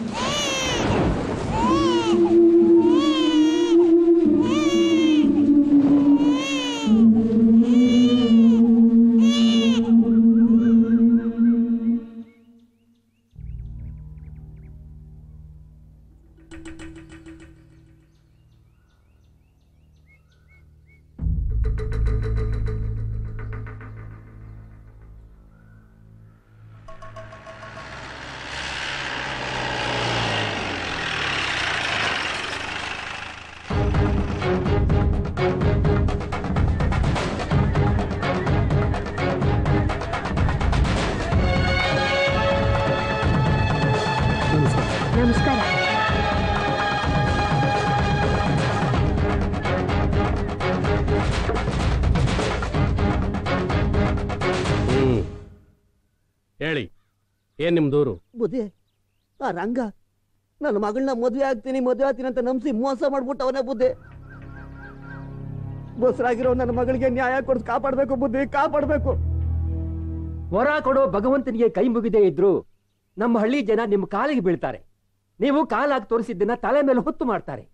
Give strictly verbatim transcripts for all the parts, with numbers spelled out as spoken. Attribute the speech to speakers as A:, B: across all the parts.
A: ಹೇಳಿ, ಏನ್ ನಿಮ್ದೂರು?
B: ಬುದ್ಧಿ, ಆ ರಂಗ ನನ್ನ ಮಗಳನ್ನ ಮದುವೆ ಆಗ್ತೀನಿ ಮದುವೆ ಆಗ್ತೀನಿ ಅಂತ ನಂಬಿಸಿ ಮೋಸ ಮಾಡ್ಬಿಟ್ಟವನೇ ಬುದ್ಧಿ. ಬಸರಾಗಿರೋ ನನ್ನ ಮಗಳಿಗೆ ನ್ಯಾಯ ಕೊಡ್ಸಿ ಕಾಪಾಡ್ಬೇಕು ಬುದ್ಧಿ, ಕಾಪಾಡ್ಬೇಕು.
C: ವರ ಕೊಡೋ ಭಗವಂತನಿಗೆ ಕೈ ಮುಗಿದೇ ಇದ್ರು ನಮ್ಮ ಹಳ್ಳಿ ಜನ ನಿಮ್ಮ ಕಾಲಿಗೆ ಬೀಳ್ತಾರೆ. ನೀವು ಕಾಲಾಗಿ ತೋರಿಸಿದ್ದನ್ನ ತಲೆ ಮೇಲೆ ಹೊತ್ತು ಮಾಡ್ತಾರೆ.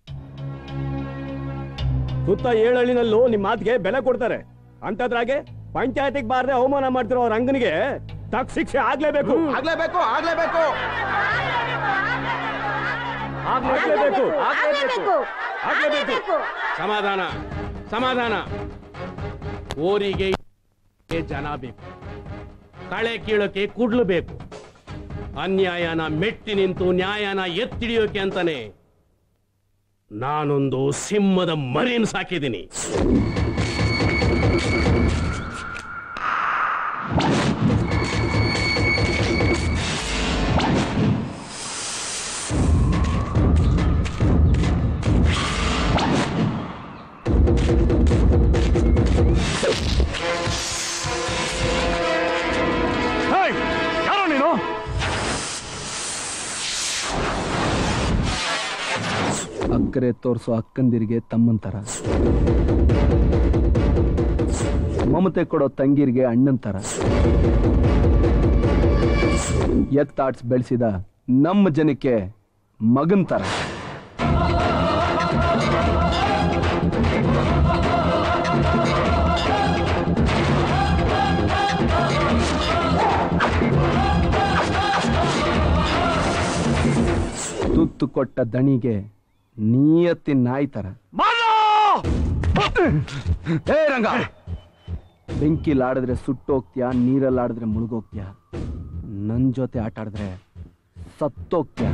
D: ಸುತ್ತ ಏಳಹಳ್ಳಿನಲ್ಲೂ ನಿಮ್ ಮಾತಿಗೆ ಬೆಲೆ ಕೊಡ್ತಾರೆ. ಅಂತದ್ರಾಗೆ ಪಂಚಾಯತಿಗೆ ಬಾರದೆ ಅವಮಾನ ಮಾಡ್ತಿರೋ ರಂಗನಿಗೆ ತಕ್ಕ ಶಿಕ್ಷೆ ಆಗ್ಲೇಬೇಕು ಆಗ್ಲೇಬೇಕು ಆಗ್ಲೇಬೇಕು ಆಗ್ಲೇಬೇಕು ಆಗ್ಲೇಬೇಕು.
A: ಸಮಾಧಾನ ಸಮಾಧಾನ. ಓರಿಗೆ ಜನ ಬೇಕು, ಕಳೆ ಕೀಳಕ್ಕೆ ಕೂಡ್ಲು ಬೇಕು. ಅನ್ಯಾಯನ ಮೆಟ್ಟಿ ನಿಂತು ನ್ಯಾಯನ ಎತ್ತಿಡಿಯೋಕೆ ಅಂತಾನೆ ನಾನೊಂದು ಸಿಂಹದ ಮರಿಯನ್ನು ಸಾಕಿದ್ದೀನಿ.
D: ಯಾರೋ ನೀನು?
E: ಅಕ್ಕರೆ ತೋರಿಸೋ ಅಕ್ಕಂದಿರಿಗೆ ತಮ್ಮಂತರ, ಮಮತೆ ಕೊಡೋ ತಂಗಿರಿಗೆ ಅಣ್ಣಂತರ, ಎತ್ತಾಡ್ಸ್ ಬೆಳೆಸಿದ ನಮ್ಮ ಜನಕ್ಕೆ ಮಗಂತರ. ತುತ್ತು ಕೊಟ್ಟ ದಣಿಗೆ ನಿಯತ್ತಿ ನಾಯಿ ತರ. ಏ ರಂಗ, ಬೆಂಕಿಲಾಡಿದ್ರೆ ಸುಟ್ಟೋಗ್ತೀಯ, ನೀರಲ್ಲಾಡಿದ್ರೆ ಮುಳುಗೋಗ್ತೀಯ, ನನ್ ಜೊತೆ ಆಟ ಆಡಿದ್ರೆ ಸತ್ತೋಗ್ತೀಯ.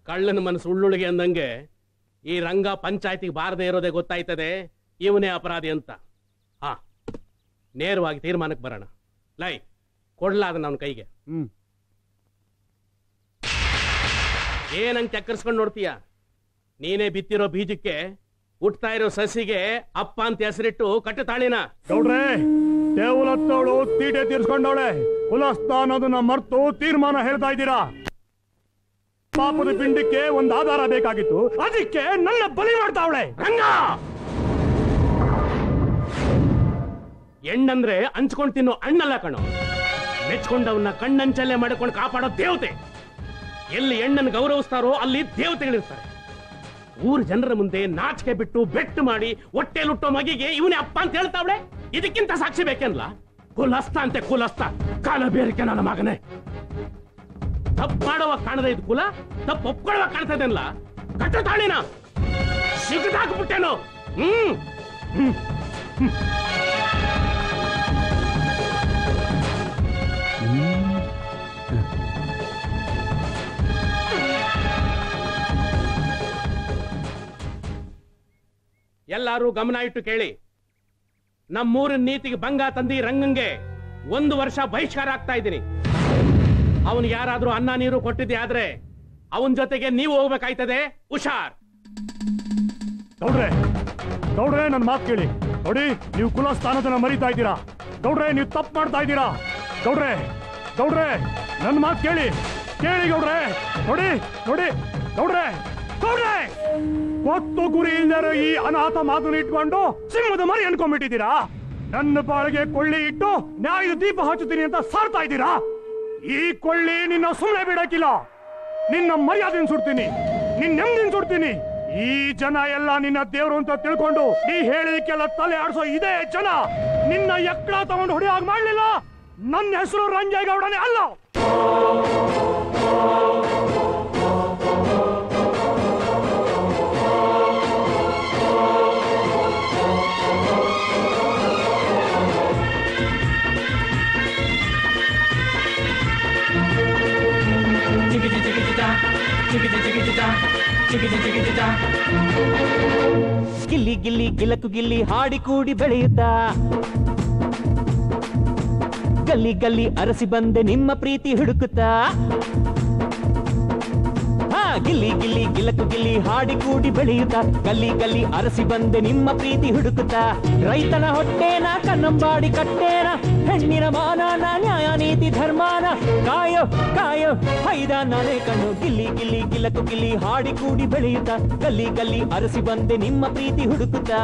A: ಕಳ್ಳನ ಮನಸ್ಸು ಉಳ್ಳುಳಿಗೆ ಅಂದಂಗೆ ಈ ರಂಗ ಪಂಚಾಯತಿಗೆ ಬಾರದೆ ಇರೋದೇ ಗೊತ್ತಾಯ್ತದೆ ಇವನೇ ಅಪರಾಧಿ ಅಂತ. ಹಾ, ನೇರವಾಗಿ ತೀರ್ಮಾನಕ್ಕೆ ಬರೋಣ. ಲೈ ಕೊಡ್ಲಾ ಅದನ್ನ ಅವನ ಕೈಗೆ.
D: ಹ್ಮ್
A: ಏನಂಗ್ ಚಕ್ಕರ್ಸ್ಕೊಂಡು ನೋಡ್ತೀಯ? ನೀನೇ ಬಿತ್ತಿರೋ ಬೀಜಕ್ಕೆ ಹುಟ್ತಾ ಇರೋ ಸಸಿಗೆ ಅಪ್ಪ ಅಂತ ಹೆಸರಿಟ್ಟು ಕಟ್ಟು ತಾಳಿನ.
D: ಗೌಡ್ರೆ, ದೇವಲತ್ತವಳು ತೀಟೆ ತೀರ್ಸ್ಕೊಂಡವಳೆ. ಕುಲಸ್ಥ ಅನ್ನೋದನ್ನ ಮರ್ತು ತೀರ್ಮಾನ ಹೇಳ್ತಾ ಇದ್ದೀರಾ? ಪಾಪದ ಪಿಂಡಕ್ಕೆ ಒಂದು ಆಧಾರ ಬೇಕಾಗಿತ್ತು, ಅದಕ್ಕೆ ನನ್ನ ಬಲಿ ಮಾಡ್ತಾವಳೆ.
A: ರಂಗ, ಹೆಣ್ಣಂದ್ರೆ ಹಂಚ್ಕೊಂಡು ತಿನ್ನೋ ಅಣ್ಣಲ್ಲ ಕಣೋ, ಮೆಚ್ಕೊಂಡವನ್ನ ಕಣ್ಣಂಚಲ್ಲೇ ಮಾಡ್ಕೊಂಡು ಕಾಪಾಡೋ ದೇವತೆ. ಎಲ್ಲಿ ಹೆಣ್ಣನ್ನು ಗೌರವಿಸ್ತಾರೋ ಅಲ್ಲಿ ದೇವತೆಗಳಿರ್ತಾರೆ. ಊರ್ ಜನರ ಮುಂದೆ ನಾಚಿಕೆ ಬಿಟ್ಟು ಬೆಟ್ಟು ಮಾಡಿ ಹೊಟ್ಟೆಲುಟ್ಟೋ ಮಗಿಗೆ ಇವನೇ ಅಪ್ಪ ಅಂತ ಹೇಳ್ತಾವಳೆ. ಇದಕ್ಕಿಂತ ಸಾಕ್ಷಿ ಬೇಕೇನ್ಲ? ಕುಲಸ್ಥ ಅಂತೆ ಕುಲಸ್ಥ, ಕಾಲ ಬೇರಿಕೆ ನನ್ನ ಮಗನೇ. ತಪ್ಪು ಮಾಡುವ ಕಾಣದ ಇದು ಕುಲ, ತಪ್ಪು ಒಪ್ಕೊಳ್ಳುವ ಕಾಣ್ತದೆಲ್ಲ. ಕಟ್ಟು ತಾಳಿನ ಸಿಗದಾಕ್ಬಿಟ್ಟೇನು. ಹ್ಮ್ ಹ್ಮ್ ಹ್ಮ್ ಎಲ್ಲಾರು ಗಮನ ಇಟ್ಟು ಕೇಳಿ. ನಮ್ಮೂರಿನ ನೀತಿಗೆ ಭಂಗ ತಂದಿ ರಂಗಂಗೆ ಒಂದು ವರ್ಷ ಬಹಿಷ್ಕಾರ ಆಗ್ತಾ ಇದ್ದೀನಿ. ಅವನು ಯಾರಾದ್ರೂ ಅನ್ನ ನೀರು ಕೊಟ್ಟಿದ್ದೆ ಆದ್ರೆ ಅವನ ಜೊತೆಗೆ ನೀವು ಹೋಗ್ಬೇಕಾಯ್ತದೆ. ಹುಷಾರ್.
D: ಗೌಡ್ರೆ, ಗೌಡ್ರೆ ನನ್ನ ಮಾತು ಕೇಳಿ. ನೋಡಿ, ನೀವು ಕುಲಸ್ಥಾನದನ್ನ ಮರಿತಾ ಇದ್ದೀರಾ. ಗೌಡ್ರೆ, ನೀವು ತಪ್ಪು ಮಾಡ್ತಾ ಇದ್ದೀರಾ. ಗೌಡ್ರೆ, ಗೌಡ್ರೆ ನನ್ನ ಮಾತು ಕೇಳಿ, ಕೇಳಿ ಗೌಡ್ರೆ. ನೋಡಿ ನೋಡಿ ಗೌಡ್ರೆ, ಗೌಡ್ರೆ, ಕೊತ್ತು ಗುರಿ ಇಲ್ಲದ ಈ ಅನಾಥ ಮಾತನ್ನು ಇಟ್ಕೊಂಡು ಸಿಂಹದ ಮರಿ ಅನ್ಕೊಂಡ್ಬಿಟ್ಟಿದ್ದೀರಾ. ನನ್ನ ಬಾಳಿಗೆ ಕೊಳ್ಳಿ ಇಟ್ಟು ನ್ಯಾಯದ ದೀಪ ಹಚ್ಚುತ್ತೀನಿ ಅಂತ ಸಾರ್ತಾ ಇದ್ದೀರಾ. ಈ ಕೊಳ್ಳಿ ನಿನ್ನ ಸುಮ್ಮನೆ ಬಿಡಕ್ಕಿಲ್ಲ. ನಿನ್ನ ಮರ್ಯಾದೆನ ಸುಡ್ತೀನಿ, ನಿನ್ನ ನೆಮ್ಮದಿನ ಸುಡ್ತೀನಿ. ಈ ಜನ ಎಲ್ಲ ನಿನ್ನ ದೇವರು ಅಂತ ತಿಳ್ಕೊಂಡು ನೀ ಹೇಳಿಕೆಲ್ಲ ತಲೆ ಆಡಿಸೋ ಇದೇ ಜನ ನಿನ್ನ ಎಕ್ಕಡ ತಗೊಂಡು ಹೊಡೆಯಾಗ ಮಾಡ್ಲಿಲ್ಲ. ನನ್ನ ಹೆಸರು ರಂಜೇಗೌಡನೇ ಅಲ್ಲ.
F: ಗಿಲ್ಲಿ ಗಿಲ್ಲಿ ಗಿಲಕು ಗಿಲ್ಲಿ ಹಾಡಿ ಕೂಡಿ ಬೆಳೆಯುತ್ತಾ ಗಲ್ಲಿ ಗಲ್ಲಿ ಅರಸಿ ಬಂದೆ ನಿಮ್ಮ ಪ್ರೀತಿ ಹುಡುಕುತ್ತಾ. ಹಾ, ಗಿಲ್ಲಿ ಗಿಲ್ಲಿ ಗಿಲಕು ಗಿಲ್ಲಿ ಹಾಡಿ ಕೂಡಿ ಬೆಳೆಯುತ್ತಾ ಗಲ್ಲಿ ಗಲ್ಲಿ ಅರಸಿ ಬಂದೆ ನಿಮ್ಮ ಪ್ರೀತಿ ಹುಡುಕುತ್ತಾ. ರೈತನ ಹೊಟ್ಟೆನ ಕನ್ನಂಬಾಡಿ ಕಟ್ಟೇನ ಹೆಣ್ಣಿನ ಮಾನನ ನ್ಯಾಯ ನೀತಿ ಧರ್ಮಾನ ಕಾಯೋ ಕಾಯೋ ಹೈದ ನಾನೇ ಕಣ್ಣು. ಗಿಲ್ಲಿ ಗಿಲ್ಲಿ ಗಿಲಕು ಗಿಲ್ಲಿ ಹಾಡಿ ಕೂಡಿ ಬೆಳೆಯುತ್ತಾ ಗಲ್ಲಿ ಗಲ್ಲಿ ಅರಸಿ ಬಂದೆ ನಿಮ್ಮ ಪ್ರೀತಿ ಹುಡುಕುತ್ತಾ.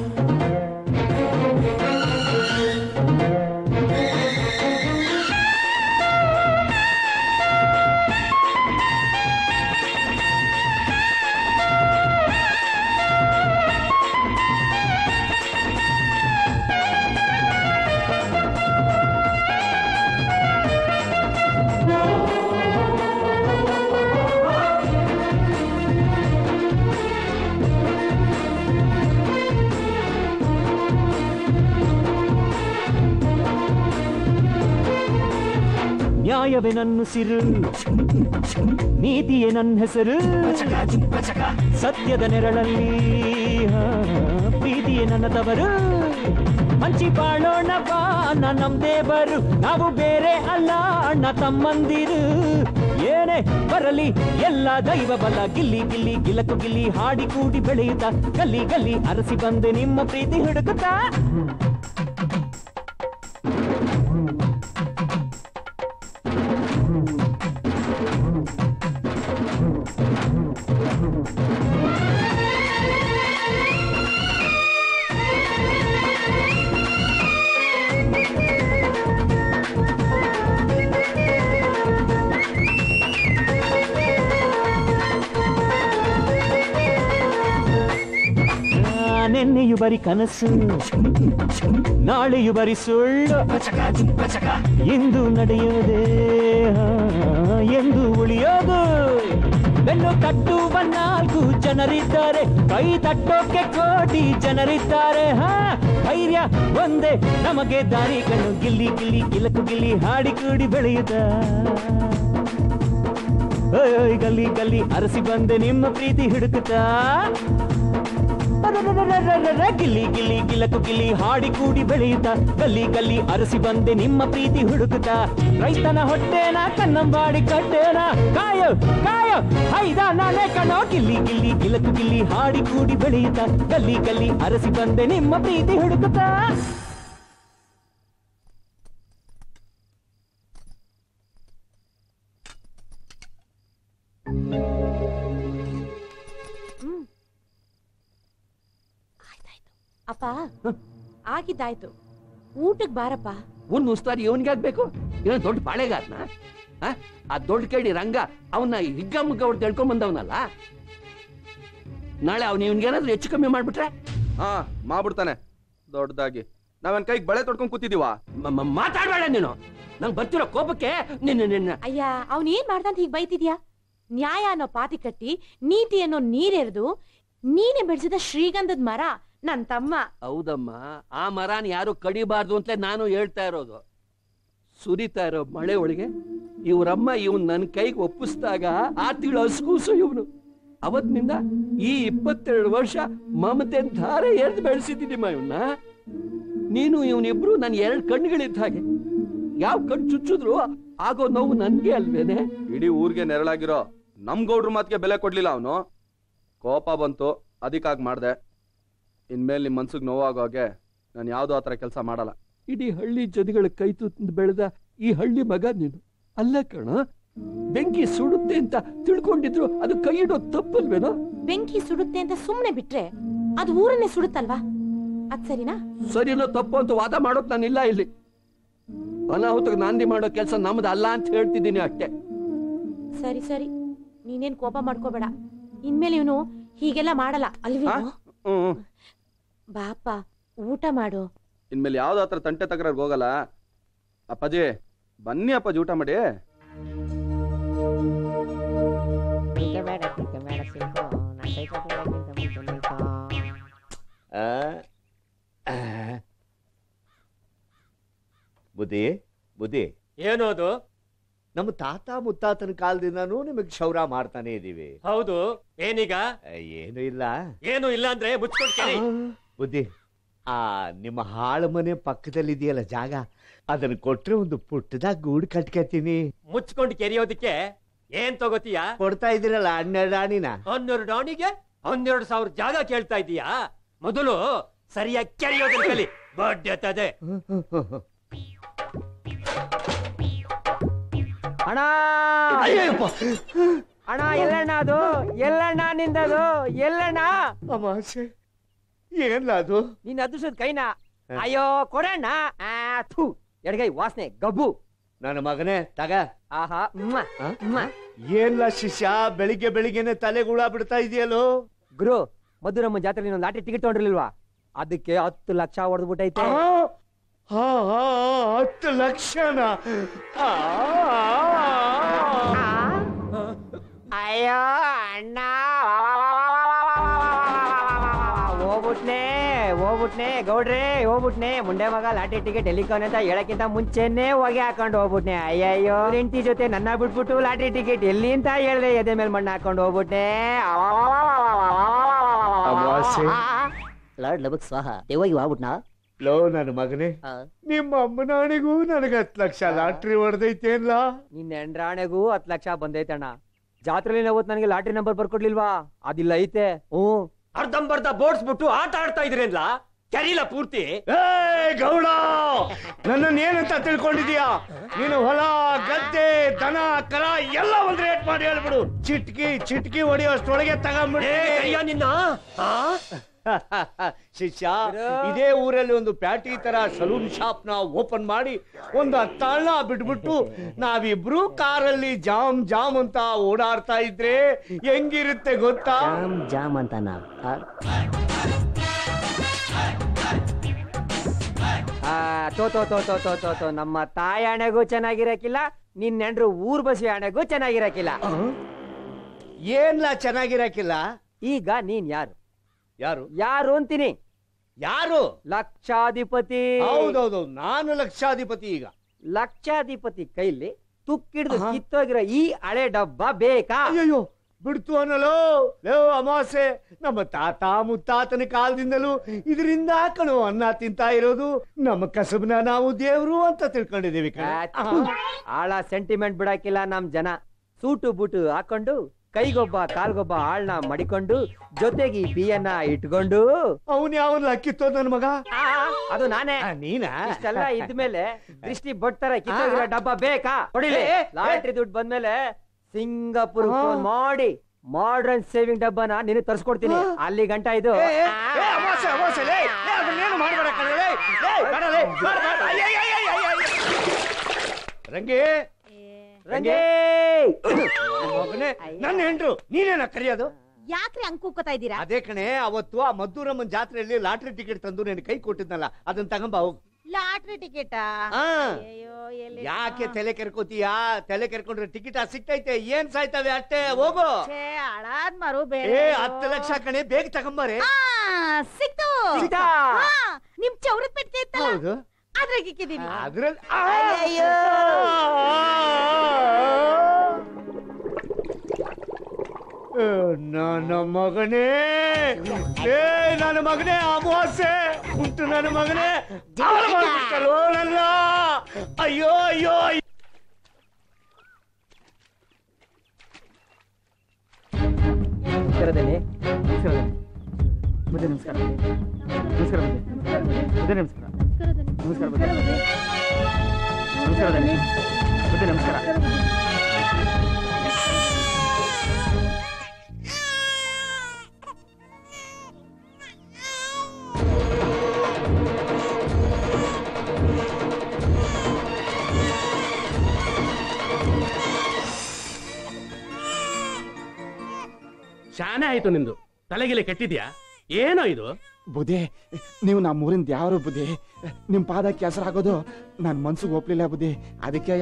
F: ನ್ಯಾಯವೇ ನನ್ನ ಸಿರು, ನೀತಿಯೇ ನನ್ನ ಹೆಸರು. ಸತ್ಯದ ನೆರಳಲ್ಲಿ ಪ್ರೀತಿಯೇ ನನ್ನ ತವರು. ಹಂಚಿ ಬಾಳೋಣ ಬಾ ನಮ್ದೇ ಬರು, ನಾವು ಬೇರೆ ಅಲ್ಲ ಅಣ್ಣ ತಮ್ಮಂದಿರು. ಏನೇ ಬರಲಿ ಎಲ್ಲ ದೈವ ಬಲ. ಗಿಲ್ಲಿ ಗಿಲ್ಲಿ ಗಿಲಕು ಗಿಲ್ಲಿ ಹಾಡಿ ಕೂಡಿ ಬೆಳೆಯುತ್ತಾ ಗಲ್ಲಿ ಗಲ್ಲಿ ಅರಸಿ ಬಂದೆ ನಿಮ್ಮ ಪ್ರೀತಿ ಹುಡುಕುತ್ತಾ. ನೆನ್ನೆಯು ಬರಿ ಕನಸು, ನಾಳೆಯು ಬರಿ ಸುಳ್ಳು. ಎಂದು ನಡೆಯೋದೇ ಎಂದು ಉಳಿಯೋದು. ಬೆನ್ನು ತಟ್ಟುವ ನಾಲ್ಕು ಜನರಿದ್ದಾರೆ, ಕೈ ತಟ್ಟೋಕೆ ಕೋಟಿ ಜನರಿದ್ದಾರೆ. ಹಾ, ಧೈರ್ಯ ಒಂದೇ ನಮಗೆ ದಾರಿ ಕಣ್ಣು. ಗಿಲ್ಲಿ ಗಿಲ್ಲಿ ಗಿಲಕು ಗಿಲ್ಲಿ ಹಾಡಿ ಕೂಡಿ ಬೆಳೆಯುತ್ತ ಓಯ್ ಗಲ್ಲಿ ಗಲ್ಲಿ ಅರಸಿ ಬಂದೆ ನಿಮ್ಮ ಪ್ರೀತಿ ಹುಡುಕುತ್ತಾ ಗಿಲ್ಲಿ ಗಿಲ್ಲಿ ಗಿಲಕು ಗಿಲ್ಲಿ ಹಾಡಿ ಕೂಡಿ ಬೆಳೆಯುತ್ತಾ ಗಲ್ಲಿ ಗಲ್ಲಿ ಅರಸಿ ಬಂದೆ ನಿಮ್ಮ ಪ್ರೀತಿ ಹುಡುಕುತ್ತಾ ರೈತನ ಹೊಟ್ಟೆನ ಕನ್ನಂಬಾಡಿ ಕಟ್ಟೇನ ಕಾಯೋ ಕಾಯೋ ಐದ ನಾನೇ ಕಣೋ ಗಿಲ್ಲಿ ಗಿಲ್ಲಿ ಗಿಲಕು ಗಿಲ್ಲಿ ಹಾಡಿ ಕೂಡಿ ಬೆಳೆಯುತ್ತಾ ಗಲ್ಲಿ ಗಲ್ಲಿ ಅರಸಿ ಬಂದೆ ನಿಮ್ಮ ಪ್ರೀತಿ ಹುಡುಕುತ್ತಾ.
G: ಅಪ್ಪ ಆಗಿದ್ದಾಯ್ತು, ಊಟಕ್ ಬಾರಪ್ಪ.
H: ಒಂದ್ ಉಸ್ತಾರಿ ಇವನ್ಗೆ ಆಗ್ಬೇಕು? ಇವನ ದೊಡ್ಡ ಪಾಳೆಗಾರನ? ಆ ದೊಡ್ಡ ಕೇಳಿ ರಂಗ ಅವನ್ನ ಹಿಗ್ಗ ಮುಗ್ಗ ಹೊಡೆದು ಹೇಳ್ಕೊಂಡ್ ಬಂದವನಲ್ಲ. ನಾಳೆ ಅವ್ನ ಇವನ್ಗೇನಾದ್ರೂ ಹೆಚ್ಚು ಕಮ್ಮಿ ಮಾಡ್ಬಿಟ್ರೆ?
E: ಹಾ ಮಾಡ್ಬಿಡ್ತಾನೆ ದೊಡ್ಡದಾಗಿ. ನಾವೇನ್ ಕೈಗೆ ಬಳೆ ತೊಡ್ಕೊಂಡ್ ಕೂತಿದೀವ?
H: ಮಾತಾಡ್ಬೇಡ ನೀನು. ನಂಗೆ ಬರ್ತಿರೋ ಕೋಪಕ್ಕೆ ನಿನ್ನ ನಿನ್ನ
G: ಅಯ್ಯ ಅವ್ನ ಏನ್ ಮಾಡ್ದಂತ ಹೀಗ್ ಬೈತಿದ್ಯಾ? ನ್ಯಾಯ ಅನ್ನೋ ಪಾತಿ ಕಟ್ಟಿ ನೀತಿ ಅನ್ನೋ ನೀರೆರೆದು ನೀನೆ ಬೆಳೆಸಿದ ಶ್ರೀಗಂಧದ ಮರ ನನ್ ತಮ್ಮ.
H: ಹೌದಮ್ಮ, ಆ ಮರಾನ್ ಯಾರು ಕಡಿಬಾರ್ದು ಅಂತ ನಾನು ಹೇಳ್ತಾ ಇರೋದು. ಸುರಿತಾ ಇರೋ ಮಳೆ ಒಳಗೆ ಇವ್ರಮ್ಮ ಇವನ್ ನನ್ನ ಕೈಗೆ ಒಪ್ಪಿಸಿದಾಗ ಆ ತಿಳು ಹಸ್ಕೂಸು ಇವನು. ಅವತ್ತಿನಿಂದ ಈ ಇಪ್ಪತ್ತೆರಡು ವರ್ಷ ಮಮತೆ ಧಾರೆ ಎರ್ದು ಬೆಳೆಸಿದ್ದೀನಿಮ್ಮ ಇವನ್ನ. ನೀನು ಇವನಿಬ್ರು ನನ್ ಎರಡು ಕಣ್ಣುಗಳಿದ್ದ ಹಾಗೆ. ಯಾವ ಕಣ್ಣು ಚುಚ್ಚಿದ್ರು ಆಗೋ ನೋವು ನನ್ಗೆ ಅಲ್ವೇನೆ?
E: ಇಡೀ ಊರ್ಗೆ ನೆರಳಾಗಿರೋ ನಮ್ ಗೌಡ್ರ ಮಾತಿಗೆ ಬೆಲೆ ಕೊಡ್ಲಿಲ್ಲ ಅವನು. ಕೋಪ ಬಂತು, ಅದಕ್ಕಾಗಿ ಮಾಡ್ದೆ. ಇನ್ಮೇಲೆ ನಿಮ್ ಮನ್ಸಿಗೆ ನೋವಾಗೋ ಹಾಗೆ ನಾನು ಯಾವ್ದು ಆತರ ಕೆಲಸ ಮಾಡಲ್ಲ.
H: ಇಡೀ ಹಳ್ಳಿ ಜನಗಳ ಕೈ ತುತ್ತು ಬೆಳೆದ ಈ ಹಳ್ಳಿ ಮಗ ನೀನು ಅಲ್ಲ ಕಣ. ಬೆಂಕಿ ಸುಡುತ್ತೆ ಅಂತ ತಿಳ್ಕೊಂಡಿದ್ರು ಅದು ಕೈ ಇಡೋದು ತಪ್ಪಲ್ವೇನೋ?
G: ಬೆಂಕಿ ಸುಡುತ್ತೆ ಅಂತ ಸುಮ್ನೆ ಬಿಟ್ರೆ ಅದು ಊರನ್ನೇ ಸುಡುತ್ತಲ್ವಾ? ಅದ್ ಸರಿನಾ?
H: ಸರಿನೋ ತಪ್ಪು ಅಂತ ವಾದ ಮಾಡೋಕ್ ನಾನಿಲ್ಲ ಇಲ್ಲಿ. ಅನಾಹುತ ನಾಂದಿ ಮಾಡೋ ಕೆಲಸ ನಮ್ದು ಅಲ್ಲ ಅಂತ ಹೇಳ್ತಿದ್ದೀನಿ ಅಷ್ಟೇ.
G: ಸರಿ ಸರಿ, ನೀನೇನ್ ಕೋಪ ಮಾಡ್ಕೋಬೇಡ. ಇನ್ಮೇಲೆ ಇವನು ಹೀಗೆಲ್ಲ ಮಾಡಲ್ಲ ಅಲ್ವೇ?
E: ಹ್ಮ್
G: ಬಾಪ ಊಟ ಮಾಡು.
E: ಇನ್ಮೇಲೆ ಯಾವ್ದು ಆತರ ತಂಟೆ ತಕರಾರ್ಗೆ ಹೋಗಲ್ಲ. ಅಪ್ಪಾಜಿ ಬನ್ನಿ ಅಪ್ಪಾಜಿ, ಊಟ ಮಾಡಿ.
I: ಬುದ್ಧಿ ಬುದ್ಧಿ
C: ಏನು ಅದು?
I: ನಮ್ಮ ತಾತ ಮುತ್ತಾತನ ಕಾಲದಿಂದನೂ ನಿಮಗೆ ಕ್ಷೌರ ಮಾಡ್ತಾನೆ ಇದೀವಿ.
C: ಹೌದು, ಏನೀಗ?
I: ಏನು ಇಲ್ಲ.
C: ಏನು ಇಲ್ಲ ಅಂದ್ರೆ ಮುಚ್ಕೊಂಡು ಕೇಳಿ.
I: ಬುದ್ಧಿ, ಆ ನಿಮ್ಮ ಹಾಳು ಮನೆ ಪಕ್ಕದಲ್ಲಿ ಇದೆಯಲ್ಲ ಜಾಗ, ಅದನ್ನ ಕೊಟ್ರೆ ಒಂದು ಪುಟ್ಟದಾಗ ಗೂಡು ಕಟ್ಕತೀನಿ.
C: ಮುಚ್ಕೊಂಡು ಕೆರಿಯೋದಕ್ಕೆ ಏನ್ ತಗೋತೀಯ?
I: ಕೊಡ್ತಾ ಇದ್ದೀರಲ್ಲ ಹನ್ನೆರಡು ಆಣಿನ.
C: ಹನ್ನೆರಡು ಆಣಿಗೆ ಹನ್ನೆರಡು ಸಾವಿರ ಜಾಗ ಕೇಳ್ತಾ ಇದೀಯಾ? ಮೊದಲು ಸರಿಯಾಗಿ ಕೆರಿಯೋದನ್ನ ಕಲಿ. ಬಡ್ಡೆ
F: ಅಣ್ಣ ಅಣ್ಣ, ಎಲ್ಲಣ್ಣ ಅದು? ಎಲ್ಲಣ್ಣ ನಿಂದದು? ಎಲ್ಲಣ್ಣ?
I: ಅಮಾಸೆ ಏನ್ಲ ಅದು?
F: ನೀನ್ ಅದೃಷ್ಟದ ಕೈನಾ? ಅಯ್ಯೋ ಕೊಡಣ್ಣ. ಎಡಗೈ ವಾಸನೆ ಗಬ್ಬು.
I: ನನ್ನ ಮಗನೇ ತಗ.
F: ಆಹಾ,
I: ಏನ್ಲ ಶಿಷ್ಯ, ಬೆಳಿಗ್ಗೆ ಬೆಳಿಗ್ಗೆನೆ ತಲೆಗುಳ ಬಿಡ್ತಾ ಇದೆಯಲ್ಲೋ?
F: ಗುರು, ಮಧುರಮ್ಮ ಜಾತ್ರೆ ಲಾಟ್ರಿ ಟಿಕೆಟ್ ತಗೊಂಡಿರ್ಲಿಲ್ವಾ? ಅದಕ್ಕೆ ಹತ್ತು ಲಕ್ಷ ಹೊಡೆದ್ಬಿಟ್ಟೈತೆ.
I: ಹತ್ತು ಲಕ್ಷನ?
F: ಅಯ್ಯೋ ಅಣ್ಣ, ಹೋಗ್ಬಿಟ್ನೆ ಹೋಗ್ಬಿಟ್ನೆ ಗೌಡ್ರೆ, ಹೋಗ್ಬಿಟ್ನೆ. ಮುಂಡೆ ಮಗ ಲಾಟ್ರಿ ಟಿಕೆಟ್ ಎಲ್ಲಿಕೋನೆ ಅಂತ ಹೇಳಕ್ಕಿಂತ ಮುಂಚೆನೆ ಹೊಗೆ ಹಾಕೊಂಡು ಹೋಗ್ಬಿಟ್ನೆ. ಅಯ್ಯಯ್ಯೋ, ಹೆಂಡತಿ ಜೊತೆ ನನ್ನ ಬಿಟ್ಬಿಟ್ಟು ಲಾಟ್ರಿ ಟಿಕೆಟ್ ಎಲ್ಲಿ ಅಂತ ಹೇಳ್ದೆ ಎದೆ ಮೇಲೆ ಮಣ್ಣು ಹಾಕೊಂಡು ಹೋಗ್ಬಿಟ್ನೆ.
B: ಲಾರ್ಡ್ ಲಬಕ್ ಸ್ವಾಹ ದೇವಾಗಿ ಹೋಗ್ಬಿಟ್ನಾ?
I: ಲೋ ನನ್ನ ಮಗನೇ, ನಿಮ್ಮ ಅಮ್ಮನಾಣಿಗೂ ನನಗೆ ಹತ್ತು ಲಕ್ಷ ಲಾಟ್ರಿ ಹೊಡೆದೈತೇನ್ಲ?
F: ನಿನ್ನ ಎಂಡ್ರಾಣೆಗೂ ಹತ್ತು ಲಕ್ಷ ಬಂದೈತಣ್ಣ. ಜಾತ್ರೆಲಿ ನಾವು ನನಗೆ ಲಾಟ್ರಿ ನಂಬರ್ ಬರ್ಕೊಡ್ಲಿಲ್ವಾ? ಅದಿಲ್ಲ ಐತೆ. ಹ್ಮ್,
C: ಅರ್ಧಂಬರ್ಧ ಬೋಡ್ಸ್ಬಿಟ್ಟು ಆಟ ಆಡ್ತಾ ಇದ್ರೇನ್ಲ? ಕೆರಿಲ ಪೂರ್ತಿ.
I: ಏ ಗೌಡ, ನನ್ನನ್ನು ಏನಂತ ತಿಳ್ಕೊಂಡಿದೀಯಾ ನೀನು? ಹೊಲ ಗದ್ದೆ ದನ ಕರ ಎಲ್ಲ ಒಂದ್ ರೇಟ್ ಮಾಡಿ ಹೇಳ್ಬಿಡು. ಚಿಟ್ಕಿ ಚಿಟ್ಕಿ ಹೊಡಿಯೋಷ್ಟೊಳಗೆ ತಗೊಂಡ್ಬಿಡಿ
C: ನಿನ್ನ.
I: ಶಿಷ್ಯ, ಇದೇ ಊರಲ್ಲಿ ಒಂದು ಪ್ಯಾಟಿ ತರ ಸಲೂನ್ ಶಾಪ್ ನ ಓಪನ್ ಮಾಡಿ ಒಂದು ಹತ್ತಾಳ ಬಿಟ್ಬಿಟ್ಟು ನಾವಿಬ್ರು ಕಾರಲ್ಲಿ ಜಾಮ್ ಜಾಮ್ ಅಂತ ಓಡಾಡ್ತಾ ಇದ್ರೆ ಹೆಂಗಿರುತ್ತೆ ಗೊತ್ತಾ?
B: ಜಾಮ್ ಅಂತ ನಾವು
F: ತೋ ತೋ ತೋ ತೋ ತೋ ತೋ ತೋ ನಮ್ಮ ತಾಯಿ ಹಣೆಗೂ ಚೆನ್ನಾಗಿರಕ್ಕಿಲ್ಲ, ನಿನ್ ನೆಂಡ್ರು ಊರ್ ಬಸಿ ಹಣೆಗೂ ಚೆನ್ನಾಗಿರಕ್ಕಿಲ್ಲ.
I: ಏನ್ಲ ಚೆನ್ನಾಗಿರಕ್ಕಿಲ್ಲ?
F: ಈಗ ನೀನ್ ಯಾರು?
I: ಯಾರು
F: ಯಾರು ಅಂತೀನಿ?
I: ಯಾರು?
F: ಲಕ್ಷಾಧಿಪತಿ.
I: ಹೌದೌದು, ನಾನು ಲಕ್ಷಾಧಿಪತಿ. ಈಗ
F: ಲಕ್ಷಾಧಿಪತಿ ಕೈಲಿ
C: ತುಕ್ಕಿಡ್ದು
I: ಆಹಾ.
C: ಕಿತ್ತೋಗಿರೋ ಈ ಹಳೆ ಡಬ್ಬ ಬೇಕಾ?
I: ಅಯ್ಯೋ ಬಿಡ್ತು ಅನ್ನಲೋ ಲೋ ಅಮಾವಾಸ್ಯೆ, ನಮ್ಮ ತಾತ ಮುತ್ತಾತನ ಕಾಲದಿಂದಲೂ ಇದರಿಂದ ಕಣೋ ಅನ್ನ ತಿಂತಾ ಇರೋದು. ನಮ್ಮ ಕಸಬ್ನ ನಾವು ದೇವ್ರು ಅಂತ ತಿಳ್ಕೊಂಡಿದೀವಿ ಕಣೋ.
C: ಆಳ ಸೆಂಟಿಮೆಂಟ್ ಬಿಡಾಕಿಲ್ಲ ನಮ್ ಜನ. ಸೂಟು ಬೂಟು ಹಾಕೊಂಡು ಕೈಗೊಬ್ಬ ಕಾಲ್ಗೊಬ್ಬ ಆಳ್ನ ಮಡಿಕೊಂಡು ಜೊತೆಗೆ ಈ ಬಿಯನ್ನ ಇಟ್ಕೊಂಡು
I: ಅವನ್ ಯಾವನ್ ಅಕ್ಕಿತ್ತೋ ನನ್ ಮಗ?
C: ಆ, ಅದು ನಾನೇ.
I: ಆ, ನೀನಾ?
C: ಇಷ್ಟೆಲ್ಲ ಇದ್ಮೇಲೆ ದೃಷ್ಟಿ ಬೊಟ್ತರ ಕಿತ್ತೋಗಿರೋ ಡಬ್ಬ ಬೇಕಾ? ಹೊಡಿಲಿ.
I: ಏ, ಏ,
C: ಲಾಟ್ರಿ ದುಡ್ಡು ಬಂದ್ಮೇಲೆ ಸಿಂಗಾಪುರ್ ಫೋನ್ ಮಾಡಿ ಮಾಡರ್ನ್ ಸೇವಿಂಗ್ ಡಬ್ಬನ ನಿನಗೆ ತರ್ಸ್ಕೊಡ್ತೀನಿ. ಅಲ್ಲಿ ಗಂಟ ಇದು
I: ಏ, ಏ, ಏ, ಅಮಾವಾಸ್ಯೆ, ಅಮಾವಾಸ್ಯೆ, ಲೇ, ಲೇ, ಅದನ್ನೇನು ಮಾಡ್ಬೇಡ ಕಣೋ, ಲೇ, ಲೇ, ಬೇಡ, ಲೇ, ಬೇಡ, ಬೇಡ. ಅಯ್ಯ, ಅಯ್ಯ, ಅಯ್ಯ, ಅಯ್ಯ, ಅಯ್ಯ. ರಂಗಿ
C: ರಂಗೇ
I: ಮಗನೇ, ನನ್ನ ಹೆಂಡ್ರು ನೀನೇನ ಕರೆಯೋದು?
G: ಯಾಕ್ರಿ ಹಂಗ್ ಕೂಕೋತಾ ಇದ್ದೀರಾ?
I: ಅದೇ ಕಣೆ, ಅವತ್ತು ಆ ಮದ್ದೂರಮ್ಮನ್ ಜಾತ್ರೆಯಲ್ಲಿ ಲಾಟ್ರಿ ಟಿಕೆಟ್ ತಂದು ನಿನ್ ಕೈ ಕೊಟ್ಟಿದ್ನಲ್ಲ, ಅದನ್ನ ತಗೊಂಬ ಹೋಗ್.
G: ಲಾಟ್ರಿ ಟಿಕೆಟಾ?
I: ಆ.
G: ಅಯ್ಯೋ ಎಲ್ಲಿ
I: ಯಾಕೆ ತಲೆ ಕೆರ್ಕೋತೀಯಾ? ತಲೆ ಕೆರ್ಕೊಂಡ್ರೆ ಟಿಕೆಟ್ ಸಿಕ್ತೈತೆ, ಏನ್ ಸಾಯ್ತವೆ ಅಷ್ಟೇ, ಹೋಗು.
G: ಛೇ, ಹಳಾದ್ ಮರು
I: ಏ
G: ಬೇರೆ.
I: ಹತ್ತು ಲಕ್ಷ ಕಣೆ, ಬೇಗ ತಗೊಂಬಾರೆ.
G: ಆ, ಸಿಕ್ತು.
C: ಸಿಕ್ತಾ?
G: ಹಾ, ನಿಮ್ ಚೌರದ ಪೆಟ್ಟಿಗೆ ಇತ್ತಲ್ಲ,
I: ಹೌದು,
G: ಅದ್ರಾಗ ಇಕ್ಕಿದೀನಿ.
I: ಅದ್ರಲ್ಲಿ
G: ಅಯ್ಯಯ್ಯೋ.
I: ನನ್ನ ಮಗನೇ, ಏ ನನ್ನ ಮಗನೇ, ಅಮಾವಾಸ್ಯೆ ಉಂಟು ನನ್ನ ಮಗನೇ, ಹಾಳು ಮಾಡ್ಬಿಟ್ಟಲ್ವೋ ನನ್ನ. ಅಯ್ಯೋ ಅಯ್ಯೋ ಅಯ್ಯೋ.
C: ನಮಸ್ಕಾರದಲ್ಲಿ ಬುದ್ಧಿ ನಮಸ್ಕಾರ. ನಮಸ್ಕಾರ ಬುದ್ಧಿ. ಬುದ್ಧಿ ನಮಸ್ಕಾರ. ನಮಸ್ಕಾರ ಬುದ್ಧಿ. ನಮಸ್ಕಾರದಲ್ಲಿ ಬುದ್ಧಿ ನಮಸ್ಕಾರ.
A: ಶಾನೆ ಆಯ್ತು ನಿಂದು. ತಲೆಗಿಲೆ ಕೆಟ್ಟಿದ್ಯಾ? ಏನೋ ಇದು?
J: ಬುದ್ಧಿ, ನೀವು ನಮ್ಮ ಊರಿಂದ ಯಾರು ಬುದ್ಧಿ? ನಿಮ್ ಪಾದಕ್ಕೆ ಹೆಸರಾಗೋದು ನನ್ನ ಮನ್ಸಿಗೆ ಒಪ್ಲಿಲ್ಲ ಬುದ್ಧಿ, ಅದಕ್ಕೆ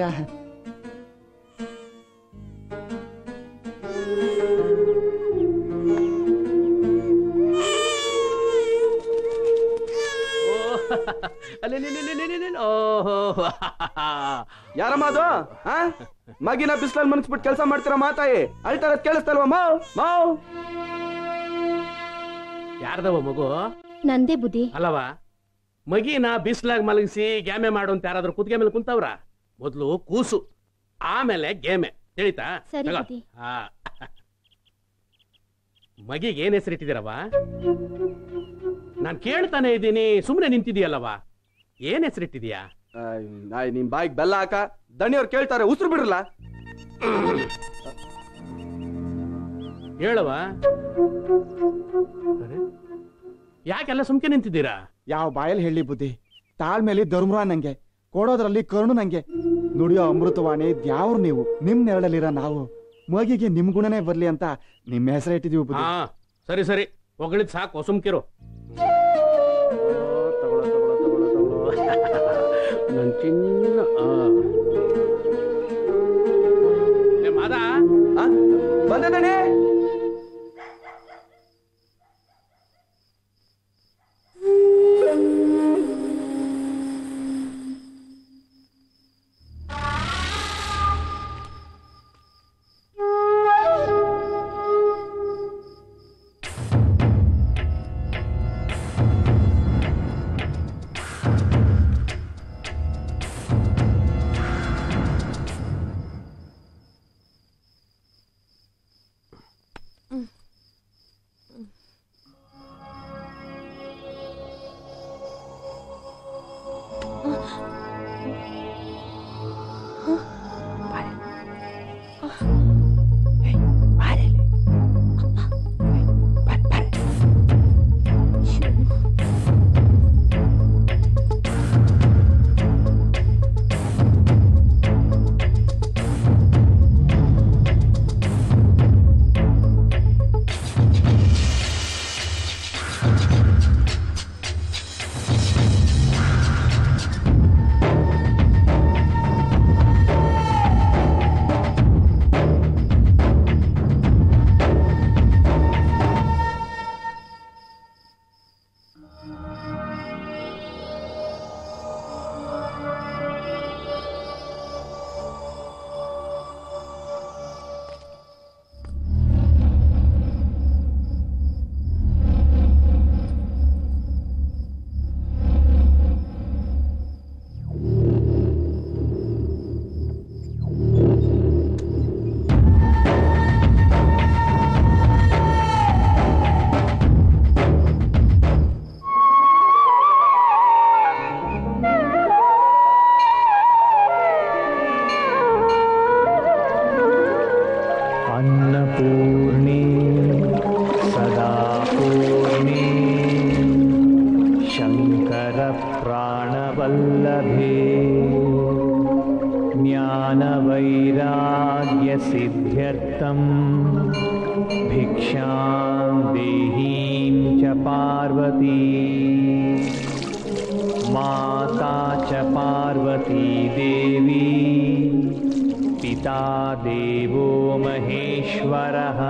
E: ಯಾರಮ್ಮ ಅದು? ಆ? ಮಗಿನ ಬಿಸಿಲಲ್ಲಿ ಮನ್ಸ್ಬಿಟ್ಟು ಕೆಲಸ ಮಾಡ್ತೀರಾ ಮಾತಾಯಿ? ಅಳ್ತಾರ ಕೇಳಿಸ್ತಲ್ವ ಮಾವ್ ಮಾವ್?
A: ಯಾರ್ದವ ಮಗು?
G: ನಂದೇ ಬುದ್ಧಿ.
A: ಅಲ್ಲವಾ, ಮಗಿನ ಬಿಸ್ಲಾಗ್ ಮಲಗಿಸಿ ಗ್ಯಾಮೆ ಮಾಡು ಅಂತ ಯಾರಾದ್ರೂ ಕುತ್ತಿಗೆ ಮೇಲೆ ಕುಂತವ್ರ? ಮೊದ್ಲು ಕೂಸು, ಆಮೇಲೆ ಗೇಮೆ, ತಿಳಿತಾ?
G: ಸರಿ
A: ತಗೋ.
G: ಬುದ್ಧಿ.
A: ಆ. ಮಗಿಗೆ ಏನ್ ಹೆಸರಿಟ್ಟಿದ್ದೀರವ? ನಾನ್ ಕೇಳ್ತಾನೆ ಇದ್ದೀನಿ, ಸುಮ್ನೆ ನಿಂತಿದೀಯಲ್ಲವಾ? ಏನ್ ಹೆಸರಿಟ್ಟಿದ್ಯಾ?
E: ನಿಮ್ ಬಾಯಿಗೆ ಬೆಲ್ಲ ಹಾಕ, ದಣಿಯವ್ರು ಕೇಳ್ತಾರೆ, ಉಸಿರು ಬಿಡ್ರಲ್ಲ.
A: ಹೇಳವ. ಯಾಕೆಲ್ಲ ಸುಮ್ಕೆ ನಿಂತಿದ್ದೀರಾ?
J: ಯಾವ ಬಾಯಲ್ಲಿ ಹೇಳಿ ಬುದ್ಧಿ? ತಾಳ್ಮೇಲಿ ಧರ್ಮರ ನಂಗೆ, ಕೊಡೋದ್ರಲ್ಲಿ ಕರುಣು ನಂಗೆ, ನುಡಿಯೋ ಅಮೃತವಾಣಿ ದ್ಯಾವ್ರು ನೀವು. ನಿಮ್ ನೆರಳಲ್ಲಿರ ನಾವು, ಮಗಿಗೆ ನಿಮ್ ಗುಣನೇ ಬರ್ಲಿ ಅಂತ ನಿಮ್ ಹೆಸರು ಇಟ್ಟಿದೀವಿ ಬುದ್ಧಿ.
A: ಹಾ ಸರಿ ಸರಿ, ಹೊಗಳಿದ್ ಸಾಕು, ಸುಮ್ಕಿರು. ನನ್ ಚಿನ್ನ ಮಾದ
E: ಬಂದೆ ದಣಿ.
F: प्राणवल्लभे ज्ञानवैराग्यसिद्ध्यर्थं भिक्षां देहीं च पार्वती माता च पार्वती देवी पिता देवो महेश्वरः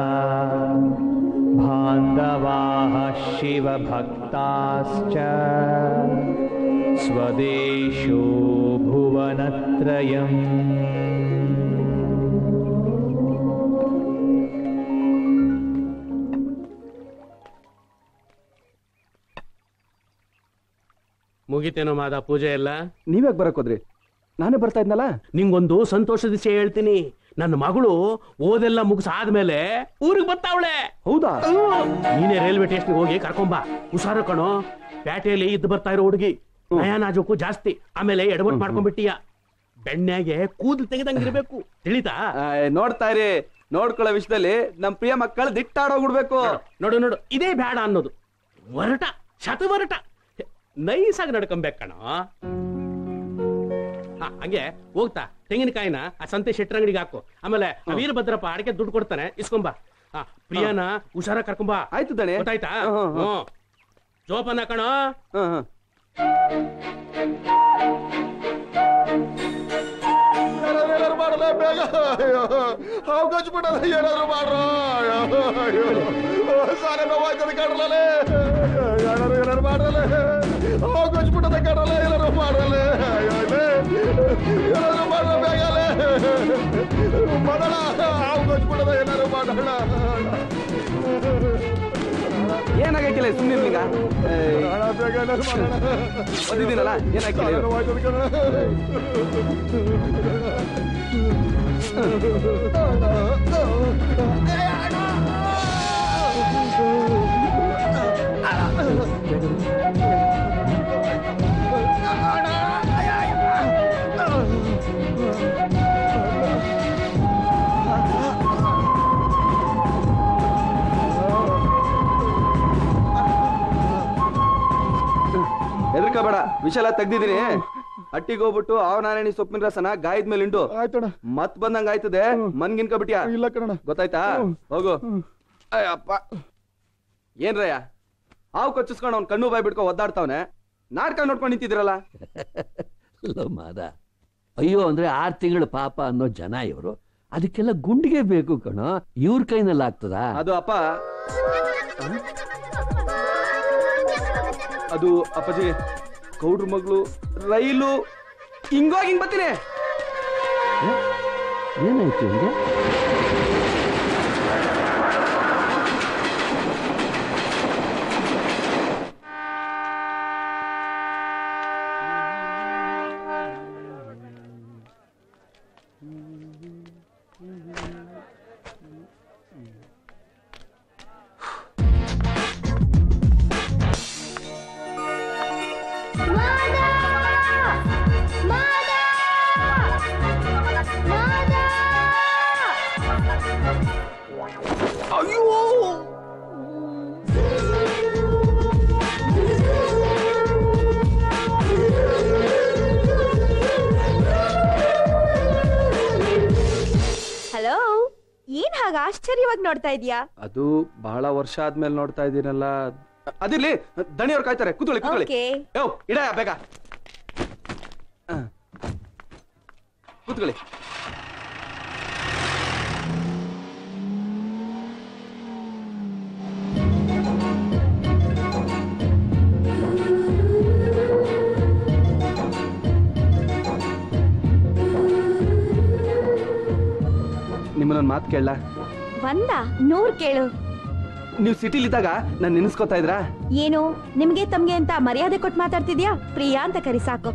F: बान्धवाः शिवभक्ताश्च स्वदेशो भुवनत्रयम्।
A: ಮುಗಿತೇನೋ ಮಾದ ಪೂಜೆ ಎಲ್ಲ?
E: ನೀವ್ಯಾಕೆ ಬರಕ್ ಹೋದ್ರಿ? ನಾನೇ ಬರ್ತಾ ಇದ್ನಲ್ಲ.
A: ನಿಂಗೊಂದು ಸಂತೋಷದ ವಿಷಯ ಹೇಳ್ತೀನಿ. ನನ್ನ ಮಗಳು ಓದೆಲ್ಲ ಮುಗಿಸಾದ್ಮೇಲೆ ಊರಿಗೆ ಬರ್ತಾವಳೆ.
E: ಹೌದಾ?
A: ನೀನೇ ರೈಲ್ವೆ ಸ್ಟೇಷನ್ ಹೋಗಿ ಕರ್ಕೊಂಬ. ಹುಷಾರು ಕಣೋ, ಪ್ಯಾಟೆಯಲ್ಲಿ ಇದ್ದು ಬರ್ತಾ ಇರೋ ಹುಡುಗಿ, ನಯಾನಾಜೋಕು ಜಾಸ್ತಿ. ಆಮೇಲೆ ಎಡವಟ್ ಮಾಡ್ಕೊಂಡ್ಬಿಟ್ಟಿಯ. ಬೆಣ್ಣೆಗೆ ಕೂದಲು ತೆಗೆದಂಗಿರ್ಬೇಕು, ತಿಳಿತಾ?
E: ನೋಡ್ತಾ ಇರಿ, ನೋಡ್ಕೊಳ್ಳೋ ವಿಷಯದಲ್ಲಿ ನಮ್ ಪ್ರಿಯ ಮಕ್ಕಳು ದಿಟ್ಟಾಡೋಗ್ಬಿಡ್ಬೇಕು.
A: ನೋಡು ನೋಡು, ಇದೇ ಬೇಡ ಅನ್ನೋದು. ಹೊರಟ ಶತವರಟ ನೈಸಾಗಿ ನಡ್ಕೊಂಬೇಕು ಕಣೋ. ಹಂಗೆ ಹೋಗ್ತಾ ತೆಂಗಿನಕಾಯಿನ ಆ ಸಂತೆ ಶೆಟ್ರಂಗಡಿಗೆ ಹಾಕು. ಆಮೇಲೆ ವೀರಭದ್ರಪ್ಪ ಅಡಿಕೆ ದುಡ್ಡು ಕೊಡ್ತಾನೆ, ಇಸ್ಕೊಂಬ. ಪ್ರಿಯಾನ ಹುಷಾರ ಕರ್ಕೊಂಬ.
E: ಆಯ್ತು ದಣೆ.
A: ಗೊತ್ತಾಯ್ತಾ? ಹ್ಮ್, ಜೋಪಾನ ಕಣೋ.
J: ಏನಾದ್ರು ಮಾಡಲೇ ಬೇಗ, ಹಾವು ಕಚ್ಬಿಟ್ಟದ. ಏನಾದ್ರು ಮಾಡ್ರೋ, ಸಾರೆ ನೋವಾಯ್ತದ ಕಡ್ರಲೇ. ಏನಾರು ಏನಾರು ಮಾಡ್ರಲೇ, ಹಾವು ಕಚ್ಬಿಟ್ಟದ ಕಡ್ರಲೇ. ಏನಾರು ಮಾಡ್ರಲೇ, ಏನಾದ್ರು ಮಾಡ್ರ ಬೇಗಲೇ. ಮಾಡೋಣ, ಹಾವು ಕಚ್ಬಿಟ್ಟದ. ಏನಾರು ಮಾಡೋಣ.
E: ಏನಾಗಿಲ್ಲ ಸುಮ್ಮನಿರ್ಲಿಂಗ.
J: ಬೇಗ ಏನಾರು ಮಾಡೋಣ.
E: ಬಂದಿದ್ದೀನಲ್ಲ, ಏನಾಗಿಲ್ಲ. ಹೆದರ್ಕೋಬೇಡ, ವಿಷಲ ತೆಗ್ದಿದ್ದೀನಿ. ಹಟ್ಟಿಗೆ ಹೋಗ್ಬಿಟ್ಟು ಅವನಾರಣಿ ಸೊಪ್ಪಿನ ರಸನ ಗಾಯದ ಮೇಲೆ ಇಂಟು.
J: ಆಯ್ತಣ್ಣ.
E: ಮತ್ ಬಂದಂಗ ಆಯ್ತದೆ. ಮನ್ಗಿನ್ಕೊಬಿಟ್ಯಾ?
J: ಇಲ್ಲ ಕಣ.
E: ಗೊತ್ತಾಯ್ತಾ? ಹೋಗು. ಅಯ್ಯಪ್ಪ, ಏನ್ರಯ್ಯ ಹಾವು ಕಚ್ಚಿಸ್ಕೊಂಡು ಅವ್ನ ಕಣ್ಣು ಬಾಯ್ ಬಿಡ್ಕೊ ಒದ್ದಾಡ್ತಾವನೆ. ನಾಟಕ ನೋಡ್ಕೊಂಡು ನಿಂತಿದ್ರಲ್ಲ.
H: ಮಾದ, ಅಯ್ಯೋ ಅಂದ್ರೆ ಆರ್ ತಿಂಗಳು ಪಾಪ ಅನ್ನೋ ಜನ ಇವರು. ಅದಕ್ಕೆಲ್ಲ ಗುಂಡಿಗೆ ಬೇಕು ಕಣ. ಇವ್ರ ಕೈನಲ್ಲಿ ಆಗ್ತದ
E: ಅದು? ಅಪ್ಪ ಅದು ಅಪ್ಪಾಜಿ, ಗೌಡ್ರ ಮಗಳು ರೈಲು ಹಿಂಗೋಗಿ ಹಿಂಗ್ ಬರ್ತೀನಿ.
H: ಏನಾಯ್ತು ಹಿಂಗೆ?
K: ಆಶ್ಚರ್ಯವಾಗಿ ನೋಡ್ತಾ ಇದೀಯಾ?
E: ಅದು ಬಹಳ ವರ್ಷ ಆದ್ಮೇಲೆ ನೋಡ್ತಾ ಇದೀನಲ್ಲ. ಅದಿರ್ಲಿ, ದಣಿಯವ್ರು ಕಾಯ್ತಾರೆ. ಕೂತ್ಕೊಳ್ಳಿ ಕೂತ್ಕೊಳ್ಳಿ. ಯೋ ಇಡ ಬೇಗ ಕೂತ್ಕೊಳ್ಳಿ. ನಿಮ್ಮನ್ನೊಂದು ಮಾತು ಕೇಳಲ್ಲ?
K: ಒಂದ ನೂರ್ ಕೇಳು.
E: ನೀವು ಸಿಟಿಲಿದ್ದಾಗ ನಾನು ನೆನೆಸ್ಕೊತಾ ಇದ್ರಾ?
K: ಏನು ನಿಮ್ಗೆ ತಮ್ಗೆ ಅಂತ ಮರ್ಯಾದೆ ಕೊಟ್ಟು ಮಾತಾಡ್ತಿದ್ಯಾ? ಪ್ರಿಯಾ ಅಂತ ಕರಿ ಸಾಕು.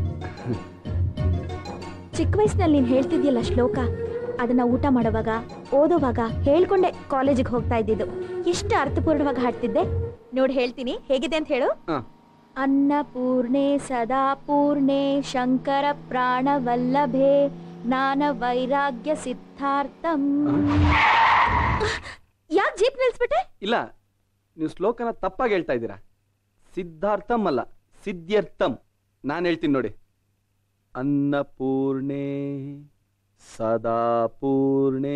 K: ಚಿಕ್ಕ ವಯಸ್ಸಿನಲ್ಲಿ ನೀನ್ ಹೇಳ್ತಿದ್ಯಲ್ಲ ಶ್ಲೋಕ, ಅದನ್ನ ಊಟ ಮಾಡುವಾಗ ಓದೋವಾಗ ಹೇಳ್ಕೊಂಡೆ ಕಾಲೇಜಿಗೆ ಹೋಗ್ತಾ ಇದ್ದಿದ್ದು. ಎಷ್ಟು ಅರ್ಥಪೂರ್ಣವಾಗಿ ಹಾಡ್ತಿದ್ದೆ ನೋಡಿ. ಹೇಳ್ತೀನಿ, ಹೇಗಿದೆ ಅಂತ ಹೇಳು. ಅನ್ನಪೂರ್ಣೆ ಸದಾ ಪೂರ್ಣೆ ಶಂಕರ ಪ್ರಾಣವಲ್ಲಭೆ ಜ್ಞಾನ ವೈರಾಗ್ಯ ಸಿದ್ಧಾರ್ಥಂ. ಯಾಕೆ ಜೀಪ್ ನಿಲ್ಸ್ಬಿಟ್ಟೆ?
E: ಇಲ್ಲ, ನೀವು ಶ್ಲೋಕನ ತಪ್ಪಾಗಿ ಹೇಳ್ತಾ ಇದ್ದೀರಾ. ಸಿದ್ಧಾರ್ಥಂ ಅಲ್ಲ, ಸಿದ್ಧ್ಯರ್ಥಂ. ನಾನು ಹೇಳ್ತೀನಿ ನೋಡಿ. ಅನ್ನಪೂರ್ಣೆ ಸದಾ ಪೂರ್ಣೆ.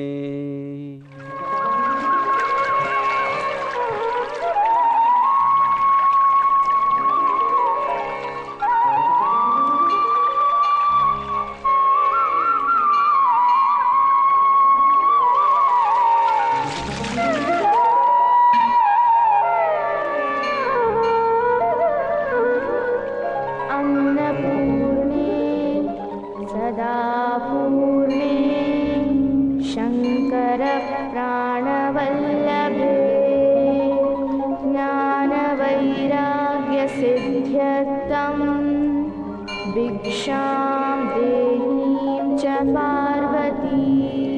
K: भिक्षां देहीं च पार्वती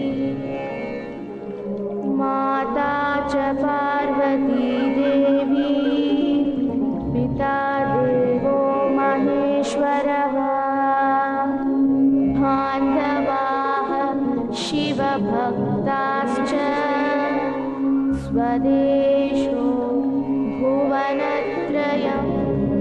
K: माता च पार्वती देवी पिता देवो महेश्वरः बान्धवाः शिवभक्ताश्च स्वदेशो भुवनत्रयम्.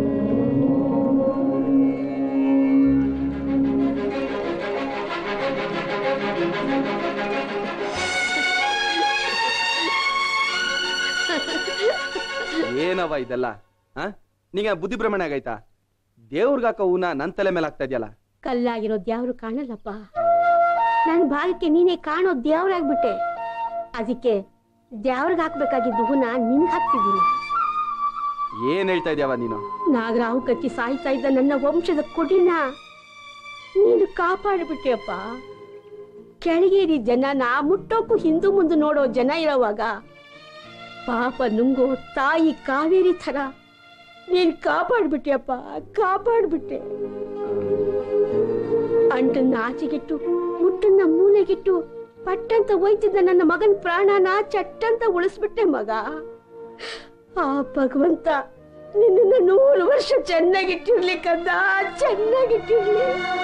E: ಏನವ ಇದೆಲ್ಲ? ಹ ನಿಂಗೆ ಬುದ್ಧಿ ಭ್ರಮಣೆ ಆಗೈತಾ? ದೇವ್ರಿಗಾಕ ಹೂನ ನನ್ ತಲೆ ಮೇಲೆ ಆಗ್ತಾ ಇದೆಯಲ್ಲ.
L: ಕಲ್ಲಾಗಿರೋ ದ್ಯಾವ್ರು ಕಾಣಲ್ಲಪ್ಪ. ನನ್ ಭಾಗಕ್ಕೆ ನೀನೇ ಕಾಣೋ ದ್ಯಾವ್ರಾಗ್ಬಿಟ್ಟೆ. ಅದಕ್ಕೆ ದ್ಯಾವ್ರಿಗೆ ಹಾಕ್ಬೇಕಾಗಿದ್ದು ಹೂನ ನಿನ್ಗೆ ಹಾಕ್ತಿದ್ದೀನಿ.
E: ಏನ್ ಹೇಳ್ತಾ ಇದ್ಯಾವ ನೀನು?
L: ನಾಗರಾವು ಕಚ್ಚಿ ಸಾಯ್ತಾ ಇದ್ದ ನನ್ನ ವಂಶದ ಕೊಡಿನ ನೀನು ಕಾಪಾಡ್ಬಿಟ್ಟೆಯಪ್ಪ. ಕೆಳಗೇರಿ ಜನನ ಮುಟ್ಟೋಕು ಹಿಂದು ಮುಂದೆ ನೋಡೋ ಜನ ಇರೋವಾಗ ಪಾಪ ನುಂಗೋ ತಾಯಿ ಕಾವೇರಿ ಥರ ನೀನ್ ಕಾಪಾಡ್ಬಿಟ್ಟೆಯಪ್ಪ, ಕಾಪಾಡ್ಬಿಟ್ಟೆ. ಅಂಟನ್ನ ಆಚೆಗಿಟ್ಟು ಮುಟ್ಟನ್ನ ಮೂಲೆಗಿಟ್ಟು ಪಟ್ಟಂತ ಒಯ್ತಿದ್ದ ನನ್ನ ಮಗನ್ ಪ್ರಾಣನ ಚಟ್ಟಂತ ಉಳಿಸ್ಬಿಟ್ಟೆ ಮಗ. ಆ ಭಗವಂತ ನಿನ್ನ ನೂರು ವರ್ಷ ಚೆನ್ನಾಗಿಟ್ಟಿರ್ಲಿ ಕಂದ, ಚೆನ್ನಾಗಿಟ್ಟಿರ್ಲಿ.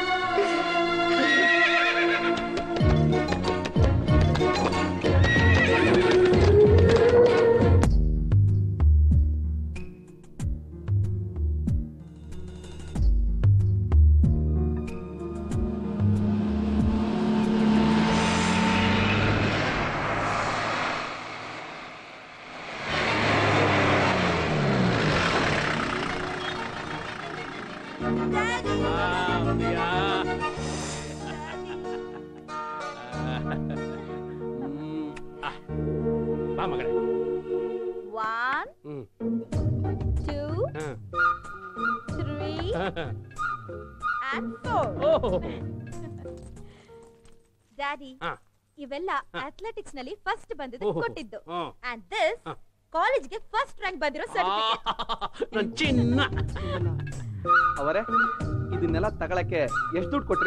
K: ಡ್ಯಾಡಿ, ಇವೆಲ್ಲ ಅಥ್ಲೆಟಿಕ್ಸ್ ನಲ್ಲಿ ಫಸ್ಟ್ ಬಂದಿದ್ದು ಕೊಟ್ಟಿದ್ದು. ಅಂಡ್ ದಿಸ್ ಕಾಲೇಜ್ಗೆ ಫಸ್ಟ್ ರ್ಯಾಂಕ್ ಬಂದಿರೋ ಸರ್ಟಿಫಿಕೇಟ್.
A: ಚಿನ್ನ
E: ಅವರೇ, ಇದನ್ನೆಲ್ಲ ತಗೊಳಕ್ಕೆ ಎಷ್ಟು ದುಡ್ಡು ಕೊಟ್ರಿ?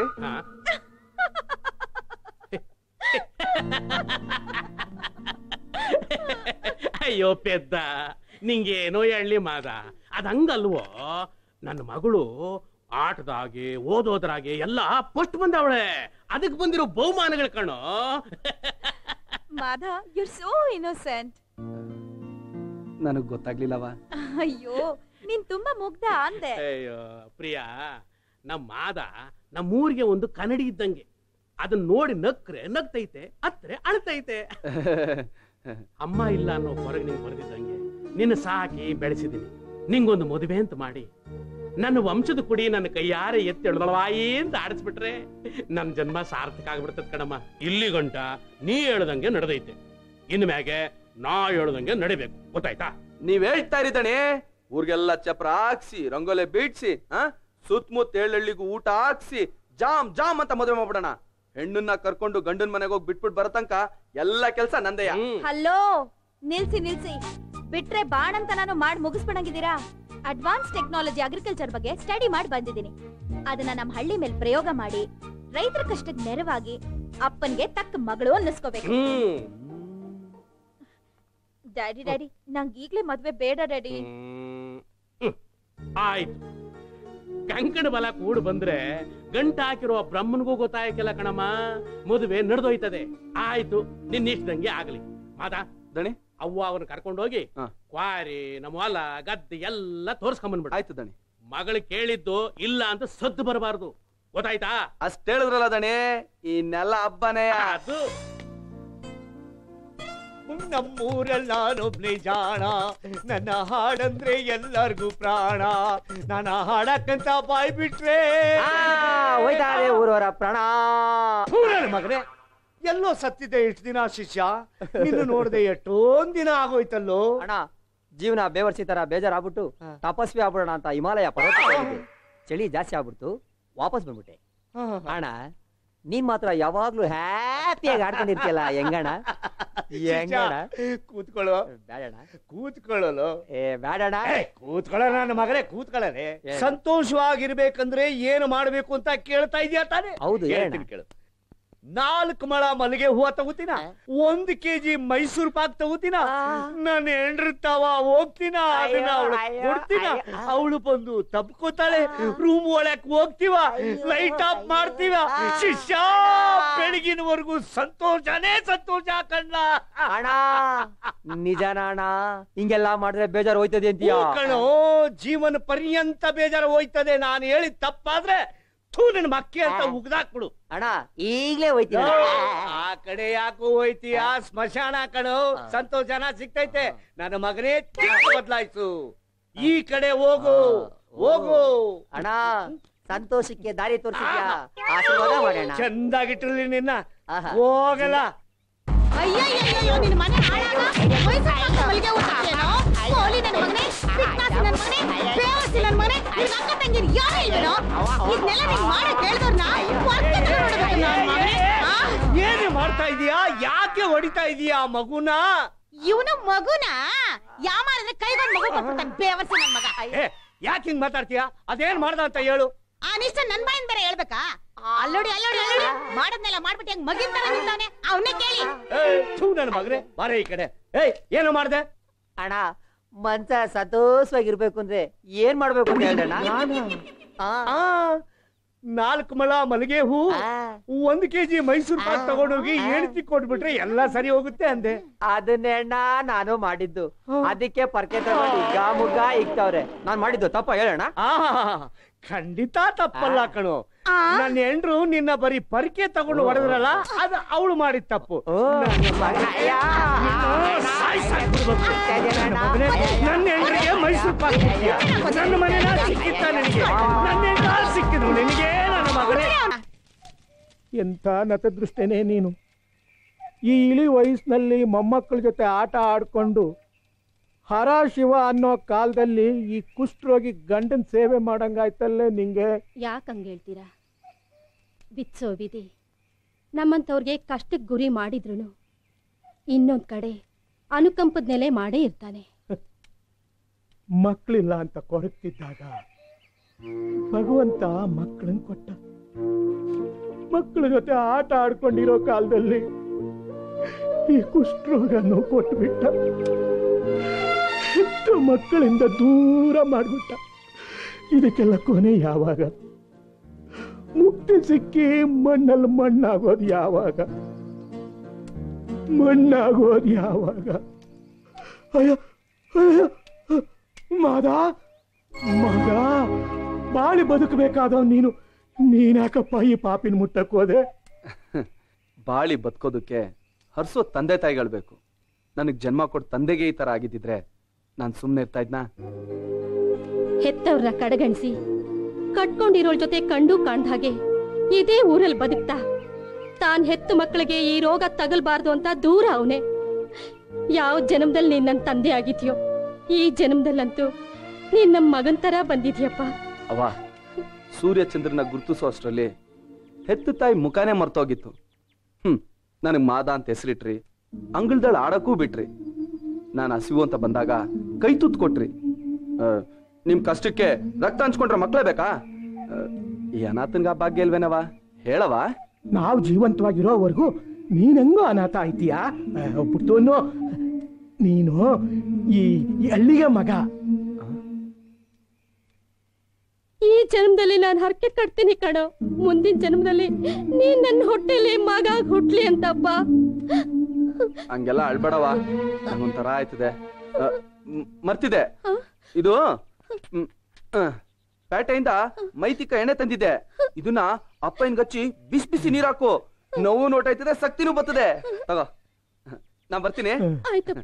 A: ಅಯ್ಯೋ ಪೆದ್ದ, ನಿಂಗೇನೋ ಎಳ್ಳಿ ಮಾದ. ಅದಂಗಲ್ವೋ, ನನ್ನ ಮಗಳು ಆಟದಾಗೆ ಓದೋದ್ರಾಗೆ ಎಲ್ಲ ಫಸ್ಟ್ ಬಂದವಳೆ. ಅದಕ್ಕೆ ಬಂದಿರೋ ಬಹುಮಾನಗಳು ಕಣೋ.
K: Madha, you are so innocent.
E: ನನಗ್ ಗೊತ್ತಾಗ್ಲಿಲ್ಲವ.
K: ಅಯ್ಯೋ, ನೀನ್ ತುಂಬಾ ಮುಗ್ಧ ಅಂದೆ.
A: ಅಯ್ಯೋ ಪ್ರಿಯಾ, ನಮ್ಮ ಮಾದ ನಮ್ಮೂರಿಗೆ ಒಂದು ಕನ್ನಡಿ ಇದ್ದಂಗೆ. ಅದನ್ನ ನೋಡಿ ನಕ್ರೆ ನಗ್ತೈತೆ, ಅತ್ರೆ ಅಳ್ತೈತೆ. ಅಮ್ಮ ಇಲ್ಲ ಅನ್ನೋ ಹೊರಗೆ ನಿಂಗೆ ಬರೆದಿದ್ದಂಗೆ ನಿನ್ನ ಸಾಕಿ ಬೆಳೆಸಿದೀನಿ. ನಿಂಗೊಂದು ಮದುವೆ ಅಂತ ಮಾಡಿ ನನ್ನ ವಂಶದ ಕುಡಿ ನನ್ನ ಕೈಯಾರೆ ಎತ್ತಿ ಎಳ್ದಳವಾಯಿ ಅಂತ ಆಡಿಸ್ಬಿಟ್ರೆ ನನ್ನ ಜನ್ಮ ಸಾರ್ಥಕ ಆಗ್ಬಿಡ್ತದ ಕಣಮ್ಮ. ಇಲ್ಲಿ ಗಂಟ ನೀ ಹೇಳ್ದಂಗೆ ನಡೆದೈತೆ, ಇನ್ ಮ್ಯಾಗೆ ನಾ ಹೇಳ್ದಂಗೆ ನಡಿಬೇಕು, ಗೊತ್ತಾಯ್ತಾ?
E: ನೀವ್ ಹೇಳ್ತಾ ಇರಿದಣೆ, ಊರ್ಗೆಲ್ಲ ಚಪ್ರ ಹಾಕ್ಸಿ ರಂಗೋಲೆ ಬೀಡ್ಸಿ ಆ ಸುತ್ತಮುತ್ತ ಏಳಳ್ಳಿಗೂ ಊಟ ಹಾಕ್ಸಿ ಜಾಮ್ ಜಾಮ್ ಅಂತ ಮದುವೆ ಮಾಡ್ಬಿಡೋಣ. ಹೆಣ್ಣನ್ನ ಕರ್ಕೊಂಡು ಗಂಡನ್ ಮನೆಗೆ ಹೋಗಿ ಬಿಟ್ಬಿಟ್ಟು ಬರತಂಕ ಎಲ್ಲ ಕೆಲ್ಸ ನಂದೆಯ.
K: ಹಲೋ, ನಿಲ್ಸಿ ನಿಲ್ಸಿ. ಬಿಟ್ರೆ ಬಾಣಂತ ನಾನು ಮಾಡಿ ಮುಗಿಸ್ಬಿಡಂಗಿದ್ದೀರಾ? ಅಡ್ವಾನ್ಸ್ ಟೆಕ್ನಾಲಜಿ ಅಗ್ರಿಕಲ್ಚರ್ ಬಗ್ಗೆ ಸ್ಟಡಿ ಮಾಡಿ ಬಂದಿದ್ದೀನಿ. ಅದನ್ನ ನಮ್ಮ ಹಳ್ಳಿ ಮೇಲೆ ಪ್ರಯೋಗ ಮಾಡಿ ರೈತರ ಕಷ್ಟಕ್ಕೆ ನೆರವಾಗಿ ಅಪ್ಪನ್ಗೆ ತಕ್ಕ ಮಗಳು ಅನ್ನಿಸ್ಕೋಬೇಕು. ಡ್ಯಾಡಿ ಡ್ಯಾಡಿ, ನಂಗೆ ಈಗ್ಲೇ ಮದ್ವೆ ಬೇಡ ಡ್ಯಾಡಿ.
A: ಆಯ್ತು, ಕಂಕಣ ಬಲ ಕೂಡ್ ಬಂದ್ರೆ ಗಂಟ ಹಾಕಿರೋ ಬ್ರಹ್ಮನ್ಗೂ ಗೊತ್ತಾಯ್ಕಲ್ಲ ಕಣಮ್ಮ, ಮದುವೆ ನಡೆದೋಯ್ತದೆ. ಆಯ್ತು, ನಿನ್ನ ಇಷ್ಟದಂಗೆ ಆಗ್ಲಿ. ಮಾತಾ
E: ದಣಿ,
A: ಅವ್ವ ಅವನ್ನ ಕರ್ಕೊಂಡೋಗಿ ಕ್ವಾರಿ ನಮ್ಮ ಹೊಲ ಗದ್ದೆ ಎಲ್ಲ ತೋರ್ಸ್ಕೊಂಬಂದ್ಬಿಡ.
E: ಆಯ್ತು ದಣಿ.
A: ಮಗಳು ಕೇಳಿದ್ದು ಇಲ್ಲ ಅಂತ ಸದ್ದು ಬರಬಾರ್ದು, ಗೊತ್ತಾಯ್ತಾ?
E: ಅಷ್ಟ್ ಹೇಳಿದ್ರಲ್ಲ ದಣಿ, ಇನ್ನೆಲ್ಲ ಹಬ್ಬನೇ.
A: ಅದು
I: ನಮ್ಮೂರಲ್ಲಿ ನಾನೊಬ್ನೇ ಜಾಣ, ನನ್ನ ಹಾಡಂದ್ರೆ ಎಲ್ಲರಿಗೂ ಪ್ರಾಣ. ನನ್ನ ಹಾಡಕ್ಕಂತ ಬಾಯ್ ಬಿಟ್ರೆ
C: ಹೋಯ್ತಾರೆ ಊರವರ ಪ್ರಾಣ.
I: ಮಗನೇ ಎಲ್ಲೋ ಸತ್ತಿದ್ದೆ ಇಷ್ಟು ದಿನ ಶಿಷ್ಯ, ನಿನ್ನ ನೋಡ್ದೆ ಎಷ್ಟೊಂದ್ ದಿನ ಆಗೋಯ್ತಲ್ಲೋ.
C: ಅಣ್ಣ ಜೀವನ ಬೇವರ್ಸಿ ತರ ಬೇಜಾರಾಗ್ಬಿಟ್ಟು ತಪಸ್ವಿ ಆಗ್ಬಿಡೋಣ ಅಂತ ಹಿಮಾಲಯ ಪರ್ವತ ಹೋಗಿದ್ದೆ. ಚಳಿ ಜಾಸ್ತಿ ಆಗ್ಬಿಡ್ತು, ವಾಪಸ್ ಬಂದ್ಬಿಟ್ಟೆ. ಅಣ್ಣ ನೀನ್ ಮಾತ್ರ ಯಾವಾಗ್ಲೂ ಹ್ಯಾಪಿಯಾಗಿ ಆಡ್ಕೊಂಡಿರ್ತಿಯಲ್ಲ, ಹೆಂಗಣ್ಣ? ಹೆಂಗಣ್ಣ?
I: ಕೂತ್ಕೊಳ್ಳೋ.
C: ಬೇಡಣ್ಣ
I: ಕೂತ್ಕೊಳ್ಳಲು.
C: ಏ ಬೇಡಣ್ಣ,
I: ಕೂತ್ಕೊಳ್ಳ ನನ್ನ ಮಗನೇ, ಕೂತ್ಕೊಳ್ಳೆ. ಸಂತೋಷವಾಗಿರ್ಬೇಕಂದ್ರೆ ಏನು ಮಾಡ್ಬೇಕು ಅಂತ ಕೇಳ್ತಾ ಇದೀಯ ತಾನೆ?
C: ಹೌದು,
I: ಹೇಳ್ತೀನಿ ಕೇಳು. ನಾಲ್ಕು ಮಳ ಮಲ್ಲಿಗೆ ಹೂವ ತಗೋತೀನ, ಒಂದು ಕೆಜಿ ಮೈಸೂರು ಪಾಕ್ ತಗೋತೀನ, ನನ್ನ ಹೆಂಡ್ರ ತವ ಹೋಗ್ತೀನ, ಅದನ್ನ ಅವಳು ಕೊಡ್ತೀನ, ಅವಳು ಬಂದು ತಪ್ಕೋತಾಳೆ, ರೂಮ್ ಒಳಕ್ ಹೋಗ್ತೀವ, ಲೈಟ್ ಆಫ್ ಮಾಡ್ತೀವ. ಶಿಷ್ಯ ಬೆಳಗಿನವರೆಗೂ ಸಂತೋಷನೇ ಸಂತೋಷ ಕಣ್ಣ.
C: ಅಣ್ಣ ನಿಜಾನ ಅಣ್ಣ? ಹಿಂಗೆಲ್ಲಾ ಮಾಡಿದ್ರೆ ಬೇಜಾರು ಹೋಯ್ತದೆ ಅಂತೀಯ?
I: ಕಣೋ, ಜೀವನ ಪರ್ಯಂತ ಬೇಜಾರು ಹೋಯ್ತದೆ. ನಾನು ಹೇಳಿದ ತಪ್ಪಾದ್ರೆ ನನ್ನ ಮಕ್ಕಿ ಅಂತ ಉಗ್ದಾಕ್ಬಿಡು.
C: ಅಣ್ಣ ಈಗ್ಲೇ ಹೋಯ್ತೀಯ?
I: ಆ ಕಡೆ ಯಾಕೋ ಹೋಯ್ತೀಯ? ಸ್ಮಶಾನ ಕಣೋ, ಸಂತೋಷನ ಸಿಗ್ತೈತೆ. ನನ್ನ ಮಗನೇ ಬದಲಾಯ್ಸು, ಈ ಕಡೆ ಹೋಗು ಹೋಗು.
C: ಅಣ್ಣ ಸಂತೋಷಕ್ಕೆ ದಾರಿ ತೋರಿಸಿದ್ಯಾ, ಆಶೀರ್ವಾದ ಮಾಡೋಣ.
I: ಚಂದಾಗಿಟ್ಟಿರ್ಲಿ ನಿನ್ನ, ಹೋಗಲ್ಲ.
G: ಅಯ್ಯಯ್ಯಯ್ಯೋ, ನಿನ್ನ ಮನೆ ಹಾಳಾಗ ಮೈಸೂರು ಪಾಕ್ ಮಲ್ಲಿಗೆ ಹೂ ತಂದೇನೋ? ಕೋಲಿ ನನ್ನ ಮಗನೇ, ಪಿಕ್ನಾಸಿ ನನ್ನ ಮಗನೇ, ಬೇವಸಿ ನನ್ನ ಮಗನೇ, ನಿನ್ನ ಅಕ್ಕ ತಂಗಿರು ಯಾರು ಇಲ್ವೇನೋ? ಇದನ್ನೆಲ್ಲ ನೀನ್ ಮಾಡಿ ಕೇಳಿದವ್ರನ್ನ ಹೊರಗೆ ನೋಡಬೇಕು ನನ್ನ ಮಗನೇ.
I: ಏನೇ ಮಾಡ್ತಾ ಇದೀಯಾ? ಯಾಕೆ ಹೊಡಿತಾ ಇದೀಯಾ ಮಗುನ?
G: ಇವನು ಮಗುನ ಯಾ ಮಾಡಿದ್ರೆ ಕೈಗೊಂಡ್ ಮಗು ಕೊಟ್ಬಿಡ್ತಾನೆ, ಬೇವಸಿ ನನ್ನ ಮಗ.
I: ಯಾಕೆ ಹಿಂಗ್ ಮಾತಾಡ್ತೀಯಾ? ಅದೇನ್ ಮಾಡ್ದ ಅಂತ ಹೇಳು.
G: ಅನಿಷ್ಟ ನನ್ ಬಾಯಿಂದ ಬೇರೆ ಹೇಳ್ಬೇಕಾ? ಅಲ್ಲೋಡಿ ಅಲ್ಲೋಡಿ ಅಲ್ಲೋಡಿ, ಮಾಡದ್ನೆಲ್ಲ ಮಾಡ್ಬಿಟ್ಟು ಹೆಂಗ್ ಮಗಿನ ತರ ನಿಂತಾನೆ, ಅವನ್ನೇ ಕೇಳಿ.
I: ನನ್ನ ಮಗನೇ ಬಾರೆ ಈ ಕಡೆ. ಏಯ್ ಏನು ಮಾಡ್ದೆ?
C: ಅಣ್ಣ ಮನ್ಸ ಸಂತೋಷವಾಗಿರ್ಬೇಕು ಅಂದ್ರೆ ಏನ್ ಮಾಡ್ಬೇಕು ಅಂತ ಹೇಳಣ್ಣ?
I: ನಾಲ್ಕು ಮಳ ಮಲ್ಲಿಗೆ ಹೂ, ಒಂದ್ ಕೆಜಿ ಮೈಸೂರು ಪಾಕ್ ತಗೊಂಡೋಗಿ ಹೆಂಡತಿ ಕೊಟ್ಬಿಟ್ರೆ ಎಲ್ಲ ಸರಿ ಹೋಗುತ್ತೆ ಅಂದೆ.
C: ಅದನ್ನೇ ಅಣ್ಣ ನಾನು ಮಾಡಿದ್ದು, ಅದಕ್ಕೆ ಪರ್ಕೆ ತಗೊಂಡು ಈಗ ಮುಗ್ಗ ಇಕ್ತವ್ರೆ. ನಾನ್ ಮಾಡಿದ್ದು ತಪ್ಪ ಹೇಳಣ್ಣ?
I: ಖಂಡಿತ ತಪ್ಪಲ್ಲ ಕಣೋ. ನನ್ನ ಹೆಂಡ್ರು ನಿನ್ನ ಬರೀ ಪರಿಕೆ ತಗೊಂಡು ಹೊಡೆದ್ರಲ್ಲ, ಅದು ಅವಳು ಮಾಡಿದ ತಪ್ಪು. ನನ್ನ ಹೆಂಡ್ರಿಗೆ ಮೈಸೂರು ಪಾಕ್ ಕೊಡ್ತೀಯ, ನನ್ನ ಮನೆನ ಸಿಕ್ಕಿತ್ತ ನಿನಗೆ? ನನ್ನ ಹೆಂಡ್ರ ಸಿಕ್ಕಿದ್ರು ನಿನಗೆ? ನನ್ನ ಮಗನೇ ಎಂತ ನತದೃಷ್ಟೇನೆ ನೀನು. ಈ ಇಳಿ ವಯಸ್ಸಿನಲ್ಲಿ ಮೊಮ್ಮಕ್ಕಳ ಜೊತೆ ಆಟ ಆಡ್ಕೊಂಡು ಹರ ಶಿವ ಅನ್ನೋ ಕಾಲದಲ್ಲಿ ಈ ಕುಷ್ಠರೋಗಿ ಗಂಡನ್ ಸೇವೆ ಮಾಡಂಗಾಯ್ತಲ್ಲೇ ನಿಂಗೆ.
L: ಯಾಕಂಗ ಹೇಳ್ತೀರಾ? ಬಿಚ್ಚೋ ವಿಧಿ ನಮ್ಮಂಥವ್ರಿಗೆ ಕಷ್ಟಕ್ಕೆ ಗುರಿ ಮಾಡಿದ್ರು ಇನ್ನೊಂದ್ ಕಡೆ ಅನುಕಂಪದ ನೆಲೆ ಮಾಡೇ ಇರ್ತಾನೆ.
I: ಮಕ್ಕಳಿಲ್ಲ ಅಂತ ಕೊರಗ್ತಿದ್ದಾಗ ಭಗವಂತ ಮಕ್ಕಳನ್ನ ಕೊಟ್ಟ. ಮಕ್ಕಳ ಜೊತೆ ಆಟ ಆಡ್ಕೊಂಡಿರೋ ಕಾಲದಲ್ಲಿ ಈ ಕುಷ್ಠರೋಗನ್ನು ಕೊಟ್ಬಿಟ್ಟ. ಎಷ್ಟು ಮಕ್ಕಳಿಂದ ದೂರ ಮಾಡ್ಬಿಟ್ಟ. ಇದಕ್ಕೆಲ್ಲ ಕೊನೆ ಯಾವಾಗ? ಮುಕ್ತಿ ಸಿಕ್ಕಿ ಮಣ್ಣಲ್ಲಿ ಮಣ್ಣಾಗೋದು ಯಾವಾಗ? ಮಣ್ಣಾಗೋದು ಯಾವಾಗ? ಅಯ್ಯ ಅಯ್ಯ ಮಾದ ಮಗ, ಬಾಳಿ ಬದುಕಬೇಕಾದವ್ ನೀನು, ನೀನ್ಯಾಕಪ್ಪ ಈ ಪಾಪಿನ ಮುಟ್ಟಕ್ ಹೋದೆ?
E: ಬಾಳಿ ಬದುಕೋದಕ್ಕೆ ಹರ್ಸೋ ತಂದೆ ತಾಯಿಗಳು ಬೇಕು. ನನಗ್ ಜನ್ಮ ಕೊಟ್ಟು ತಂದೆಗೆ ಈ ತರ ಆಗಿದ್ದಿದ್ರೆ ನಾನ್ ಸುಮ್ನೆ ಇರ್ತಾ ಇದ್ನಾ?
L: ಹೆತ್ತವ್ರನ್ನ ಕಡೆಗಣಿಸಿ ಕಟ್ಕೊಂಡಿರೋಳ್ ಜೊತೆ ಕಂಡು ಕಾಣ್ದ ಹಾಗೆ ಇದೇ ಊರಲ್ಲಿ ಬದುಕ್ತಾ ತಾನ್ ಹೆತ್ತು ಮಕ್ಕಳಿಗೆ ಈ ರೋಗ ತಗಲ್ಬಾರ್ದು ಅಂತ ದೂರ ಅವನೇ. ಯಾವ ಜನ್ಮದಲ್ಲಿ ನೀನ್ ನನ್ ತಂದೆ ಆಗಿದ್ಯೋ, ಈ ಜನ್ಮದಲ್ಲಂತೂ ನೀನ್ ನಮ್ ಮಗನ್ ತರ ಬಂದಿದ್ಯಪ್ಪ.
E: ಅವ ಸೂರ್ಯ ಚಂದ್ರನ ಗುರುತಿಸೋ ಅಷ್ಟ್ರಲ್ಲಿ ಹೆತ್ತು ತಾಯಿ ಮುಖಾನೇ ಮರ್ತೋಗಿತ್ತು. ಹ್ಮ್ ನನಗ್ ಮಾದ ಅಂತ ಹೆಸರಿಟ್ರಿ, ಅಂಗಳದಳ ಆಡಕ್ಕೂ ಬಿಟ್ರಿ. ನಾನು ಹಸಿವು ಅಂತ ಬಂದಾಗ ಕೈ ತುತ್ತು ಕೊಟ್ರಿ. ನಿಮ್ ಕಷ್ಟಕ್ಕೆ ರಕ್ತ ಹಂಚ್ಕೊಂಡ್ರೆ ಮಕ್ಳೇ ಬೇಕಾ? ಈ ಅನಾಥನ್ಗ ಭಾಗ್ಯ ಇಲ್ವೇನವ? ಹೇಳವ.
I: ನಾವು ಜೀವಂತವಾಗಿರೋವರೆಗೂ ನೀನಂಗೂ ಅನಾಥ ಆಯ್ತೀಯಾ? ಬಿಡ್ತು, ನೀನು ಈ ಹಳ್ಳಿಗೆ ಮಗ.
L: ಈ ಜನ್ಮದಲ್ಲಿ ನಾನು ಹರಕೆ ಕಟ್ತೀನಿ ಕಣೋ, ಮುಂದಿನ ಜನ್ಮದಲ್ಲಿ ನೀನ್ ನನ್ನ ಹೊಟ್ಟೆಲಿ ಮಗ ಹುಟ್ಲಿ ಅಂತಪ್ಪ.
E: ಹಂಗೆಲ್ಲ ಅಳ್ಬೇಡವ, ನಂಗೊಂಥರ ಆಯ್ತದೆ. ಮರ್ತಿದೆ, ಇದು ಪೇಟೆಯಿಂದ ಮೈತಿಕ ಎಣ್ಣೆ ತಂದಿದ್ದೆ. ಇದನ್ನ ಅಪ್ಪನ್ ಗಚ್ಚಿ ಬಿಸಿ ಬಿಸಿ ನೀರಾಕು. ನೋವು ನೋಟ ಆಯ್ತದೆ, ಶಕ್ತಿನೂ ಬರ್ತದೆ. ತಗೋ, ನಾ ಬರ್ತೀನಿ.
L: ಆಯ್ತಪ್ಪ.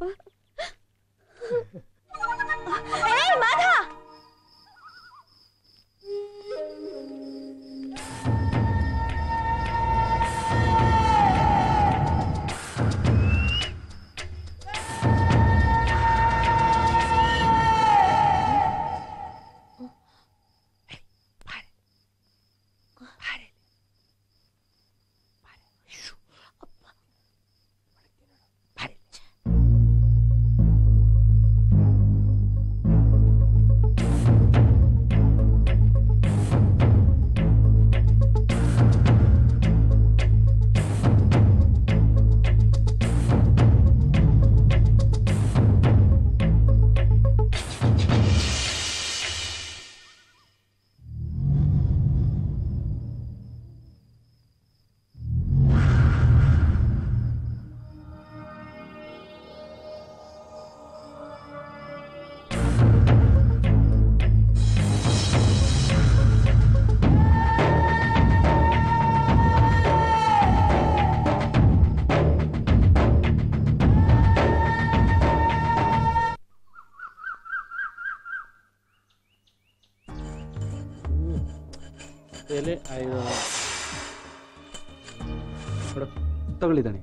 E: ತಗೊಳ್ಳಿದ್ದಾನೆ.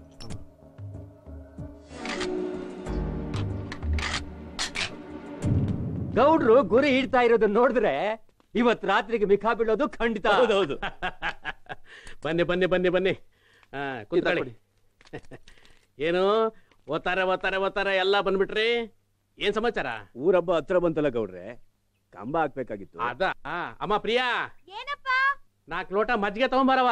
C: ಗೌಡ್ರು ಗುರಿ ಇಡ್ತಾ ಇರೋದನ್ನ ನೋಡಿದ್ರೆ ಇವತ್ ರಾತ್ರಿಗೆ ಮಿಖಾ ಬೀಳೋದು ಖಂಡಿತ.
A: ಹೌದೌದು. ಬನ್ನಿ ಬನ್ನಿ ಬನ್ನಿ ಬನ್ನಿ ಹಾ ಕೂತ್ಕೊಳ್ಳಿ. ಏನು ಓದ್ತಾರೆ ಓದ್ತಾರೆ ಓದ್ತಾರೆ ಎಲ್ಲ ಬಂದ್ಬಿಟ್ರಿ? ಏನ್ ಸಮಾಚಾರ?
M: ಊರಬ್ಬ ಹತ್ರ ಬಂತಲ್ಲ ಗೌಡ್ರೆ, ಕಂಬ ಹಾಕ್ಬೇಕಾಗಿತ್ತು.
A: ಅದ ಅಮ್ಮ ಪ್ರಿಯಾ, ನಾಲ್ಕು ಲೋಟ ಮಜ್ಜಿಗೆ ತಗೊಂಬಾರವ.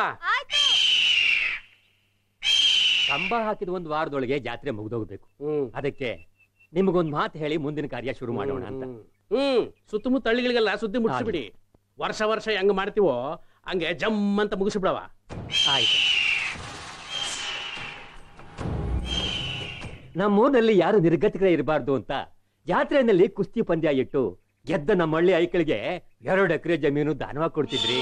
C: ಕಂಬ ಹಾಕಿದ ಒಂದು ವಾರದೊಳಗೆ ಜಾತ್ರೆ ಮುಗ್ದೋಗ್ಬೇಕು. ಅದಕ್ಕೆ ನಿಮಗೊಂದ್ ಮಾತು ಹೇಳಿ ಮುಂದಿನ ಕಾರ್ಯ ಶುರು ಮಾಡೋಣ ಅಂತ.
A: ಹ್ಮ್ ಸುತ್ತಮುತ್ತ ಹಳ್ಳಿಗಳಿಗೆಲ್ಲ ಸುದ್ದಿ ಮುಟ್ಟಿಸ್ಬಿಡಿ. ವರ್ಷ ವರ್ಷ ಹೆಂಗ್ ಮಾಡ್ತೀವೋ ಹಂಗೆ ಜಮ್ ಅಂತ ಮುಗಿಸ್ಬಿಡವ.
C: ಆಯ್ತು. ನಮ್ಮೂರಿನಲ್ಲಿ ಯಾರು ನಿರ್ಗತಿಕರೇ ಇರಬಾರ್ದು ಅಂತ ಜಾತ್ರೆಯಲ್ಲಿ ಕುಸ್ತಿ ಪಂದ್ಯ ಇಟ್ಟು ಗೆದ್ದ ನಮ್ಮ ಹಳ್ಳಿ ಐಕಳಿಗೆ ಎರಡು ಎಕರೆ ಜಮೀನು ದಾನವಾಗಿ ಕೊಡ್ತಿದ್ರಿ.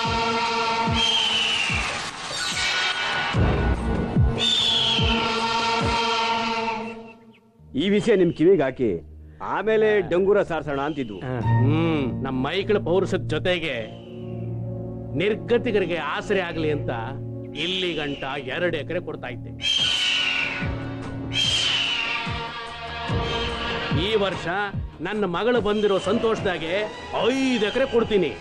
M: ಈ ವಿಷಯ ನಿಮ್ ಕಿವಿಗೆ ಹಾಕಿ ಆಮೇಲೆ ಡಂಗೂರ ಸಾರ್ಸೋಣ ಅಂತಿದ್ವು.
A: ಹ್ಮ್ ನಮ್ಮ ಮೈಕಳ ಪೌರುಷದ ಜೊತೆಗೆ ನಿರ್ಗತಿಕರಿಗೆ ಆಸರೆ ಆಗ್ಲಿ ಅಂತ ಇಲ್ಲಿ ಗಂಟ ಎರಡು ಎಕರೆ ಕೊಡ್ತಾ ಇದ್ದೆ. ಈ ವರ್ಷ ನನ್ನ ಮಗಳು ಬಂದಿರೋ ಸಂತೋಷದಾಗೆ ಐದು ಎಕರೆ ಕೊಡ್ತೀನಿ.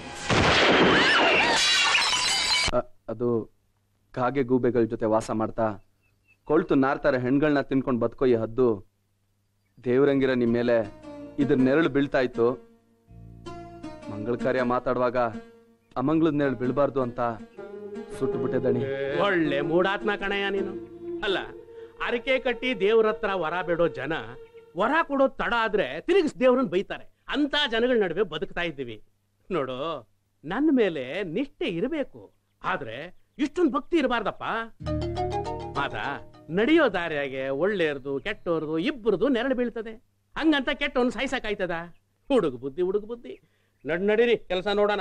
E: ಅದು ಕಾಗೆ ಗೂಬೆಗಳ ಜೊತೆ ವಾಸ ಮಾಡ್ತಾ ಕೊಳ್ತು ನಾರ್ತಾರ ಹೆಣ್ಗಳನ್ನ ತಿನ್ಕೊಂಡು ಬದುಕೋ ಈ ಹದ್ದು ದೇವ್ರಂಗಿರ ನಿಮ್ ಮೇಲೆ ಇದ್ರ ನೆರಳು ಬೀಳ್ತಾ ಇತ್ತು. ಮಂಗಳ ಕಾರ್ಯ ಮಾತಾಡುವಾಗ ಅಮಂಗಳದ ನೆರಳು ಬೀಳ್ಬಾರ್ದು ಅಂತ ಸುಟ್ಟು ಬಿಟ್ಟೆ ದಣಿ.
A: ಒಳ್ಳೆ ಮೂಡಾತ್ಮ ಕಣಯ್ಯ ನೀನು. ಅಲ್ಲ, ಅರಿಕೆ ಕಟ್ಟಿ ದೇವ್ರ ಹತ್ರ ವರ ಬೇಡೋ ಜನ ವರ ಕೊಡೋದ್ ತಡ ಆದ್ರೆ ತಿರುಗಿಸ್ ದೇವ್ರನ್ನ ಬೈತಾರೆ. ಅಂತ ಜನಗಳ ನಡುವೆ ಬದುಕ್ತಾ ಇದ್ದೀವಿ ನೋಡು. ನನ್ನ ಮೇಲೆ ನಿಷ್ಠೆ ಇರಬೇಕು, ಆದ್ರೆ ಇಷ್ಟೊಂದು ಭಕ್ತಿ ಇರಬಾರ್ದಪ್ಪ. ಮಾತಾ ನಡೆಯೋ ದಾರಿಯಾಗೆ ಒಳ್ಳೆಯರ್ದು ಕೆಟ್ಟೋರ್ದು ಇಬ್ಬರದು ನೆರಳು ಬೀಳ್ತದೆ. ಹಂಗಂತ ಕೆಟ್ಟವನು ಸಾಯ್ಸಕ್ಕಾಯ್ತದ? ಹುಡುಗ ಬುದ್ಧಿ ಹುಡುಗ ಬುದ್ಧಿ. ನಡ್ ನಡೀರಿ ಕೆಲಸ ನೋಡೋಣ.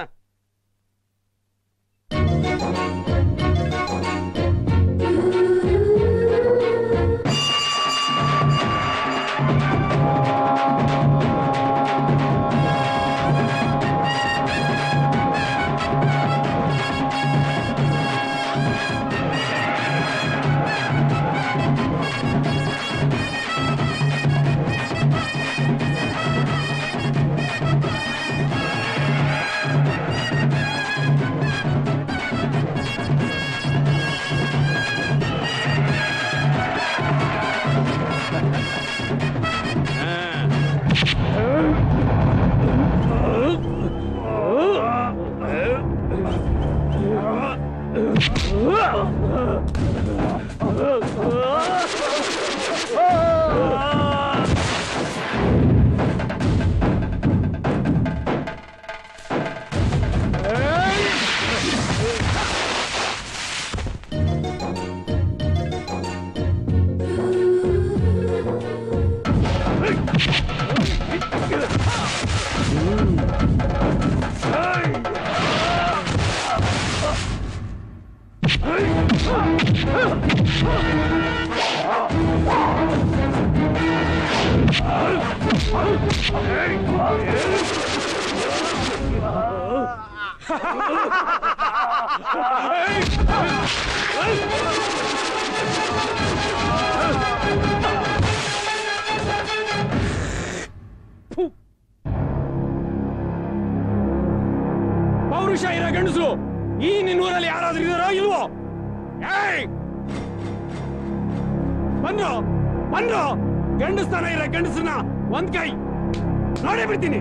A: ಪೌರುಷ ಇರೋ ಗಂಡಸರು ಈ ನಿನ್ನೂರಲ್ಲಿ ಯಾರಾದ್ರೂ ಇದಾರೋ ಇಲ್ವೋ? ಬಂದ್ರು ಬಂದ್ರು ಗಂಡಸ್ತಾನ ಇರೋ ಗಂಡಸನ್ನ ಒಂದ್ ಕೈ ನೋಡೇ ಬಿಡ್ತೀನಿ.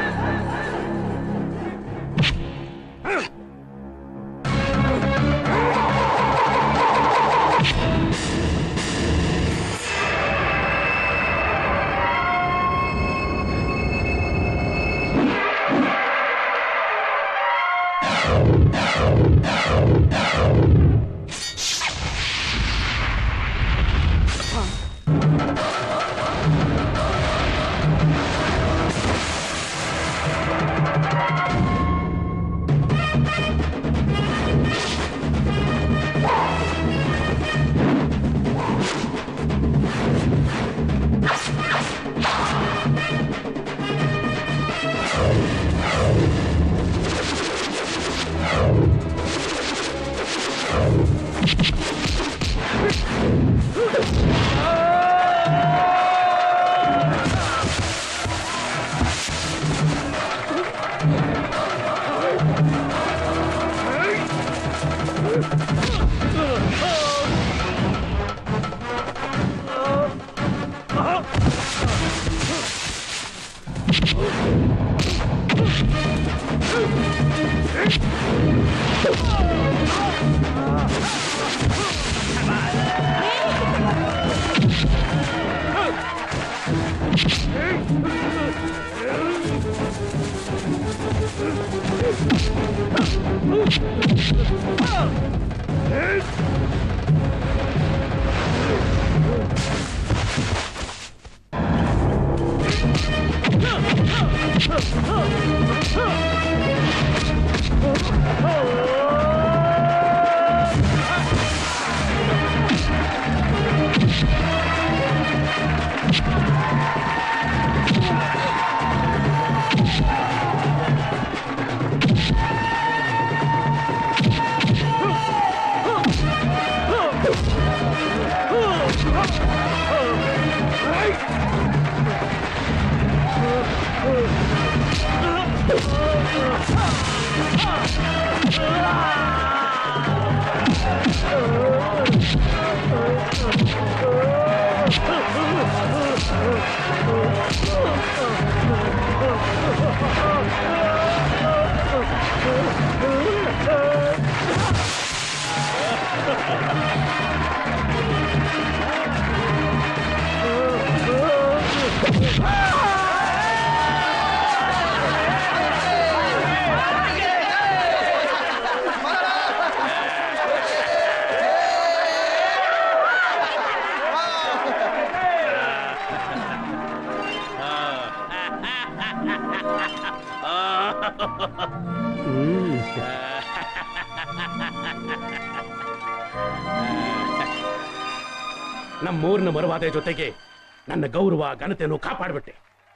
A: ನಮ್ಮೂರಿನ ಮರುವಾದೆ ಜೊತೆಗೆ ನನ್ನ ಗೌರವ ಘನತೆಯನ್ನು ಕಾಪಾಡ್ಬಿಟ್ಟೆ.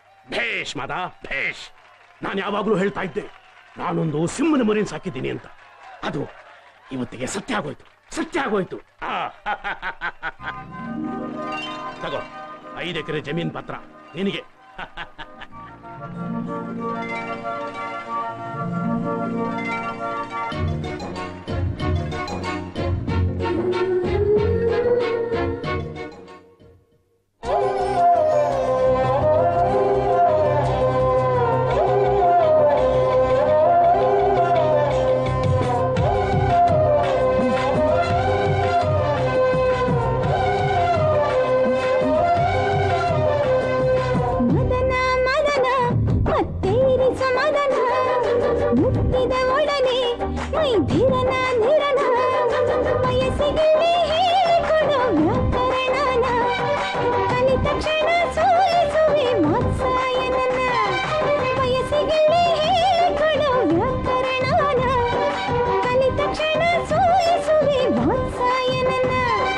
A: ಭೇಷ್ ಮಾದ ಭೇಷ್. ನಾನು ಯಾವಾಗ್ಲೂ ಹೇಳ್ತಾ ಇದ್ದೆ ನಾನೊಂದು ಸಿಂಹನ ಮರಿನ್ ಸಾಕಿದ್ದೀನಿ ಅಂತ. ಅದು ಇವತ್ತಿಗೆ ಸತ್ಯ ಆಗೋಯ್ತು, ಸತ್ಯ ಆಗೋಯ್ತು. ತಗೋ ಐದು ಎಕರೆ ಜಮೀನ್ ಪತ್ರ ನಿನಗೆ.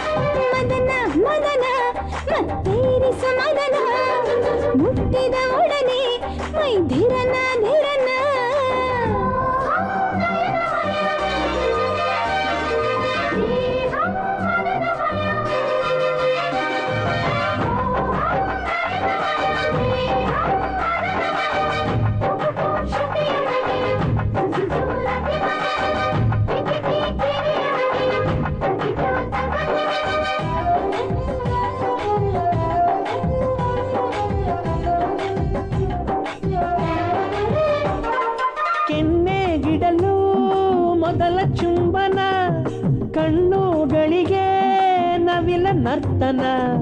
K: ಮುಟ್ಟಿದ
F: ಮೊದಲ ಚುಂಬನ ಕಣ್ಣುಗಳಿಗೆ ನವಿಲ ನರ್ತನ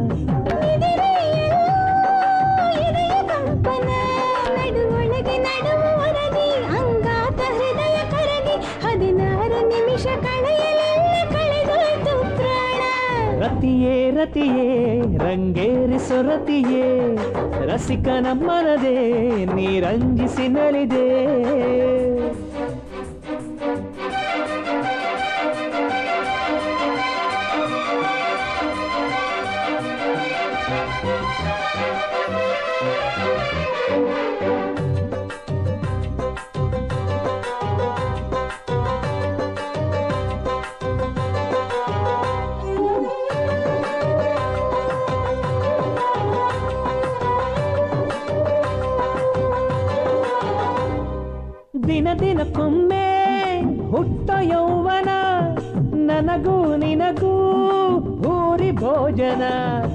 G: ನಡುವೊಳಗೆ ನಡುವೊರಗಿ ಅಂಗಾತ ಹೃದಯ ಕರಗಿ ಹದಿನಾರು ನಿಮಿಷ ಕಳೆಯಲೆಲ್ಲ ಕಳೆದೋಯ್ತು ಪ್ರಾಣ.
F: ರತಿಯೇ ರತಿಯೇ ರಂಗೇರಿಸೋ ರತಿಯೇ ರಸಿಕನ ಮನದೇ ನೀರಂಜಿಸಿ ನಲಿದೆ. ದಿನ ದಿನಕ್ಕೊಮ್ಮೆ ಹುಟ್ಟ ಯೌವನ ನನಗೂ ನಿನಗೂ ಭೂರಿ ಭೋಜನ.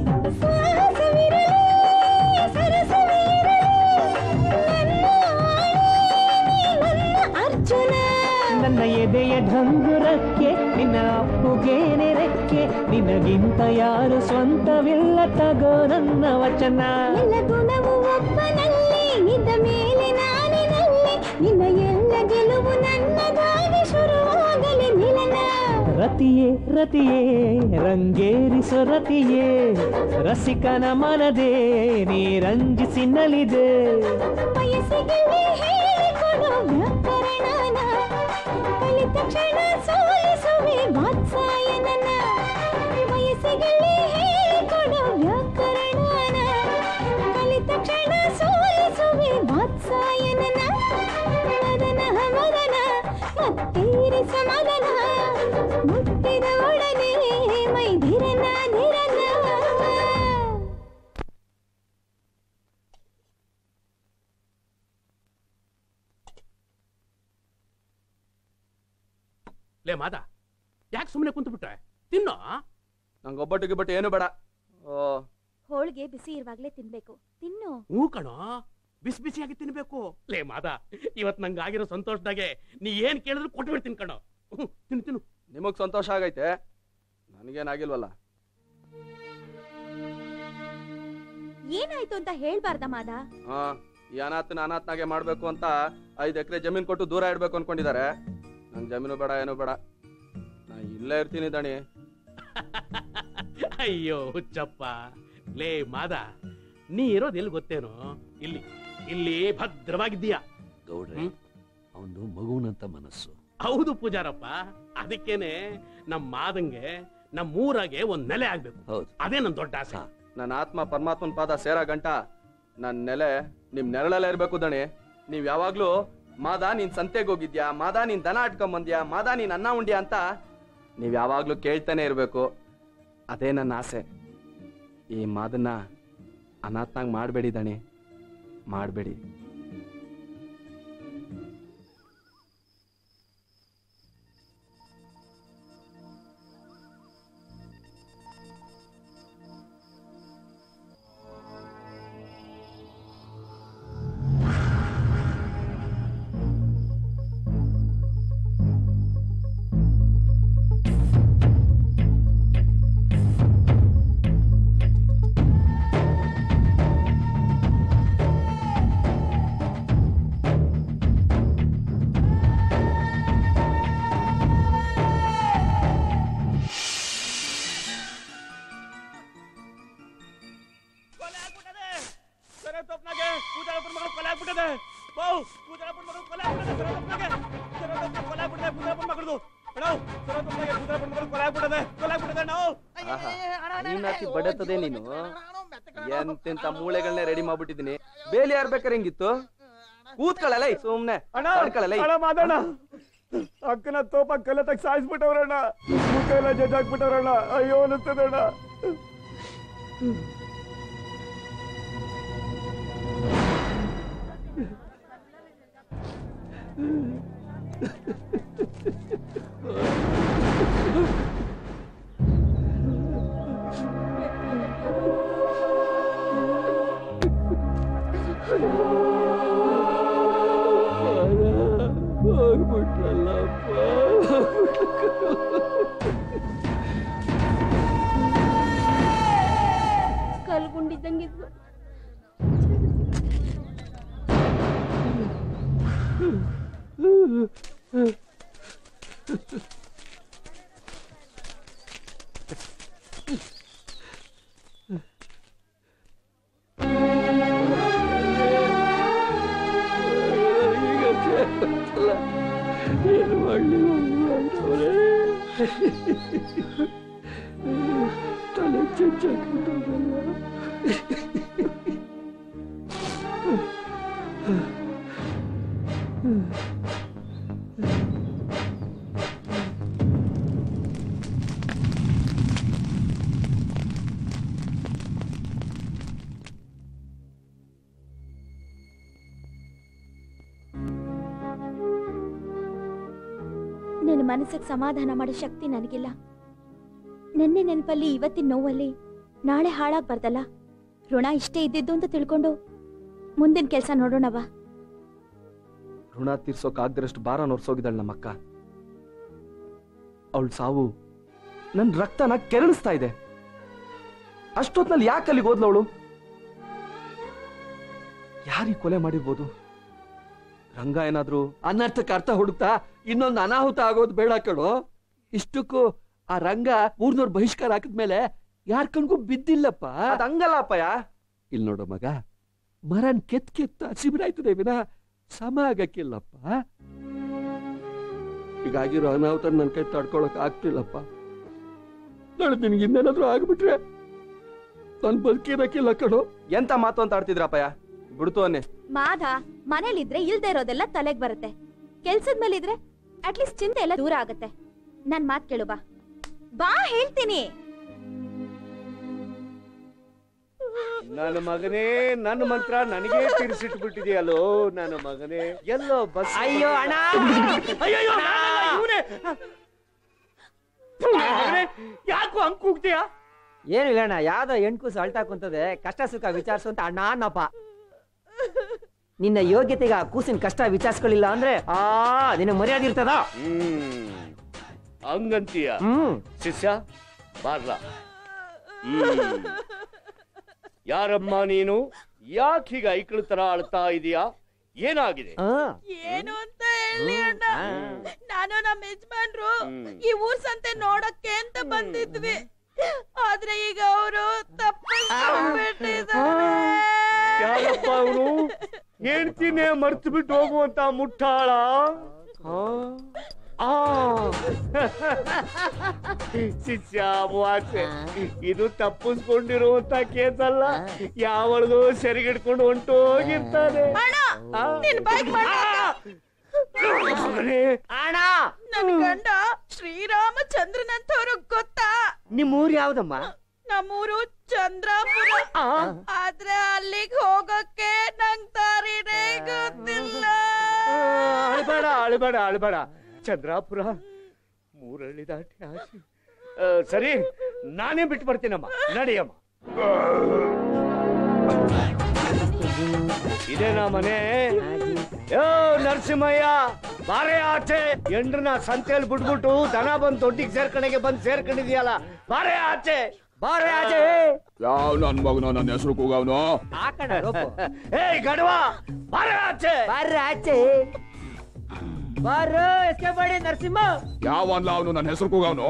G: ಅರ್ಜುನ
F: ನನ್ನ ಎದೆಯ ಢಂಗುರಕ್ಕೆ ನಿನ್ನ ಅಪ್ಪುಗೇನೆ ರೆಕ್ಕೆ ನಿನಗಿಂತ ಯಾರು ಸ್ವಂತವಿಲ್ಲ ತಗೋ ನನ್ನ ವಚನ.
G: ಎಲ್ಲ ಗುಣವು ಒಬ್ಬನಲ್ಲಿ ಇದ್ದ ಮೇಲೆ ನಾನಿನಲ್ಲಿ ನಿನ್ನ ಎಲ್ಲ ಗೆಲುವು ನನ್ನದಾಗಿ ಶುರುವಾಗಲಿ ನಿಲನ.
F: ರತಿಯೇ ರತಿಯೇ ರಂಗೇರಿಸೋ ರತಿಯೇ ರಸಿಕನ ಮನದೇ ನೀರಂಜಿಸಿ ನಲಿದೆ.
G: ವಯಸ್ಸಿಗೆ ಹೇಳಿಕೊಡು ವ್ಯಾಕರಣನ ಕಲಿತ ಕ್ಷಣ ಸೋಲಿಸುವೆ ವಾತ್ಸಾಯನನ. ವಯಸ್ಸಿಗೆ ಹೇಳಿಕೊಡು ವ್ಯಾಕರಣನ ಕಲಿತ ಕ್ಷಣ ಸೋಲಿಸುವೆ ವಾತ್ಸಾಯನನ. ಮದನ ಮದನ ಮತ್ತೇರಿಸ ಮದನ ಮುಟ್ಟಿದ ಒಡನೆ ಮೈ ಧಿರನ ಧಿರನ.
A: ಲೇ ಮಾದ ಯಾಕೆ ಸುಮ್ಮನೆ ಕುಂತು ಬಿಟ್ರೆ ತಿನ್ನೋ.
E: ನಂಗೆ ಒಬ್ಬಟ್ಟು ಗಿಬ್ಬಟ್ಟು ಏನು ಬೇಡ. ಓ
K: ಹೋಳಿಗೆ ಬಿಸಿ ಇರುವಾಗ್ಲೇ ತಿನ್ಬೇಕು, ತಿನ್ನು.
A: ಹೂ ಕಣೋ, ಬಿಸಿ ಬಿಸಿಯಾಗಿ ತಿನ್ಬೇಕು. ಲೇ ಮಾದ ಇವತ್ ನಂಗೆ ಆಗಿರೋ ಸಂತೋಷದಾಗೆ ನೀ ಏನ್ ಕೇಳಿದ್ರು ಕೊಟ್ಟು ಬಿಡ್ತೀನಿ ಕಣೋ. ಹ್ಮ್, ತಿನ್ನು ತಿನ್ನು.
E: ನಿಮಗ್ ಸಂತೋಷ ಆಗೈತೆ, ನನಗೇನಾಗಿಲ್ವಲ್ಲ.
K: ಏನಾಯ್ತು ಅಂತ ಹೇಳ್ಬಾರ್ದ ಮಾದ?
E: ಹಾ, ಈ ಅನಾಥನ ಅನಾಥನಾಗೆ ಮಾಡ್ಬೇಕು ಅಂತ ಐದ್ ಎಕರೆ ಜಮೀನ್ ಕೊಟ್ಟು ದೂರ ಇಡ್ಬೇಕು ಅನ್ಕೊಂಡಿದ್ದಾರೆ. ನನ್ ಜಮೀನು ಬೇಡ ಏನು ಬೇಡ, ನಾ ಇಲ್ಲೇ ಇರ್ತೀನಿ ದಣಿ.
A: ಅಯ್ಯೋ ಹುಚ್ಚಪ್ಪ. ಲೇ ಮಾದ ನೀ ಇರೋದು ಎಲ್ಲಿ ಗೊತ್ತೇನೋ? ಇಲ್ಲಿ ಇಲ್ಲಿ ಭದ್ರವಾಗಿದ್ದೀಯಾ.
H: ಗೌಡ್ರೆ, ಅವನು ಮಗುವನಂತ ಮನಸ್ಸು.
A: ಹೌದು ಪೂಜಾರಪ್ಪ, ಅದಕ್ಕೇನೆ ನಮ್ ಮಾದಂಗೆ ನಮ್ಮೂರಾಗೆ ಒಂದ್ ನೆಲೆ ಆಗ್ಬೇಕು. ಅದೇ ನನ್ ದೊಡ್ಡ ಆಸೆ.
E: ನನ್ನ ಆತ್ಮ ಪರಮಾತ್ಮನ ಪಾದ ಸೇರ ಗಂಟ ನನ್ ನೆಲೆ ನಿಮ್ ನೆರಳಲ್ಲೇ ಇರ್ಬೇಕು ದಣಿ. ನೀವ್ ಯಾವಾಗ್ಲೂ ಮಾದ ನೀನ್ ಸಂತೆಗೆ ಹೋಗಿದ್ಯಾ, ಮಾದ ನೀನ್ ದನ ಆಟ್ಕೊಂಬಂದ್ಯಾ, ಮಾದ ನೀನ್ ಅನ್ನ ಉಂಡ್ಯಾ ಅಂತ ನೀವ್ ಯಾವಾಗ್ಲೂ ಕೇಳ್ತಾನೆ ಇರ್ಬೇಕು. ಅದೇ ನನ್ನ ಆಸೆ. ಈ ಮಾದನ್ನ ಅನಾಥನಾಗ್ ಮಾಡ್ಬೇಡಿ ದಣಿ, ಮಾಡ್ಬೇಡಿ. ಬಡತದೆ ನೀನು ಎಂತೆಂತ ಮೂಳೆಗಳನ್ನೇ ರೆಡಿ ಮಾಡ್ಬಿಟ್ಟಿದೀನಿ. ಬೇಲಿ ಯಾರ್ಬೇಕಾರೆ ಹೆಂಗಿತ್ತು? ಕೂತ್ಕೊಳ್ಳಲ್ಲ ಸುಮ್ನೆ
J: ಮಾದಣ್ಣ. ಅಕ್ಕನ ತೋಪ ಕಲ್ಲ ತಗ ಸಾಯಿಸ್ಬಿಟ್ಟವ್ರಣ್ಣ, ಮುಖ ಎಲ್ಲ ಜಜ್ಜಾಕ್ಬಿಟ್ಟವ್ರಣ್ಣ. ಅಯ್ಯೋ ಅನ್ನಿಸ್ತದಣ್ಣ.
H: ಹೋಗ್ಬಿಟ್ರಲ್ಲಪ್ಪ.
L: ಕಲ್ಗುಂಡಿದ್ದಂಗಿದ್ಲು.
H: ಏನು ಮಾಡಲಿ ತಲೆ ಚೆಚ್ಚಾಕ್ಬಿಟ್ಟಲ್ಲ.
K: ನನ್ನ ಮನಸ್ಸಿಗೆ ಸಮಾಧಾನ ಮಾಡೋ ಶಕ್ತಿ ನನಗಿಲ್ಲ. ನೆನ್ನೆ ನೆನಪಲ್ಲಿ ಇವತ್ತಿನ ನೋವಲ್ಲಿ ನಾಳೆ ಹಾಳಾಗ್ಬಾರ್ದಲ್ಲ. ಋಣ ಇಷ್ಟೇ ಇದ್ದಿದ್ದು ಅಂತ ತಿಳ್ಕೊಂಡು ಮುಂದಿನ ಕೆಲಸ ನೋಡೋಣವಾ.
E: ಋಣ ತೀರ್ಸೋಕಾಗ್ದಿರಷ್ಟು ಭಾರ ನೋರ್ಸೋಗಿದ್ದಾಳೆ ನಮ್ಮಕ್ಕ. ಅವಳ ಸಾವು ನನ್ ರಕ್ತನ ಕೆರಳಿಸ್ತಾ ಇದೆ. ಅಷ್ಟೊತ್ನಲ್ಲಿ ಯಾಕೆ ಅಲ್ಲಿಗೆ ಹೋದ್ಲವಳು? ಯಾರಿಗೆ ಕೊಲೆ ಮಾಡಿರ್ಬೋದು? ರಂಗ ಏನಾದ್ರು
H: ಅನರ್ಥಕ್ಕೆ ಅರ್ಥ ಹುಡುಕ್ತಾ ಇನ್ನೊಂದು ಅನಾಹುತ ಆಗೋದು ಬೇಡ ಕಣೋ. ಇಷ್ಟಕ್ಕೂ ಆ ರಂಗ ಊರ್ನವ್ರ ಬಹಿಷ್ಕಾರ ಹಾಕಿದ್ಮೇಲೆ ಯಾರ್ ಕಣ್ಗೂ ಬಿದ್ದಿಲ್ಲಪ್ಪ.
E: ಅದ್ ಹಂಗಲ್ಲ ಅಪ್ಪಯ್ಯ.
H: ಇಲ್ ನೋಡೋ ಮಗ, ಮರನ್ ಕೆತ್ ಕೆತ್ತ ಹಸಿಬಿರಾಯ್ತದೆ ವಿನ ಸಮ ಆಗಕ್ಕಿಲ್ಲಪ್ಪ. ಹೀಗಾಗಿರೋ ಅನಾಹುತ ನನ್ ಕೈ ತಡ್ಕೊಳಕ್ ಆಗ್ತಿಲ್ಲಪ್ಪ. ನಾಳೆ ನಿನ್ಗೆ ಇನ್ನೇನಾದ್ರೂ ಆಗ್ಬಿಟ್ರೆ ನನ್ ಬದುಕಿರಕ್ಕಿಲ್ಲ ಕಣೋ.
E: ಎಂತ ಮಾತು ಅಂತ ಆಡ್ತಿದ್ರಪ್ಪಯ್ಯ? ಬಿಡ್ತು ಅನ್ನೆ.
K: ಮಾಧ ಮನೇಲಿದ್ರೆ ಇಲ್ದೇ ಇರೋದೆಲ್ಲ ತಲೆಗ್ ಬರುತ್ತೆ. ಕೆಲ್ಸದ ಮೇಲೆ ಇದ್ರೆ ಅಟ್ಲೀಸ್ಟ್ ಚಿಂತೆ ಎಲ್ಲ ದೂರ ಆಗತ್ತೆ. ನನ್ ಮಾತ್ ಕೇಳು ಬಾ ಬಾ ಹೇಳ್ತೀನಿ.
I: ನನ್ನ ಮಗನೇ, ನನ್ನ ಮಂತ್ರ ನನಗೆ ತಿರ್ಸಿಟ್ಬಿಟ್ಟಿದೆಯಲ್ಲೋ ನನ್ನ ಮಗನೇ. ಎಲ್ಲೋ ಬಸ್.
C: ಅಯ್ಯೋ ಅಣ್ಣ,
I: ಯಾಕೋ ಹಂಗ್ ಕೂಗ್ತೀಯಾ?
C: ಏನು ಇಲ್ಲ ಅಣ್ಣ, ಯಾವ್ದೋ ಹೆಣ್ಕೂಸು ಅಳ್ತಾ ಕುಂತದೆ, ಕಷ್ಟ ಸುಖ ವಿಚಾರಿಸು ಅಂತ ಅಣ್ಣ ಅನ್ನಪ್ಪ. ನಿನ್ನ ಯೋಗ್ಯತೆಗೆ ಆ ಕೂಸಿನ ಕಷ್ಟ ವಿಚಾರಿಸ್ಕೊಳ್ಳಿಲ್ಲ ಅಂದ್ರೆ ಆ ನಿನ್ನ ಮರ್ಯಾದೆ ಇರ್ತದ.
I: ಹ್ಮ್ ಹಂಗಂತೀಯ?
C: ಹ್ಮ್
I: ಶಿಷ್ಯ ಬಾರ್ಲ. ಹ್ಮ್ ಯಾರಮ್ಮ ನೀನು? ಯಾಕೆ ಹೀಗ ಐಕಳ ತರ ಅಳ್ತಾ ಇದೀಯಾ? ಏನಾಗಿದೆ?
G: ಏನು ಅಂತ ಹೇಳಿ ಅಣ್ಣ, ನಾನು ನಮ್ಮ ಯಜಮಾನ್ರು ಈ ಊರ್ ಸಂತೆ ನೋಡಕ್ಕೆ ಅಂತ ಬಂದಿದ್ವಿ. ಆದ್ರೆ ಈಗ ಅವರು ತಪ್ಪಿಸ್ಕೊಂಡ್ಬಿಟ್ಟಿದ್ದಾರೆ.
I: ಯಾರಪ್ಪ ಅವನು? ಹೇಳ್ತೀನಿ ಮರ್ತು ಬಿಟ್ಟು ಹೋಗುವಂತ ಮುಟ್ಟಾಳ. ಶಿಷ್ಯ ವಾಸೆ, ಇದು ತಪ್ಪಿಸ್ಕೊಂಡಿರುವಂತ ಕೇಸ್ ಅಲ್ಲ. ಯಾವಳದು ಸೆರೆಗಿಡ್ಕೊಂಡು ಹೊಂಟೋಗಿರ್ತಾನೆ.
G: ನನ್ ಗಂಡ ಶ್ರೀರಾಮಚಂದ್ರನಂತವ್ರು ಗೊತ್ತಾ?
I: ನಿಮ್ಮೂರ್ ಯಾವ್ದಮ್ಮ?
G: ನಮ್ಮೂರು ಚಂದ್ರಾಪುರ. ಆದ್ರೆ ಅಲ್ಲಿಗೆ ಹೋಗಕ್ಕೆ ನಂಗ್ ದಾರಿನೇ ಗೊತ್ತಿಲ್ಲ.
I: ಅಳ್ಬೇಡ ಅಳ್ಬೇಡ ಅಳ್ಬೇಡ. ಚಂದ್ರಾಪುರ ಮೂರಳ್ಳಿ ದಾಟಿ ಆಚೆ. ಸರಿ, ನಾನೇ ಬಿಟ್ಟು ಬರ್ತೀನಮ್ಮ. ನಡಿಯಮ್ಮ. ಇದೇನಾ ಮನೆ? ಯೋ ನರಸಿಂಹಯ್ಯ, ಬಾರೆ ಆಚೆ. ಎಂಡ್ರನ್ನ ಸಂತೆಯಲ್ಲಿ ಬಿಟ್ಬಿಟ್ಟು ದನ ಬಂದ್ ದೊಡ್ಡಿಗೆ ಸೇರ್ಕಣೆಗೆ ಬಂದ್ ಸೇರ್ಕೊಂಡಿದ್ಯಲ್ಲ, ಬಾರೆ ಆಚೆ, ಬಾರೆ ಆಚೆ.
N: ಯಾವ ನನ್ ಮಗನೋ ನನ್ನ ಹೆಸರು ಕೂಗವನು?
I: ಏಯ್ ಗಡವ, ಬಾರೆ ಆಚೆ,
C: ಬಾರೆ ಆಚೆ. ಬಾರೋ ಎಸ್ಕೆ ಮಾಡಿ ನರಸಿಂಹ.
N: ಯಾವನ್ಲ ಅವನು ನನ್ನ ಹೆಸರು ಕೂಗವನು?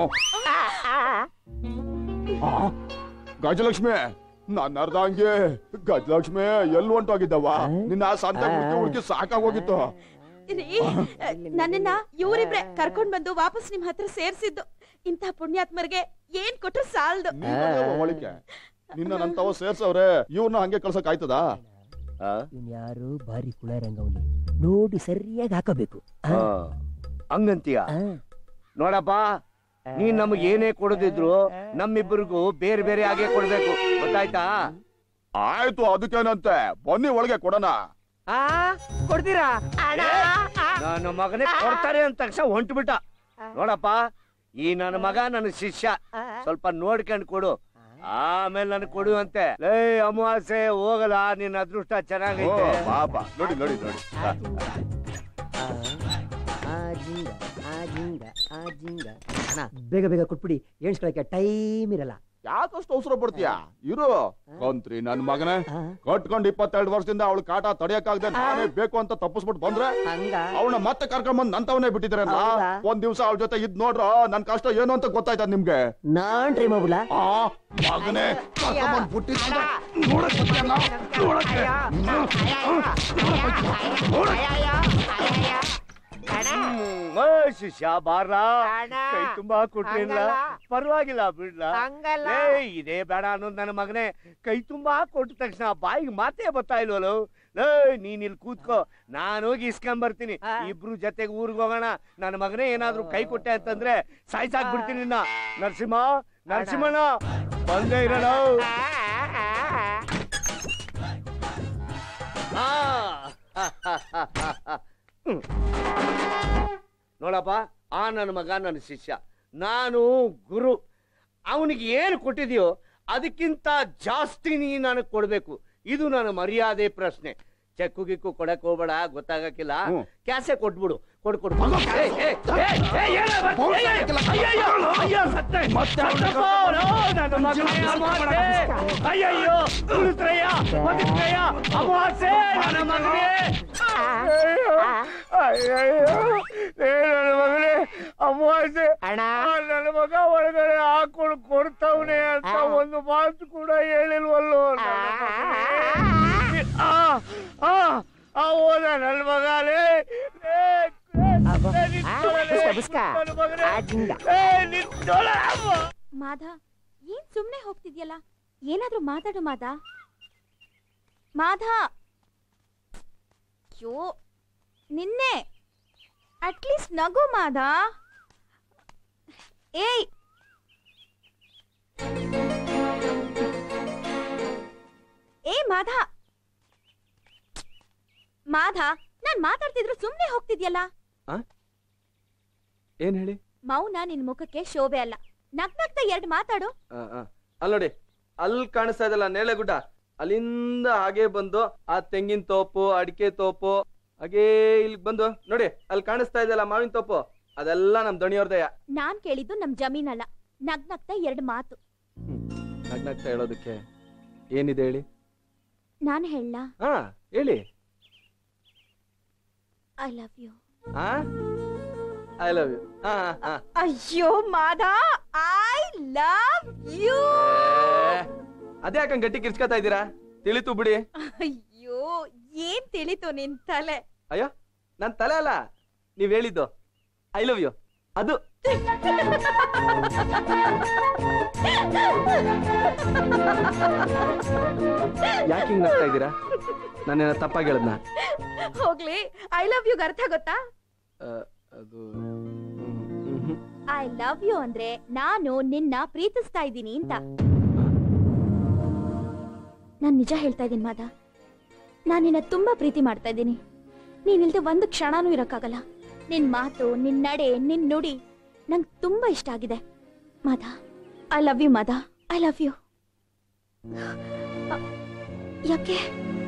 N: ಗಜಲಕ್ಷ್ಮಿ, ನನ್ನ ಅರ್ಧಂಗೆ. ಗಜಲಕ್ಷ್ಮಿ ಎಲ್ಲಿ ಹೊಂಟೋಗಿದ್ದವ? ನಿನ್ನ ಸಂತೆ ಹುಡುಕಿ ಹುಡುಕಿ ಸಾಕಾಗೋಗಿತ್ತು.
G: ನನ್ನನ್ನ ಇವರಿಬ್ರೆ ಕರ್ಕೊಂಡ್ ಬಂದು ವಾಪಸ್ ನಿಮ್ ಹತ್ರ ಸೇರ್ಸಿದ್ದು. ಇಂಥ ಪುಣ್ಯಾತ್ಮರಿಗೆ ಏನ್ ಕೊಟ್ರು ಸಾಲದು.
N: ಒಳಿಕೆ ನಿನ್ನ ನಂತವ ಸೇರ್ಸವ್ರೆ, ಇವ್ರನ್ನ ಹಂಗೆ ಕಳ್ಸಕ್ ಆಯ್ತದ?
C: ಯಾರು ಭಾರಿ ಕುಳರಂಗವನಿ ನೋಡಿ ಸರಿಯಾಗಿ ಹಾಕಬೇಕು.
I: ಹಂಗಂತೀಯ? ನೋಡಪ್ಪ, ನೀನ್ ನಮ್ಗೆ ಏನೇ ಕೊಡದಿದ್ರು ನಮ್ಮಿಬ್ಬರಿಗೂ ಬೇರೆ ಬೇರೆ ಆಗೇ ಕೊಡ್ಬೇಕು, ಗೊತ್ತಾಯ್ತಾ?
N: ಆಯ್ತು, ಅದಕ್ಕೇನಂತೆ, ಬನ್ನಿ ಒಳಗೆ ಕೊಡೋಣ.
C: ಕೊಡ್ತೀರಾ?
I: ನನ್ನ ಮಗನೇ ಕೊಡ್ತಾರೆ ಅಂತ ತಕ್ಷಣ ಹೊಂಟು ಬಿಟ್ಟ. ನೋಡಪ್ಪ, ಈ ನನ್ನ ಮಗ ನನ್ನ ಶಿಷ್ಯ, ಸ್ವಲ್ಪ ನೋಡ್ಕೊಂಡ್ ಕೊಡು, ಆಮೇಲೆ ನನ್ ಕೊಡುವಂತೆ. ಲೇ ಅಮಾವಾಸ್ಯೆ ಹೋಗಲ್ಲ, ನಿನ್ನ ಅದೃಷ್ಟ ಚೆನ್ನಾಗೈತೆ.
N: ಪಾಪ ನೋಡಿ ನೋಡಿ ನೋಡಿ.
C: ಆಜಿಂಗ ಆಜಿಂಗ ಜಿಂಗ ಆ ಜಿಂಗ ಅಣ್ಣ ಬೇಗ ಬೇಗ ಕೊಟ್ಬಿಡಿ ಎಣ್ಸ್ಕೊಳಕ್ಕೆ ಟೈಮ್ ಇರಲ್ಲ.
N: ಯಾಕಷ್ಟು ಅವಸರ ಪಡ್ತೀಯಾ? ಇರು ಕಂತ್ರಿ ನನ್ ಮಗನೇ, ಕಟ್ಕೊಂಡ್ ಇಪ್ಪತ್ತೆರಡು ವರ್ಷದಿಂದ ಅವಳು ಕಾಟ ತಡೆಯಕ್ಕಾಗದೆ ನಾನೇ ಬೇಕು ಅಂತ ತಪ್ಪಿಸ್ಬಿಟ್ಟು ಬಂದ್ರೆ ಅವಳನ್ನ ಮತ್ತೆ ಕರ್ಕೊಂಡ್ ಬಂದ್ ನಂತವನೇ ಬಿಟ್ಟಿದ್ರಲ್ಲ. ಒಂದ್ ದಿವ್ಸ ಅವಳ ಜೊತೆ ಇದ್ ನೋಡ್ರ ನನ್ ಕಷ್ಟ ಏನು ಅಂತ ಗೊತ್ತಾಯ್ತದ ನಿಮ್ಗೆ?
C: ನಾನ್ ಟ್ರೈ ಮಾಡ್ಬಿಡ
N: ಮಗನೇ ಕರ್ಕೊಂಡ್ ಬಿಟ್ಟಿದ್ದ
I: ಶಿಷ್ಯ ಬಾರ್ಲಾ, ಕೈ ತುಂಬಾ ಕೊಟ್ಟಿಲ್ಲ ಪರವಾಗಿಲ್ಲ ಬಿಡ್ಲ. ಇದೇ ಬೇಡ ಅನ್ನೋದು ನನ್ನ ಮಗನೇ. ಕೈ ತುಂಬಾ ಕೊಟ್ಟ ತಕ್ಷಣ ಬಾಯಿಗೆ ಮಾತೇ ಬರ್ತಾ ಇಲ್ವಲ್ಲ. ಲೇ ನೀನ್ ಇಲ್ಲಿ ಕೂತ್ಕೋ, ನಾನು ಹೋಗಿ ಇಸ್ಕೊಂಡ್ ಬರ್ತೀನಿ. ಇಬ್ರು ಜೊತೆಗೆ ಊರ್ಗ್ ಹೋಗೋಣ. ನನ್ನ ಮಗನೇ ಏನಾದ್ರು ಕೈ ಕೊಟ್ಟೆ ಅಂತಂದ್ರೆ ಸಾಯ್ಸಾಕ್ ಬಿಡ್ತೀನಿ ನಿನ್ನ. ನರಸಿಂಹ ನರಸಿಂಹಣ್ಣ ಬಂದೇ ಇರೋಣ. ನೋಡಪ್ಪ, ಆ ನನ್ನ ಮಗ ನನ್ನ ಶಿಷ್ಯ, ನಾನು ಗುರು. ಅವನಿಗೆ ಏನು ಕೊಟ್ಟಿದೆಯೋ ಅದಕ್ಕಿಂತ ಜಾಸ್ತಿ ನೀ ನನಗೆ ಕೊಡ್ಬೇಕು. ಇದು ನನ್ನ ಮರ್ಯಾದೆ ಪ್ರಶ್ನೆ. ಚೆಕ್ಕು ಗಿಕ್ಕು ಕೊಡಕ್ ಹೋಗ್ಬೇಡ, ಗೊತ್ತಾಗಕ್ಕಿಲ್ಲ. ಕ್ಯಾಸೆ ಕೊಟ್ಬಿಡು. ಕೊಡ್ ಕೊಡು. ಅಯ್ಯಯ್ಯೋ ಅಮಾವಾಸ್ಯೆ ನನ್ನ ಮಗನೇ. ನನ್ನ ಮಗನೇ ಅಮಾವಾಸ್ಯೆ. ನನ್ನ ಮಗ ಒಳಗಡೆ ಹಾಕೊಂಡು ಕೊಡ್ತಾವನೆ ಅಂತ ಒಂದು ಮಾತು ಕೂಡ ಹೇಳಿಲ್ವಲ್ಲೋ. ಹೋದ ನನ್ನ ಮಗಲೇ.
K: ಮಾಧ, ಏನ್ ಸುಮ್ನೆ ಹೋಗ್ತಿದ್ಯಲ್ಲ? ಏನಾದ್ರೂ ಮಾತಾಡು ಮಾಧ. ಮಾಧ, ಯೋ ನಿನ್ನೆ ಅಟ್ಲೀಸ್ಟ್ ನಗು ಮಾಧ. ಏಯ್ ಏ ಮಾಧ, ಮಾಧ, ನಾನ್ ಮಾತಾಡ್ತಿದ್ರು ಸುಮ್ನೆ ಹೋಗ್ತಿದ್ಯಲ್ಲ?
E: ಏನ್ ಹೇಳಿ?
K: ಮೌನ ನಿನ್ ಮುಖಕ್ಕೆ ಶೋಭೆ ಅಲ್ಲ. ನಗ್ನಗ್ತಾ ಎರಡ್ ಮಾತಾಡು.
E: ಅಲ್ ನೋಡಿ, ಅಲ್ಲಿ ಕಾಣಿಸ್ತಾ ಇದಲ್ಲ ನೇಳೆಗುಡ್ಡ, ಅಲ್ಲಿಂದ ಹಾಗೆ ಬಂದು ಆ ತೆಂಗಿನ ತೋಪು, ಅಡಿಕೆ ತೋಪು, ಹಾಗೇ ಇಲ್ಲಿ ಬಂದು ನೋಡಿ ಅಲ್ಲಿ ಕಾಣಿಸ್ತಾ ಇದೆಯಲ್ಲ ಮಾವಿನ ತೋಪು, ಅದೆಲ್ಲ ನಮ್ ದಣಿಯವ್ರದಯ.
K: ನಾನ್ ಕೇಳಿದ್ದು ನಮ್ ಜಮೀನಲ್ಲ. ನಗ್ನಗ್ತಾ ಎರಡ್ ಮಾತು.
E: ನಗ್ನಗ್ತಾ ಹೇಳೋದಕ್ಕೆ ಏನಿದೆ ಹೇಳಿ?
K: ನಾನ್ ಹೇಳ?
E: ಹಾ ಹೇಳಿ.
K: I love you.
E: I love you.
K: ಅಯ್ಯೋ ಮಾಧ, ಐ ಲವ್ ಯು.
E: ಅದೇ ಯಾಕಂಗ್ ಗಟ್ಟಿ ಕಿರ್ಚ್ಕೊತಾ ಇದ್ದೀರಾ? ತಿಳಿತು ಬಿಡಿ.
K: ಅಯ್ಯೋ ಏನ್ ತಿಳಿತು ನಿನ್ ತಲೆ?
E: ಅಯ್ಯೋ ನನ್ ತಲೆ ಅಲ್ಲ, ನೀವ್ ಹೇಳಿದ್ದು ಐ ಲವ್ ಯು ಅದು. ಯಾಕೆ ಹಿಂಗ್ ನಗ್ತಾ ಇದ್ದೀರಾ? ನಾನೇನ ತಪ್ಪಾಗಿ ಹೇಳದ್ನ?
K: ಹೋಗ್ಲಿ, ಐ ಲವ್ ಯು ಅರ್ಥ ಗೊತ್ತಾ?
E: ಅದು
K: ಐ ಲವ್ ಯು ಅಂದ್ರೆ ನಾನು ನಿನ್ನ ಪ್ರೀತಿಸ್ತಾ ಇದ್ದೀನಿ ಅಂತ. ನಾನ್ ನಿಜ ಹೇಳ್ತಾ ಇದ್ದೀನಿ ಮಾಧ, ನಾನ್ ನಿನ್ನ ತುಂಬಾ ಪ್ರೀತಿ ಮಾಡ್ತಾ ಇದ್ದೀನಿ. ನೀನಿಲ್ದೆ ಒಂದು ಕ್ಷಣನೂ ಇರಕ್ಕಾಗಲ್ಲ. ನಿನ್ ಮಾತು, ನಿನ್ ನಡೆ, ನಿನ್ ನುಡಿ ನಂಗೆ ತುಂಬಾ ಇಷ್ಟ ಆಗಿದೆ Madha. I love you Madha, I love you. ಯಾಕೆ?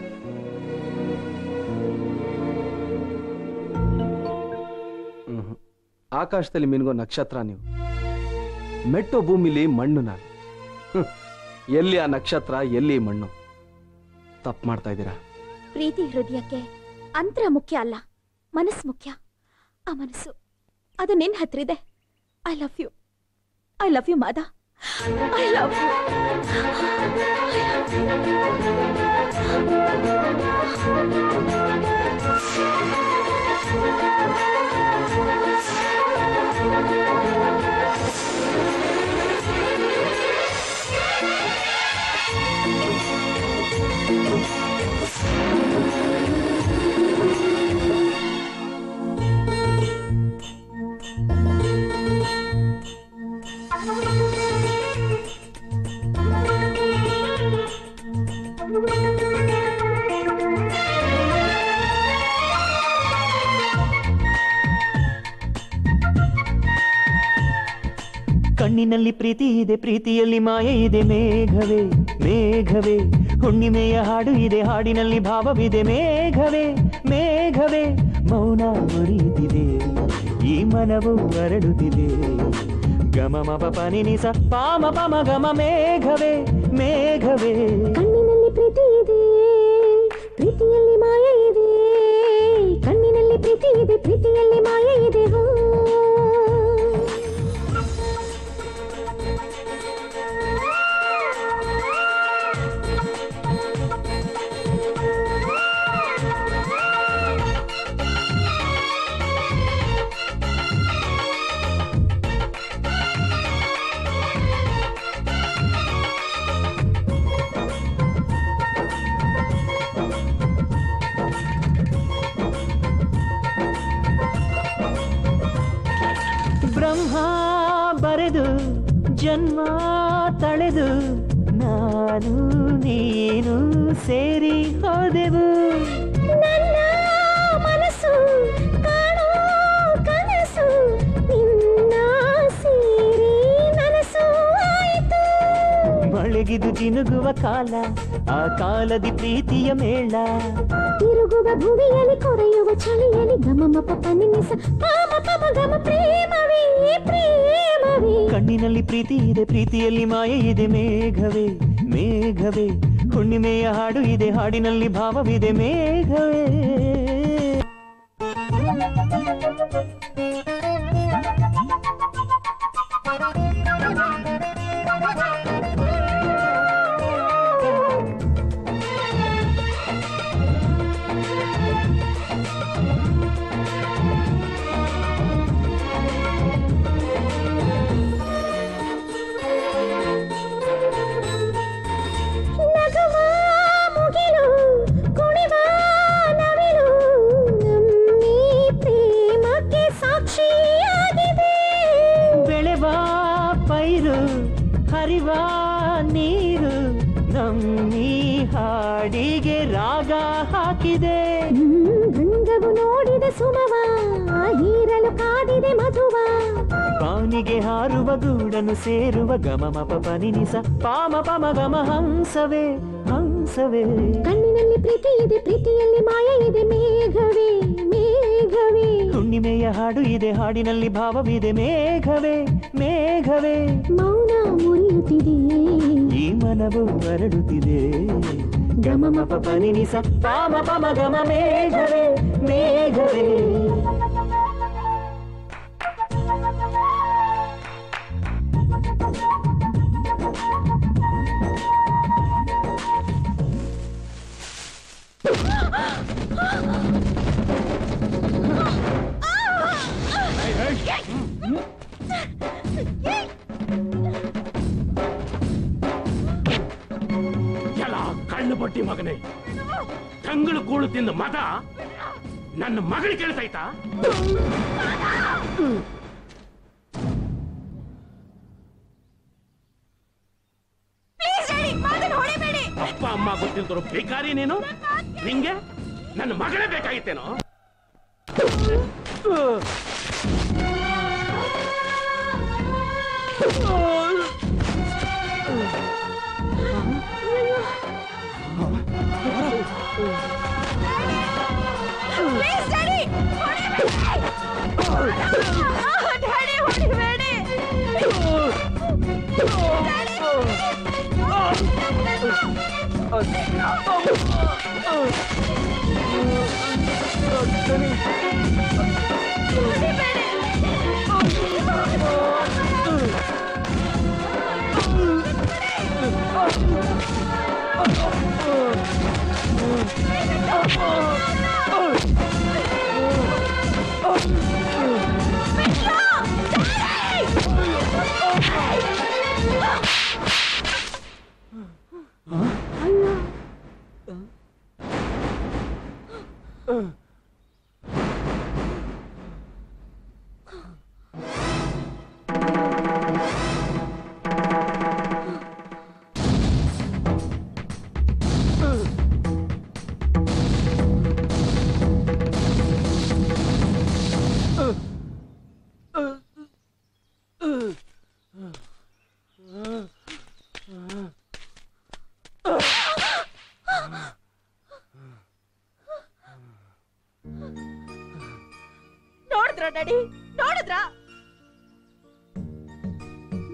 E: ಆಕಾಶದಲ್ಲಿ ಮಿನ್ಗೋ ನಕ್ಷತ್ರ ನೀವು, ಮೆಟ್ಟೋ ಭೂಮಿಲಿ ಮಣ್ಣು ನಾನು. ಎಲ್ಲಿ ಆ ನಕ್ಷತ್ರ, ಎಲ್ಲಿ ಮಣ್ಣು? ತಪ್ಪು ಮಾಡ್ತಾ ಇದ್ದೀರಾ.
K: ಪ್ರೀತಿ ಹೃದಯಕ್ಕೆ ಅಂತರ ಮುಖ್ಯ ಅಲ್ಲ, ಮನಸ್ಸು ಮುಖ್ಯ. ಆ ಮನಸ್ಸು ಅದು ನಿನ್ ಹತ್ರ ಇದೆ. I love you, I love you Madha, I love you.
F: ಕಣ್ಣಿನಲ್ಲಿ ಪ್ರೀತಿ ಇದೆ, ಪ್ರೀತಿಯಲ್ಲಿ ಮಾಯೆ ಇದೆ. ಮೇಘವೇ ಮೇಘವೇ ಹುಣ್ಣಿಮೆಯ ಹಾಡು ಇದೆ, ಹಾಡಿನಲ್ಲಿ ಭಾವವಿದೆ. ಮೇಘವೇ ಮೇಘವೇ ಮೌನ ಮುರಿದಿದೆ, ಈ ಮನವು ಅರಳುತ್ತಿದೆ ಗಮ ಮಪ ಪನಿ ನಿಸ ಪಾಮ ಪಮ ಗಮ ಮೇಘವೇ ಮೇಘವೇ
O: ಕಣ್ಣಿನಲ್ಲಿ ಪ್ರೀತಿ ಇದೆ ಪ್ರೀತಿಯಲ್ಲಿ ಮಾಯ ಇದೆ ಕಣ್ಣಿನಲ್ಲಿ ಪ್ರೀತಿ ಇದೆ ಪ್ರೀತಿಯಲ್ಲಿ ಮಾಯ ಇದೆ ಹೋ
F: ಬ್ರಹ್ಮ ಬರೆದು ಜನ್ಮ ತಳೆದು ನಾನು ನೀನು ಸೇರಿ ಹೋದೆವು
O: ನನ್ನ ಮನಸ್ಸು ಕಾಣೋ ಕನಸು ನಿನ್ನ ಸೇರಿ ನನಸು ಆಯಿತು
F: ಮಳೆಗಿದು ಜಿನುಗುವ ಕಾಲ ಆ ಕಾಲದಿ ಪ್ರೀತಿಯ ಮೇಳ
O: ತಿರುಗುವ ಭುವಿಯಲ್ಲಿ ಕೊರೆಯುವ ಚಳಿಯಲ್ಲಿ ಗಮ ಮಪ ಪನಿಸ ಪಾಮ ಪಮ ಗಮ ಪ್ರೇಮವೇ ಪ್ರೇಮವೇ
F: ಕಣ್ಣಿನಲ್ಲಿ ಪ್ರೀತಿ ಇದೆ ಪ್ರೀತಿಯಲ್ಲಿ ಮಾಯೆ ಇದೆ ಮೇಘವೇ ಮೇಘವೇ ಹುಣ್ಣಿಮೆಯ ಹಾಡು ಇದೆ ಹಾಡಿನಲ್ಲಿ ಭಾವವಿದೆ ಮೇಘವೇ ಹರಿವ ನೀರು ನಮ್ಮಿ ಹಾಡಿಗೆ ರಾಗ ಹಾಕಿದೆ
O: ಗಂಗವು ನೋಡಿದ ಸುಮವ ಹೀರಲು ಕಾದಿದೆ ಮಧುವ
F: ಬಾನಿಗೆ ಹಾರುವ ಗೂಡನ್ನು ಸೇರುವ ಗಮ ಮಪ ಪನಿನಿಸ ಪಾಮ ಪಮ ಗಮ ಹಂಸವೇ ಹಂಸವೇ
O: ಕಣ್ಣಿನಲ್ಲಿ ಪ್ರೀತಿ ಇದೆ ಪ್ರೀತಿಯಲ್ಲಿ ಮಾಯ ಇದೆ ಮೇಘವೇ ಮೇಘವೇ
F: ಹುಣ್ಣಿಮೆಯ ಹಾಡು ಇದೆ ಹಾಡಿನಲ್ಲಿ ಭಾವವಿದೆ ಮೇಘವೇ ಮೇಘವೇ
O: ಮೌನ ಮುರಿಯುತ್ತಿದೆ
F: ಈ ಮನವು ಅರಳುತ್ತಿದೆ ಗಮ ಮಪ ಪನಿನಿಸ ಪಾಮ ಪಮ ಗಮ ಮೇಘವೇ ಮೇಘವೇ
A: ಎಲ್ಲ ಕಣ್ಣು ಬಟ್ಟಿ ಮಗನೇ ತಂಗಳು ಕೂಳು ತಿಂದ ಮತ ನನ್ನ ಮಗಳು ಕೇಳ್ತಾಯ್ತಾ ಅಪ್ಪ ಅಮ್ಮ ಗೊತ್ತಿಲ್ದರು ಬೇಕಾರಿ ನೀನು ನಿಂಗೆ ನನ್ನ ಮಗಳೇ ಬೇಕಾಗಿತ್ತೇನೋ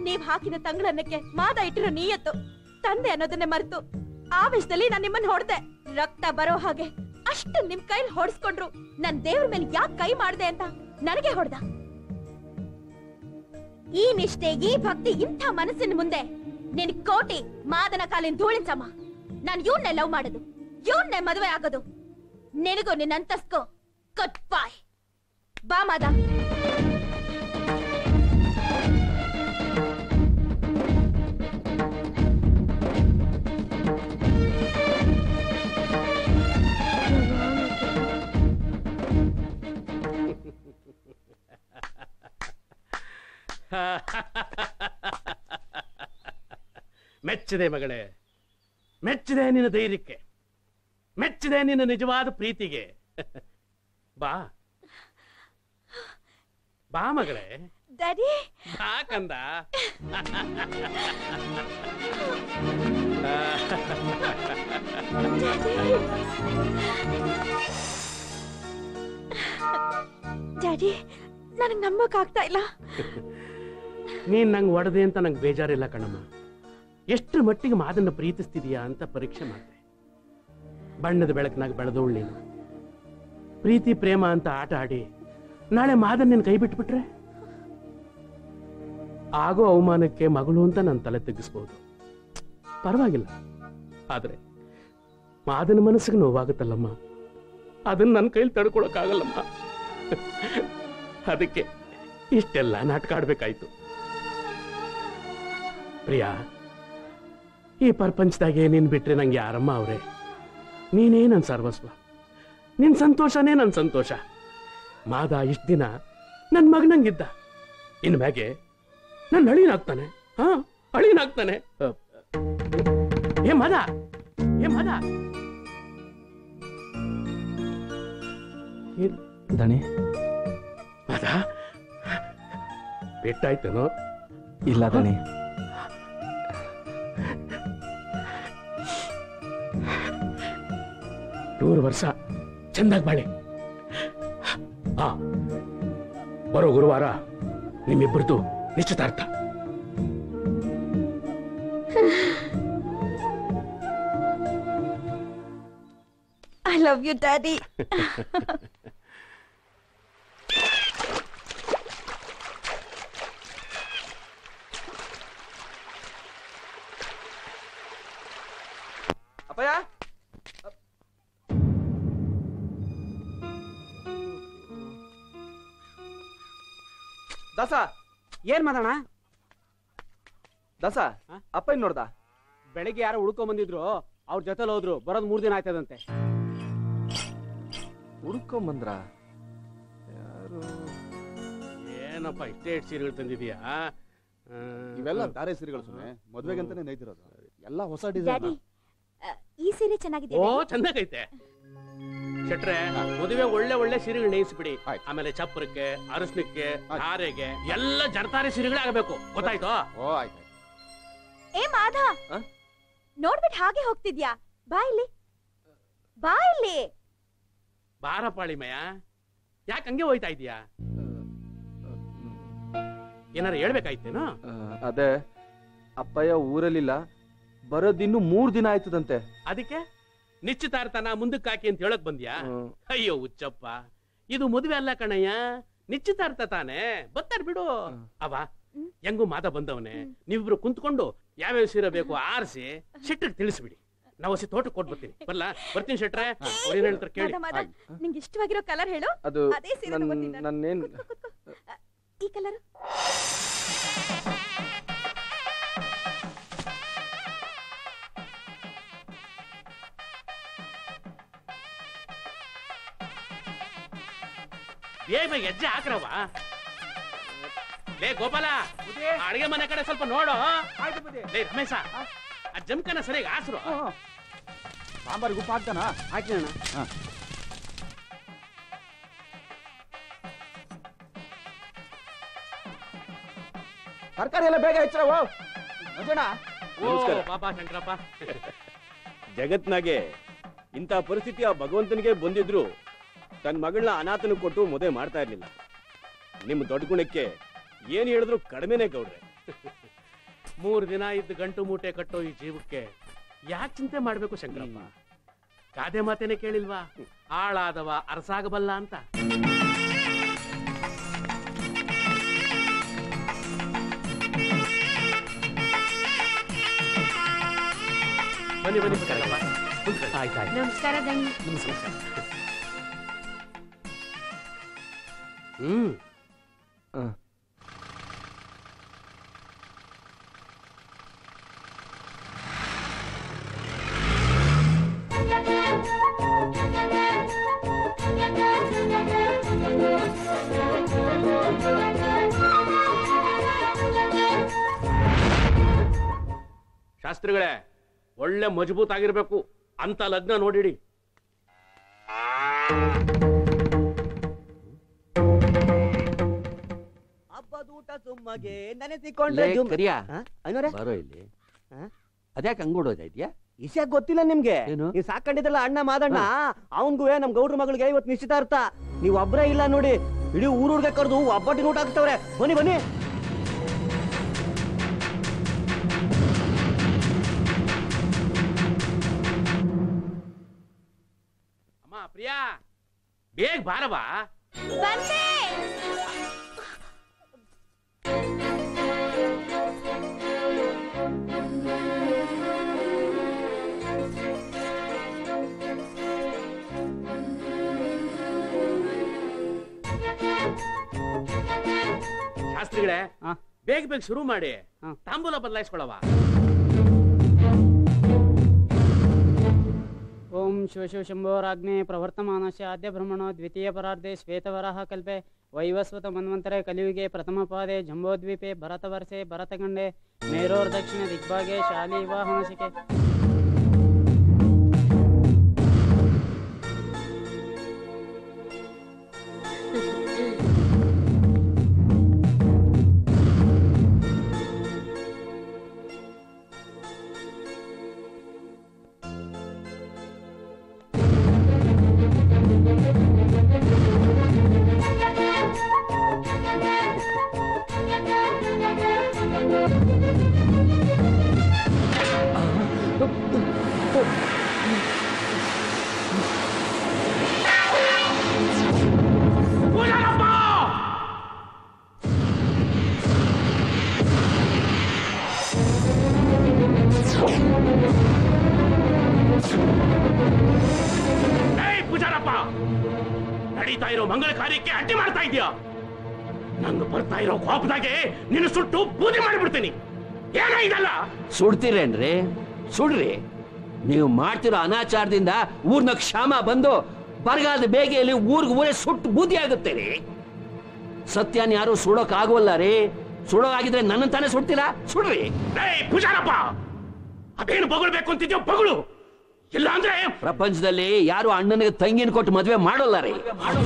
K: ನೀವ್ ಹಾಕಿದ ತಂಗಳನ್ನಕ್ಕೆ ಮಾದ ಇಟ್ಟಿರೋ ನೀಯತ್ತು ತಂದೆ ಅನ್ನೋದನ್ನೇ ಮರೆತು ಆವೇಶದಲ್ಲಿ ನಾನ್ ನಿಮ್ಮನ್ನ ಹೊಡೆದೆ. ರಕ್ತ ಬರೋ ಹಾಗೆ ಅಷ್ಟು ನಿಮ್ ಕೈಲಿ ಹೊಡ್ಸ್ಕೊಂಡ್ರು. ನನ್ ದೇವ್ರ ಮೇಲೆ ಯಾಕೆ ಕೈ ಮಾಡ್ದೆ ಅಂತ ನನಗೆ ಹೊಡೆದ. ಈ ನಿಷ್ಠೆ, ಈ ಭಕ್ತಿ, ಇಂಥ ಮನಸ್ಸಿನ ಮುಂದೆ ನಿನ್ ಕೋಟಿ ಮಾದನ ಕಾಲಿನ ಧೂಳಿಸಮ್ಮ. ನಾನ್ ಇವನ್ನೇ ಲವ್ ಮಾಡೋದು, ಇವನ್ನೇ ಮದುವೆ ಆಗೋದು. ನಿನಗೂ ನಿನ್ನ ಅಂತಸ್ಕೋ ಗುಡ್ ಬಾಯ್. ಬಾ ಮಾದ.
A: ಮೆಚ್ಚಿದೆ ಮಗಳೇ, ಮೆಚ್ಚಿದೆ ನಿನ್ನ ಧೈರ್ಯಕ್ಕೆ, ಮೆಚ್ಚಿದೆ ನಿನ್ನ ನಿಜವಾದ ಪ್ರೀತಿಗೆ. ಬಾ ಬಾ ಮಗಳೇ.
K: ಡ್ಯಾಡಿ
A: ಬಾ ಕಂದ.
K: ಡ್ಯಾಡಿ ನನಗ್ ನಂಬಕ್ ಆಗ್ತಾ ಇಲ್ಲ.
A: ನೀನ್ ನಂಗೆ ಒಡದೆ ಅಂತ ನಂಗೆ ಬೇಜಾರಿಲ್ಲ ಕಣಮ್ಮ. ಎಷ್ಟು ಮಟ್ಟಿಗೆ ಮಾದನ್ನ ಪ್ರೀತಿಸ್ತಿದೀಯಾ ಅಂತ ಪರೀಕ್ಷೆ ಮಾಡಿದೆ. ಬಣ್ಣದ ಬೆಳಕಿನಾಗ ಬೆಳೆದವಳು ನೀನು. ಪ್ರೀತಿ ಪ್ರೇಮ ಅಂತ ಆಟ ಆಡಿ ನಾಳೆ ಮಾದನ್ ನೀನು ಕೈ ಬಿಟ್ಬಿಟ್ರೆ ಆಗೋ ಅವಮಾನಕ್ಕೆ ಮಗಳು ಅಂತ ನಾನು ತಲೆ ತೆಗಿಸ್ಬೋದು. ಪರವಾಗಿಲ್ಲ. ಆದ್ರೆ ಮಾದನ ಮನಸ್ಸಿಗೆ ನೋವಾಗುತ್ತಲ್ಲಮ್ಮ, ಅದನ್ನ ನನ್ನ ಕೈಲಿ ತಡ್ಕೊಳಕ್ಕಾಗಲ್ಲಮ್ಮ. ಅದಕ್ಕೆ ಇಷ್ಟೆಲ್ಲ ನಾಟಕ ಆಡ್ಬೇಕಾಯ್ತು. ಪ್ರಿಯಾ, ಈ ಪ್ರಪಂಚದಾಗೆ ನೀನ್ ಬಿಟ್ರೆ ನಂಗೆ ಯಾರಮ್ಮ ಅವ್ರೆ? ನೀನೇ ನನ್ ಸರ್ವಸ್ವ. ನಿನ್ ಸಂತೋಷನೇ ನನ್ ಸಂತೋಷ. ಮಾದ ಇಷ್ಟ ದಿನ ನನ್ ಮಗನಂಗಿದ್ದ, ಇನ್ ಮ್ಯಾಗೆ ನನ್ ಅಳಿನಾಗ್ತಾನೆ. ಹಾ, ಅಳಿನಾಗ್ತಾನೆ. ಏ ಮಾದ, ಏ ಮಾದ.
J: ದಣಿ
A: ಮಾದ, ಪೆಟ್ಟಾಯ್ತೇನೋ?
J: ಇಲ್ಲ ದಣಿ.
A: ನೂರು ವರ್ಷ ಚಂದಾಗ್ ಬಾಳೆ. ಹಾ, ಬರೋ ಗುರುವಾರ ನಿಮ್ಮಿಬ್ಬರದು ನಿಶ್ಚಿತಾರ್ಥ.
K: I love you daddy.
E: ಅಪ್ಪಯ್ಯ, ದಾಸ,
C: ಏನ್ ಮಾಡೋಣ?
E: ದಾಸ, ಅಪ್ಪ ಇನ್ ನೋಡ್ದ?
C: ಬೆಳಿಗ್ಗೆ ಯಾರೋ ಉಳ್ಕೊಂಡ್ ಬಂದಿದ್ರು, ಅವ್ರ ಜೊತೆಲಿ ಹೋದ್ರು. ಬರೋದ್ ಮೂರ್ ದಿನ ಆಯ್ತದಂತೆ.
E: ಹುಡ್ಕೊಂಡ್ ಬಂದ್ರ? ಯಾರು?
A: ಏನಪ್ಪ ಇಷ್ಟೇ ಇಷ್ಟು ಸೀರೆಗಳು ತಂದಿದೀಯಾ?
N: ಇವೆಲ್ಲ ಧಾರೆ ಸೀರೆಗಳು ಸುಮ್ಮನೆ ಮದ್ವೆಗಂತಾನೆ ನೈತಿರೋದು. ಎಲ್ಲ ಹೊಸ
K: ಡ್ಯಾಡಿ,
N: ಡಿಸೈನ್.
K: ಈ ಸೀರೆ ಚೆನ್ನಾಗಿದೆ.
A: ಓ, ಚಂದಾಗೈತೆ. ಶೆಟ್ರೆ, ಮದುವೆ ಒಳ್ಳೆ ಒಳ್ಳೆ ಸೀರೆಗಳು ನೇಯಿಸ್ಬಿಡಿ. ಆಮೇಲೆ ಚಪ್ಪರಕ್ಕೆ, ಅರಸನಕ್ಕೆ, ಧಾರೆಗೆ ಎಲ್ಲ ಜರತಾರಿ ಸೀರೆಗಳೇ ಆಗಬೇಕು. ಗೊತ್ತಾಯ್ತು?
N: ಓ, ಆಯ್ತು.
K: ಏ ಮಾಧ, ನೋಡ್ಬಿಟ್ಟು ಹಾಗೆ ಹೋಗ್ತಿದ್ಯಾ? ಬಾ ಇಲ್ಲಿ, ಬಾ ಇಲ್ಲಿ.
A: ಬಾರಪಾಳಿಮಯ, ಯಾಕೆ ಹಂಗೆ ಹೋಯ್ತಾ ಇದೀಯಾ? ಏನಾರು ಹೇಳ್ಬೇಕಾಯ್ತೇನೋ?
E: ಅದೇ ಅಪ್ಪಯ್ಯ ಊರಲ್ಲಿಲ್ಲ, ಬರೋದಿನ್ನು ಮೂರ್ ದಿನ ಆಯ್ತದಂತೆ.
A: ಅದಕ್ಕೆ ನಿಶ್ಚಿತಾರ್ಥನ ಮುಂದಕ್ಕೆ ಹಾಕಿ ಅಂತ ಹೇಳಕ್ ಬಂದ್ಯಾ? ಅಯ್ಯೋ ಹುಚ್ಚಪ್ಪ, ಇದು ಮದುವೆ ಅಲ್ಲ ಕಣಯ್ಯ, ನಿಶ್ಚಿತಾರ್ಥ ತಾನೆ. ಬರ್ತಾರ ಬಿಡು. ಅವ ಹೆಂಗು ಮಾತ ಬಂದವನೇ, ನೀವಿಬ್ರು ಕುಂತ್ಕೊಂಡು ಯಾವ್ಯಾವ ಸೀರೆ ಬೇಕು ಆರಿಸಿ ಶೆಟ್ರಿಗೆ ತಿಳಿಸ್ಬಿಡಿ. ನಾವು ಹಸಿ ತೋಟಕ್ಕೆ ಕೊಟ್ಬಿಡ್ತೀನಿ. ಬರ್ಲಾ? ಬರ್ತೀನಿ ಶೆಟ್ರೆ. ಅವ್ರು ಏನ್ ಹೇಳ್ತಾರೆ ಕೇಳಿ.
K: ನಿಂಗೆ ಇಷ್ಟವಾಗಿರೋ ಕಲರ್ ಹೇಳು.
E: ಅದು
K: ಅದೇ ಸೀರೆ ತಗೋತೀನಿ ನಾನು.
E: ನನ್ನೇನ್
K: ಈ ಕಲರ್
A: ಬೇಗ ಹೆಜ್ಜೆ ಹಾಕ್ರವ. ಲೇ ಗೋಪಾಲ, ಅಡಿಗೆ ಮನೆ ಕಡೆ ಸ್ವಲ್ಪ ನೋಡು. ಲೇ ರಮೇಶ, ಆ ಜಮ್ಕನ ಸರಿಯಾಗಿ ಆಸರು.
J: ಸಾಂಬಾರಿಗೆ ಉಪ್ಪು ಹಾಕ್ತಾನ?
C: ಹಾಕ್ಲಣ್ಣ.
J: ತರಕಾರಿ ಎಲ್ಲ ಬೇಗ ಹೆಚ್ಚರವ.
M: ನಮಸ್ಕಾರ.
A: ಪಾಪ ಶಂಕರಪ್ಪ,
M: ಜಗತ್ನಾಗೆ ಇಂಥ ಪರಿಸ್ಥಿತಿ ಆ ಭಗವಂತನಿಗೆ ಬಂದಿದ್ರು ತನ್ನ ಮಗಳನ್ನ ಅನಾಥನ ಕೊಟ್ಟು ಮದುವೆ ಮಾಡ್ತಾ ಇರ್ಲಿಲ್ಲ. ನಿಮ್ಮ ದೊಡ್ಡ ಗುಣಕ್ಕೆ ಏನ್ ಹೇಳಿದ್ರು ಕಡಿಮೆನೆ ಗೌಡ್ರೆ.
A: ಮೂರು ದಿನ ಇದ್ದು ಗಂಟು ಮೂಟೆ ಕಟ್ಟೋ ಈ ಜೀವಕ್ಕೆ ಯಾಕೆ ಚಿಂತೆ ಮಾಡ್ಬೇಕು ಶಂಕರಪ್ಪ? ಗಾದೆ ಮಾತೇನೆ ಕೇಳಿಲ್ವಾ, ಆಳಾದವ ಅರಸಾಗಬಲ್ಲ ಅಂತ. ಬನ್ನಿ ಬನ್ನಿ ಶಂಕರಪ್ಪ.
G: ನಮಸ್ಕಾರ ಗಂಗಿ.
A: ನಮಸ್ಕಾರ. ಹ್ಮ್ ಶಾಸ್ತ್ರಿಗಳೇ, ಒಳ್ಳೆ ಮಜಬೂತ್ ಆಗಿರ್ಬೇಕು ಅಂತ ಲಗ್ನ ನೋಡಿಡಿ.
B: ಹಬ್ಬದೂಟ ಸುಮ್ಮಗೆ ನೆನೆಸಿಕೊಂಡ
H: ಲೇ, ಕರಿಯಾ, ಬರೋ ಇಲ್ಲಿ. ಅದ್ಯಾಕೆ ಹಂಗೋಡೋದಾ ಇದೆಯಾ?
B: ವಿಷಯ ಗೊತ್ತಿಲ್ಲ ನಿಮ್ಗೆ? ನೀವು ಸಾಕೊಂಡಿದ್ರಲ್ಲ ಅಣ್ಣ ಮಾದಣ್ಣ, ಅವನ್ಗೂ ನಮ್ ಗೌಡ್ರ ಮಗಳಿಗೆ ಇವತ್ತು ನಿಶ್ಚಿತಾರ್ಥ. ನೀವು ಒಬ್ರೇ ಇಲ್ಲ ನೋಡಿ, ಇಡೀ ಊರೂರ್ಗೆ ಕರೆದು ಒಬ್ಬಟ್ಟಿನ ಊಟ ಹಾಕ್ತವ್ರೆ. ಬನ್ನಿ ಬನ್ನಿ.
A: ಅಮ್ಮ ಪ್ರಿಯಾ, ಬೇಗ ಬಾರವಾ. ಶಾಸ್ತ್ರಿಗಳೇ, ಬೇಗ ಬೇಗ ಶುರು ಮಾಡಿ, ತಾಂಬೂಲ ಬದಲಾಯಿಸ್ಕೊಳವ.
P: ಓಂ ಶಿವ ಶಿವ ಶಂಭೋರಾಜ್ಞೆ ಪ್ರವರ್ತಮಾನಸ್ಯ ಆದ್ಯ ಬ್ರಹ್ಮಣೋ ದ್ವಿತೀಯ ಪರಾರ್ಧೆ ಶ್ವೇತವರಾಹ ಕಲ್ಪೆ ವೈವಸ್ವತ ಮನ್ವಂತರೆ ಕಲಿಯುಗೆ ಪ್ರಥಮ ಪಾದೆ ಜಂಬೋದ್ವೀಪೆ ಭರತವರ್ಷೆ ಭರತಖಂಡೆ ಮೇರೋರ್ ದಕ್ಷಿಣ ದಿಗ್ಭಾಗೆ ಶಾಲಿ ವಾಹನಶಿಕೆ.
A: ನಡೀತಾ ಇರೋ ಮಂಗಳ ಕಾರ್ಯಕ್ಕೆ ಅಡ್ಡಿ ಮಾಡ್ತಾ ಇದೀಯಾ? ನಂಗೆ ಬರ್ತಾ ಇರೋ ಕೋಪದಾಗೆ ನಿನ್ನ ಸುಟ್ಟು ಬೂದಿ ಮಾಡಿಬಿಡ್ತೀನಿ. ಏನ ಇದಲ್ಲ?
H: ಸುಡ್ತೀರೇನ್ರಿ? ಸುಡ್ರಿ. ನೀವು ಮಾಡ್ತಿರೋ ಅನಾಚಾರದಿಂದ ಊರ್ನ ಕ್ಷಾಮ ಬಂದು ಬರಗಾಲದ ಬೇಗೆಯಲ್ಲಿ ಊರ್ಗ್ ಊರೇ ಸುಟ್ಟು ಬೂದಿ ಆಗುತ್ತೇನೆ. ಸತ್ಯನ ಯಾರು ಸುಡೋಕ್ ಆಗೋಲ್ಲ ರೀ. ಸುಡೋ ಆಗಿದ್ರೆ ನನ್ನ ತಾನೇ ಸುಡ್ತೀರಾ? ಸುಡ್ರಿ.
A: ಪೂಜಾರಪ್ಪ, ಅದೇನು ಬಗಳ್ಬೇಕು ಅಂತಿದ್ಯೋ ಬಗಳು, ಇಲ್ಲ ಅಂದ್ರೆ
H: ಪ್ರಪಂಚದಲ್ಲಿ ಯಾರು ಅಣ್ಣನಿಗೆ ತಂಗಿನ ಕೊಟ್ಟು ಮದ್ವೆ ಮಾಡೋಲ್ಲ ರೀ.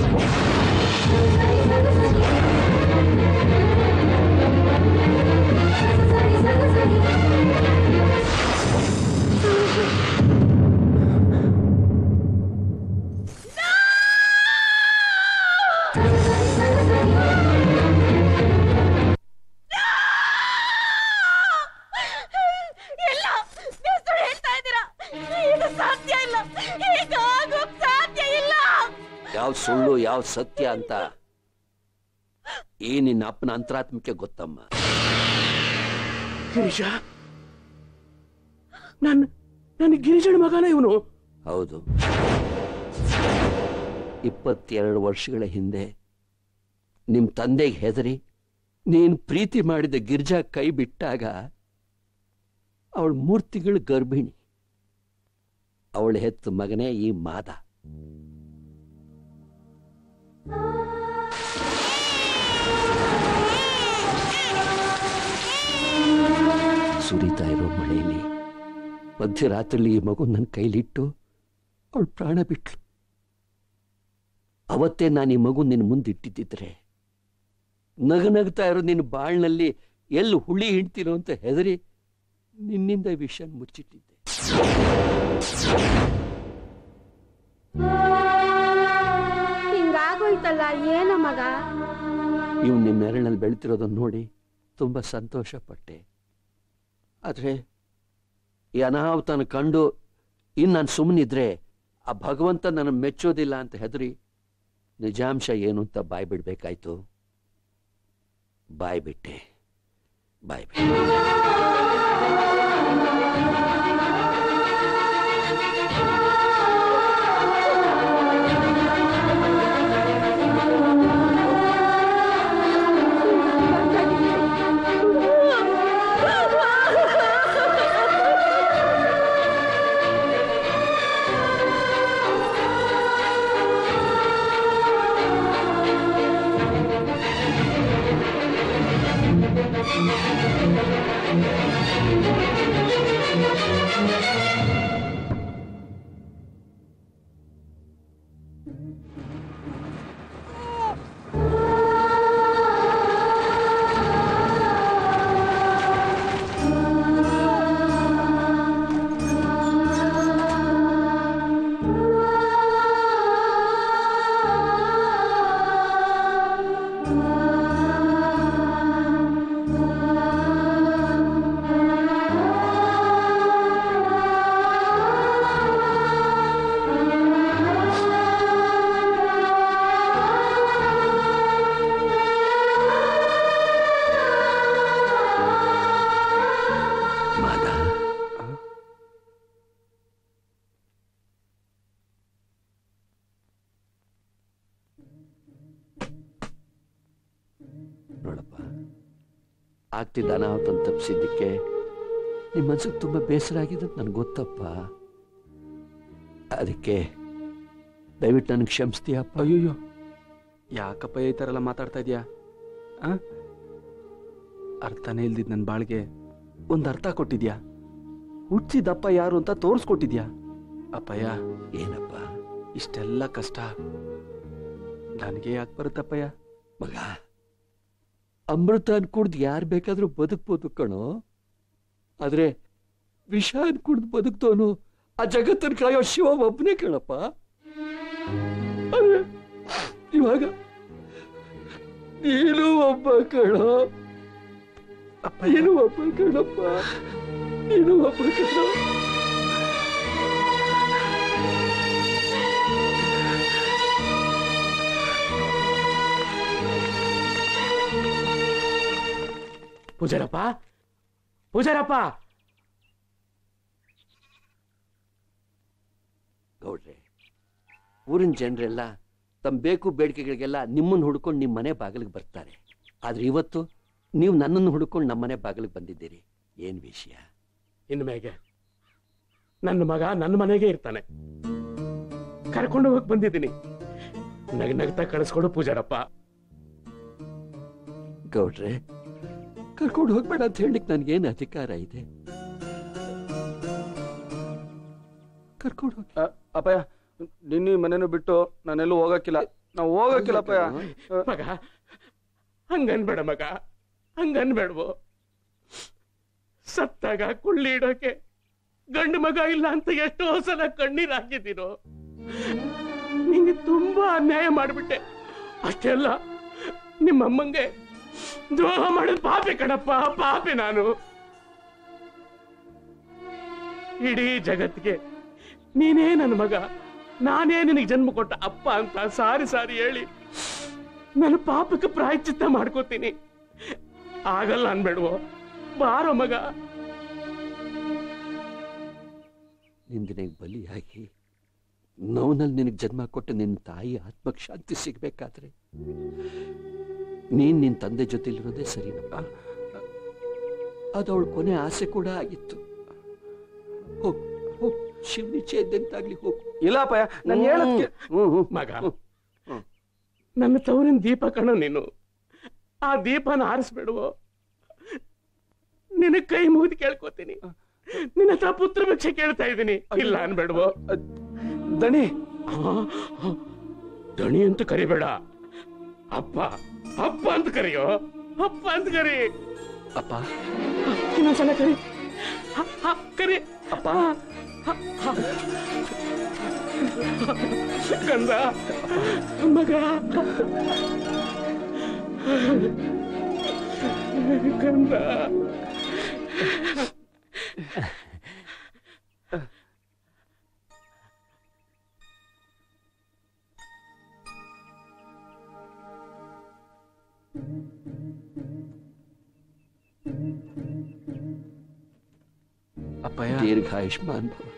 H: ಯಾವ ಸುಳ್ಳು ಯಾವ ಸತ್ಯ ಅಂತ ಈ ನಿನ್ನ ಅಪ್ಪನ ಅಂತರಾತ್ಮಕ್ಕೆ ಗೊತ್ತಮ್ಮ.
A: ಗಿರೀಶ, ನನ್ನ ನನ್ನ ಗಿರಿಜನ ಮಗನ ಇವನು?
H: ಹೌದು. ಇಪ್ಪತ್ತೆರಡು ವರ್ಷಗಳ ಹಿಂದೆ ನಿಮ್ ತಂದೆಗೆ ಹೆದರಿ ನೀನ್ ಪ್ರೀತಿ ಮಾಡಿದ ಗಿರಿಜಾ ಕೈ ಬಿಟ್ಟಾಗ ಅವಳು ಮೂರು ತಿಂಗಳು ಗರ್ಭಿಣಿ. ಅವಳ ಹೆತ್ತ ಮಗನೇ ಈ ಮಾದ. ಸುರಿತಾ ಇರೋ ಮಳೆಯಲ್ಲಿ ಮಧ್ಯರಾತ್ರಿಲಿ ಈ ಮಗು ನನ್ನ ಕೈಲಿಟ್ಟು ಅವಳು ಪ್ರಾಣ ಬಿಟ್ಲು. ಅವತ್ತೇ ನಾನು ಈ ಮಗು ನಿನ್ನ ಮುಂದಿಟ್ಟಿದ್ದಿದ್ರೆ ನಗನಗ್ತಾ ಇರೋ ನಿನ್ನ ಬಾಳ್ನಲ್ಲಿ ಎಲ್ಲಿ ಹುಳಿ ಹಿಂಡ್ತೀನೋ ಅಂತ ಹೆದರಿ ನಿನ್ನಿಂದ ವಿಷಯ ಮುಚ್ಚಿಟ್ಟಿದ್ದೆ.
L: ಹಿಂಗಾಗೋಯ್ತಲ್ಲ, ಏನ ಮಗ?
H: ಇವ್ ನಿನ್ನ ನೆರಳಲ್ಲಿ ಬೆಳ್ತಿರೋದನ್ನ ನೋಡಿ ತುಂಬಾ ಸಂತೋಷ ಪಟ್ಟೆ. ಆದ್ರೆ ಈ ಅನಾಹುತನ ಕಂಡು ಇನ್ನು ನಾನು ಸುಮ್ಮನಿದ್ರೆ ಆ ಭಗವಂತ ನನ್ನ ಮೆಚ್ಚೋದಿಲ್ಲ ಅಂತ ಹೆದರಿ ನಿಜಾಂಶ ಏನು ಅಂತ ಬಾಯ್ ಬಿಡ್ಬೇಕಾಯ್ತು. ಬಾಯ್ ಬಿಟ್ಟೆ ಬಾಯ್ ಬಿಟ್ಟೆ ಆಗ್ತಿದ್ದ ಅನಾಹುತ ತಪ್ಪಿಸಿದ್ದಕ್ಕೆ ನಿಮ್ಮ ಮನಸ್ಸಿಗೆ ತುಂಬಾ ಬೇಸರ ಆಗಿದೆ ಅಂತ ನನಗೆ ಗೊತ್ತಪ್ಪ. ಅದಕ್ಕೆ ದಯವಿಟ್ಟು ನನಗೆ ಕ್ಷಮಿಸ್ತೀಯಪ್ಪ.
E: ಅಯ್ಯೋ ಯಾಕಪ್ಪ ಈ ಥರ ಎಲ್ಲ ಮಾತಾಡ್ತಾ ಇದೀಯಾ? ಆ ಅರ್ಥನೇ ಇಲ್ದಿದ್ ನನ್ನ ಬಾಳ್ಗೆ ಒಂದು ಅರ್ಥ ಕೊಟ್ಟಿದ್ಯಾ? ಹುಟ್ಟಿದಪ್ಪ ಯಾರು ಅಂತ ತೋರಿಸ್ಕೊಟ್ಟಿದ್ಯಾ? ಅಪ್ಪಯ್ಯ
H: ಏನಪ್ಪ
E: ಇಷ್ಟೆಲ್ಲ ಕಷ್ಟ ನನಗೆ ಯಾಕೆ ಬರುತ್ತಪ್ಪಯ್ಯ?
H: ಮಗ, ಅಮೃತ ಕುಡ್ದು ಯಾರು ಬೇಕಾದ್ರೂ ಬದುಕ್ಬೋದು ಕಣೋ. ಆದ್ರೆ ವಿಷ ಕುಡ್ದು ಬದುಕ್ತವನು ಆ ಜಗತ್ತನ್ನು ಕಾಯೋ ಶಿವ ಒಬ್ಬನೇ ಕಣಪ್ಪ. ಆದ್ರೆ ಇವಾಗ ನೀನು ಒಬ್ಬ ಕಣೋ. ನೀನು ಒಬ್ಬ ಕಣಪ್ಪ, ನೀನು ಒಬ್ಬ ಕಣೋ.
A: ಪೂಜಾರಪ್ಪ, ಪೂಜಾರಪ್ಪ.
H: ಗೌಡ್ರೆ, ಊರಿನ ಜನರೆಲ್ಲ ತಮ್ಮ ಬೇಕು ಬೇಡಿಕೆಗಳಿಗೆಲ್ಲ ನಿಮ್ಮನ್ನು ಹುಡ್ಕೊಂಡು ನಿಮ್ಮ ಮನೆ ಬಾಗಿಲಿಗೆ ಬರ್ತಾರೆ. ಆದ್ರೆ ಇವತ್ತು ನೀವು ನನ್ನನ್ನು ಹುಡ್ಕೊಂಡು ನಮ್ಮ ಮನೆ ಬಾಗಿಲಿಗೆ ಬಂದಿದ್ದೀರಿ. ಏನ್ ವಿಷಯ?
A: ಇನ್ನು ಮೇಗೆ ನನ್ನ ಮಗ ನನ್ನ ಮನೆಗೆ ಇರ್ತಾನೆ. ಕರ್ಕೊಂಡು ಹೋಗಿ ಬಂದಿದ್ದೀನಿ. ನಗ ನಗ್ತಾ ಕಳಿಸ್ಕೊಡು ಪೂಜಾರಪ್ಪ.
H: ಗೌಡ್ರೆ, ಕರ್ಕೊಂಡು ಹೋಗ್ಬೇಡ ಅಂತ ಹೇಳಲಿಕ್ಕೆ ನನ್ಗೇನು ಅಧಿಕಾರ ಇದೆ? ಕರ್ಕೊಂಡು ಹೋಗಿ.
E: ಅಪ್ಪಯ್ಯ, ನಿನ್ನ ಮನೇನು ಬಿಟ್ಟು ನಾನೆಲ್ಲೂ ಹೋಗಕ್ಕಿಲ್ಲ. ನಾವು ಹೋಗಕ್ಕಿಲ್ಲ ಅಪ್ಪಯ್ಯ.
A: ಮಗ ಹಂಗನ್ಬೇಡ ಮಗ, ಹಂಗನ್ಬೇಡವೋ. ಸತ್ತಾಗ ಕುಳ್ಳಿ ಇಡೋಕೆ ಗಂಡು ಮಗ ಇಲ್ಲ ಅಂತ ಎಷ್ಟೋ ಸಲ ಕಣ್ಣೀರ್ ಹಾಕಿದ್ದೀರೋ. ನಿಂಗೆ ತುಂಬಾ ಅನ್ಯಾಯ ಮಾಡಿಬಿಟ್ಟೆ. ಅಷ್ಟೇ ಅಲ್ಲ, ನಿಮ್ಮಮ್ಮಂಗೆ ದ್ರೋಹ ಮಾಡೋದು ಪಾಪೆ ಕಣಪ್ಪ, ಪಾಪೆ ನಾನು. ಇಡೀ ಜಗತ್ತಿಗೆ ನೀನೇ ನನ್ನ ಮಗ, ನಾನೇ ನಿನಗೆ ಜನ್ಮ ಕೊಟ್ಟ ಅಪ್ಪ ಅಂತ ಸಾರಿ ಸಾರಿ ಹೇಳಿ ನನ್ನ ಪಾಪಕ್ಕೆ ಪ್ರಾಯಶ್ಚಿತ್ತ ಮಾಡ್ಕೋತೀನಿ. ಆಗಲ್ಲ ಅನ್ಬೇಡ್ವೋ, ಬಾರೋ ಮಗ.
H: ನಿಂದಿನಿಗೆ ಬಲಿಯಾಗಿ ನೋವಿನಲ್ಲಿ ನಿನಗೆ ಜನ್ಮ ಕೊಟ್ಟು ನಿನ್ನ ತಾಯಿ ಆತ್ಮಕ್ಕೆ ಶಾಂತಿ ಸಿಗ್ಬೇಕಾದ್ರೆ ನೀನ್ ನಿನ್ ತಂದೆ ಜೊತೆಲಿರೋದೇ ಸರಿನಪ್ಪ. ಅದು ಅವಳ ಕೊನೆ ಆಸೆ ಕೂಡ ಆಗಿತ್ತು. ಹೋಗ್ ಹೋಗ್, ಶಿವನಿಚ್ಛೆ ಇದ್ದಂತಾಗ್ಲಿ ಹೋಗು.
E: ಇಲ್ಲ ಅಪ್ಪಯ್ಯ, ನಾನು ಹೇಳೋದಕ್ಕೆ
A: ಮಗ, ನನ್ನ ತವರಿನ ದೀಪ ಕಣೋ ನೀನು. ಆ ದೀಪನ ಆರಿಸ್ಬೇಡುವೋ. ನಿನ್ನ ಕೈ ಮುಗಿದು ಕೇಳ್ಕೊತೀನಿ. ನಿನ್ನ ಹತ್ರ ಪುತ್ರ ಭಿಕ್ಷೆ ಕೇಳ್ತಾ ಇದ್ದೀನಿ. ಇಲ್ಲ ಅನ್ಬೇಡುವೋ.
E: ದಣಿ
A: ದಣಿ ಅಂತ ಕರಿಬೇಡ, ಅಪ್ಪ ಅಪ್ಪ ಅಂತ ಕರಿಯೋ. ಅಪ್ಪ ಅಂತ ಕರಿ.
E: ಅಪ್ಪ
A: ಇನ್ನೊಂದ್ಸಲ ಕರಿ. ಕರಿ
E: ಅಪ್ಪ.
A: ಗಂಧ ಮಗ, ಗಂಧ
H: ಅಪ್ಪಯ್ಯ ದೀರ್ಘಾಯುಷ್ಮಾನ್ ಭವ.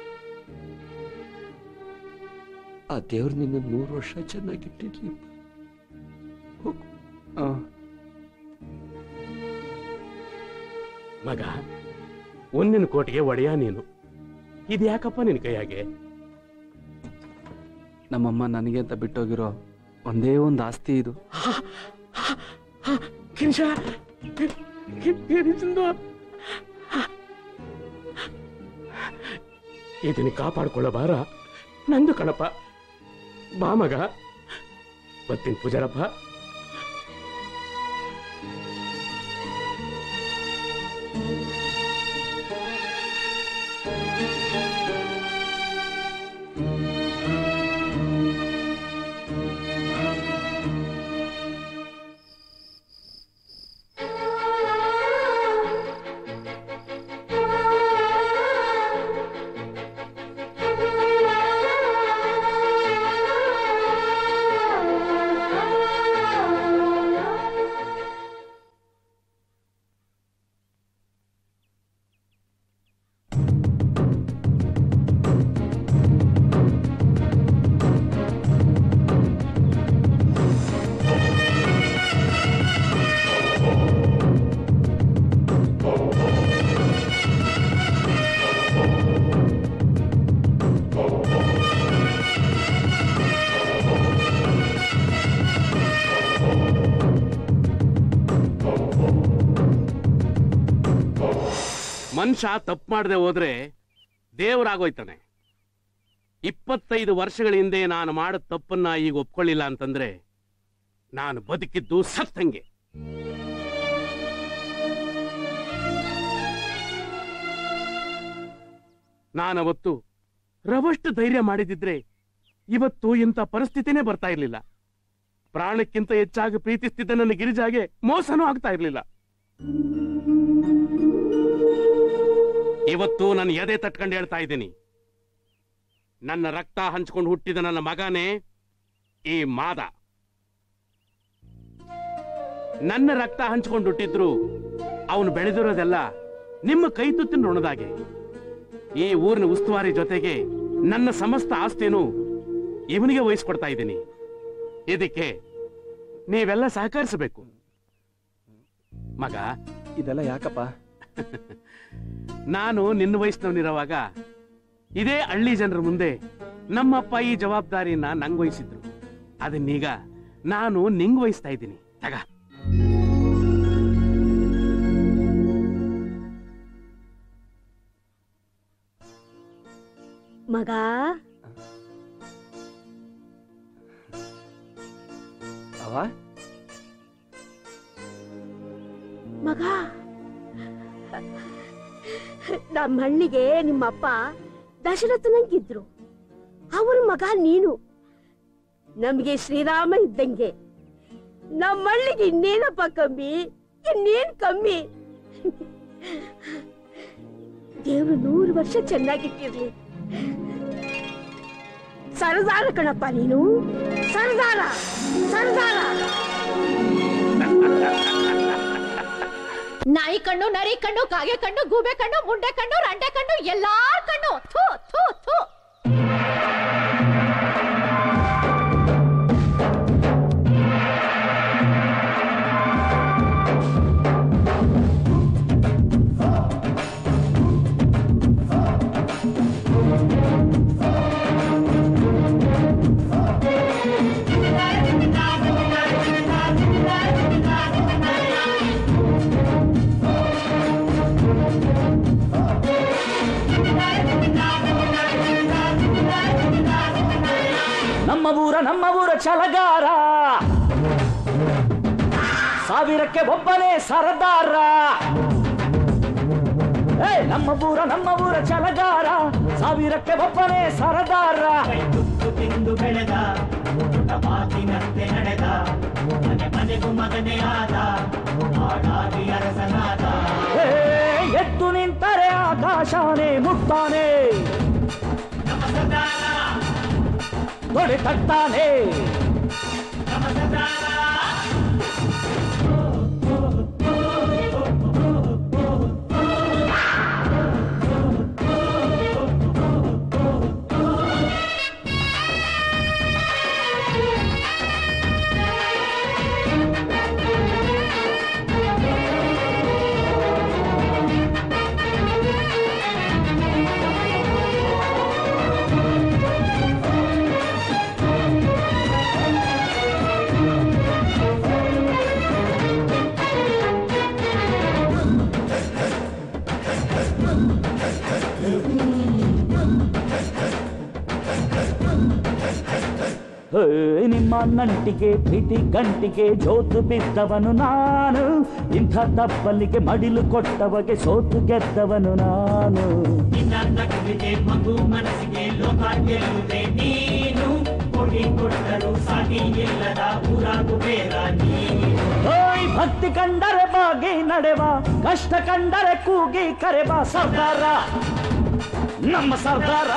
H: ಆ ದೇವ್ರು ನಿನ್ನ ನೂರು ವರ್ಷ ಚೆನ್ನಾಗಿಟ್ಟಿರ್ಲಿ.
A: ಮಗ, ಒಂದಿನ ಕೋಟಿಗೆ ಒಡೆಯ ನೀನು. ಇದ್ಯಾಕಪ್ಪ ನಿನ್ ಕೈಯಾಗೆ?
Q: ನಮ್ಮಮ್ಮ ನನಗೆ ಅಂತ ಬಿಟ್ಟೋಗಿರೋ ಒಂದೇ ಒಂದು ಆಸ್ತಿ ಇದು.
A: ಇದನ್ನ ಕಾಪಾಡ್ಕೊಳ್ಳೋ ಬಾರ ನಂದು ಕಣಪ್ಪ. ಬಾ ಮಗ, ಬರ್ತೀನಿ ಪೂಜಾರಪ್ಪ. ಮನುಷ್ಯ ತಪ್ಪು ಮಾಡದೆ ಹೋದ್ರೆ ದೇವರಾಗೋಯ್ತಾನೆ. ಇಪ್ಪತ್ತೈದು ವರ್ಷಗಳ ಹಿಂದೆ ನಾನು ಮಾಡಿದ ತಪ್ಪನ್ನ ಈಗ ಒಪ್ಕೊಳ್ಳಿಲ್ಲ ಅಂತಂದ್ರೆ ನಾನು ಬದುಕಿದ್ದು ಸತ್ತಂಗೆ. ನಾನವತ್ತು ರವಷ್ಟು ಧೈರ್ಯ ಮಾಡಿದಿದ್ರೆ ಇವತ್ತು ಇಂಥ ಪರಿಸ್ಥಿತಿನೇ ಬರ್ತಾ ಇರ್ಲಿಲ್ಲ. ಪ್ರಾಣಕ್ಕಿಂತ ಹೆಚ್ಚಾಗಿ ಪ್ರೀತಿಸ್ತಿದ್ದ ನನ್ನ ಗಿರಿಜಾಗೆ ಮೋಸನೂ ಆಗ್ತಾ ಇರ್ಲಿಲ್ಲ. ಇವತ್ತು ನನ್ನ ಎದೆ ತಟ್ಕೊಂಡು ಹೇಳ್ತಾ ಇದ್ದೀನಿ, ನನ್ನ ರಕ್ತ ಹಂಚ್ಕೊಂಡು ಹುಟ್ಟಿದ ನನ್ನ ಮಗನೇ ಈ ಮಾದ. ನನ್ನ ರಕ್ತ ಹಂಚ್ಕೊಂಡು ಹುಟ್ಟಿದ್ರು ಅವನು ಬೆಳೆದಿರೋದೆಲ್ಲ ನಿಮ್ಮ ಕೈ ತುತ್ತಿನ ಋಣದಾಗೆ. ಈ ಊರಿನ ಉಸ್ತುವಾರಿ ಜೊತೆಗೆ ನನ್ನ ಸಮಸ್ತ ಆಸ್ತಿನೂ ಇವನಿಗೆ ವಹಿಸ್ಕೊಡ್ತಾ ಇದ್ದೀನಿ. ಇದಕ್ಕೆ ನೀವೆಲ್ಲ ಸಹಕರಿಸಬೇಕು. ಮಗ,
Q: ಇದೆಲ್ಲ ಯಾಕಪ್ಪ?
A: ನಾನು ನಿನ್ನ ವಯಸ್ಸಿನವನಿರುವಾಗ ಇದೇ ಹಳ್ಳಿ ಜನರ ಮುಂದೆ ನಮ್ಮಪ್ಪ ಈ ಜವಾಬ್ದಾರಿನ ನಂಗೆ ವಹಿಸಿದ್ರು. ಅದನ್ನೀಗ ನಾನು ನಿಂಗ್ ವಹಿಸ್ತಾ ಇದ್ದೀನಿ. ತಗ.
R: ಮಗ,
Q: ಅವ
R: ಮಗ, ನಮ್ಮ ಹಳ್ಳಿಗೆ ನಿಮ್ಮಪ್ಪ ದಶರಥನಂಗಿದ್ರು. ಅವ್ರ ಮಗ ನೀನು. ನಮ್ಗೆ ಶ್ರೀರಾಮ ಇದ್ದಂಗೆ. ನಮ್ಮ ಹಳ್ಳಿಗೆ ಇನ್ನೇನಪ್ಪ ಕಮ್ಮಿ? ಇನ್ನೇನ್ ಕಮ್ಮಿ? ದೇವ್ರು ನೂರು ವರ್ಷ ಚೆನ್ನಾಗಿಟ್ಟಿರ್ಲಿ. ಸರದಾರ ಕಣಪ್ಪ ನೀನು, ಸರದಾರ ಸರದಾರ.
G: ನಾಯಿ ಕಣ್ಣು, ನರಿ ಕಣ್ಣು, ಕಾಗೆ ಕಣ್ಣು, ಗೂಬೆ ಕಣ್ಣು, ಮುಂಡೆ ಕಣ್ಣು, ರಂಡೆ ಕಣ್ಣು, ಎಲ್ಲಾರ್ ಕಣ್ಣು. ಥು ಥು ಥು.
F: ನಮ್ಮ ಊರ ನಮ್ಮ ಊರ ಛಲಗಾರ, ಸಾವಿರಕ್ಕೆ ಒಬ್ಬನೇ ಸರದಾರ. ಏ ನಮ್ಮ ಊರ ನಮ್ಮ ಊರ ಛಲಗಾರ, ಸಾವಿರಕ್ಕೆ ಒಬ್ಬನೇ ಸರದಾರ.
S: ತಿಂದು ಬೆಳೆದ ಮಾತಿನಂತೆ ನಡೆದ, ಮನೆ ಮನೆಗೂ ಮಗನೇ ಆದ, ಹಾಗಾಗಿ ಅರಸನಾದ.
F: ಎದ್ದು ನಿಂತರೆ ಆಕಾಶನೇ ಮುಟ್ತಾನೆ, ತೊಡೆ ತಟ್ಟಾನೆ. ನಿಮ್ಮ ನಂಟಿಗೆ ಪ್ರೀತಿ ಗಂಟಿಗೆ ಜೋತು ಬಿದ್ದವನು ನಾನು, ಇಂಥ ತಪ್ಪಲಿಗೆ ಮಡಿಲು ಕೊಟ್ಟವಗೆ ಸೋತು ಗೆದ್ದವನು ನಾನು.
S: ನಿನ್ನ ನಗುವಿಗೆ ಮಗು ಮನಸ್ಸಿಗೆ ಲೋಕ ಗೆಲ್ಲುವೆ ನೀನು, ಕೊಡಿ ಕೊಟ್ಟರು ಸಾಗಿ ಇಲ್ಲದ ಊರಾಗು ಬೇರ ನೀನು.
F: ಓಯ್ ಭಕ್ತಿ ಕಂಡರೆ ಬಾಗಿ ನಡೆವ, ಕಷ್ಟ ಕಂಡರೆ ಕೂಗಿ ಕರೆವ ಸರ್ದಾರ, ನಮ್ಮ ಸರ್ದಾರ.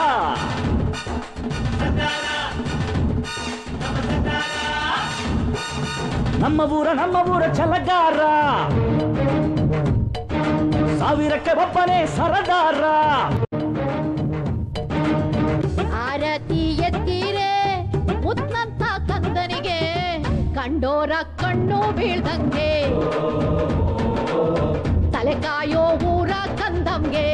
F: ನಮ್ಮ ಊರ ನಮ್ಮ ಊರ ಛಲಗಾರ, ಸಾವಿರಕ್ಕೆ ಒಬ್ಬನೇ ಸರದಾರ.
G: ಆರತಿ ಎತ್ತೀರೆ ಮುತ್ನಂತ ಕಂದನಿಗೆ, ಕಂಡೋರ ಕಣ್ಣು ಬೀಳ್ದಂಗೆ, ತಲೆ ಕಾಯೋ ಊರ ಕಂದಂಗೆ.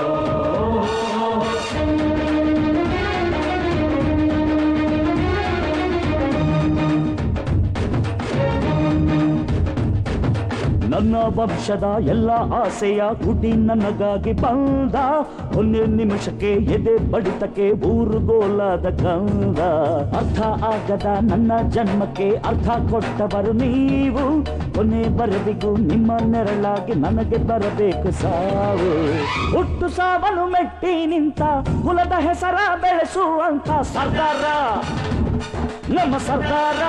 F: ನನ್ನ ವಂಶದ ಎಲ್ಲ ಆಸೆಯ ಗುಡಿ ನನಗಾಗಿ ಬಂದ, ಒಂದೇ ನಿಮಿಷಕ್ಕೆ ಎದೆ ಬಡಿತಕ್ಕೆ ಊರುಗೋಲಾದ ಕಂದ. ಅರ್ಥ ಆಗದ ನನ್ನ ಜನ್ಮಕ್ಕೆ ಅರ್ಥ ಕೊಟ್ಟವರು ನೀವು, ಕೊನೆ ಬರದಿಗೂ ನಿಮ್ಮ ನೆರಳಾಗಿ ನನಗೆ ಬರಬೇಕು ಸಾವು. ಹುಟ್ಟು ಸಾವನು ಮೆಟ್ಟಿ ನಿಂತ ಕುಲದ ಹೆಸರ ಬೆಳೆಸುವಂತ ಸರ್ದಾರ, ನಮ್ಮ ಸರ್ದಾರ.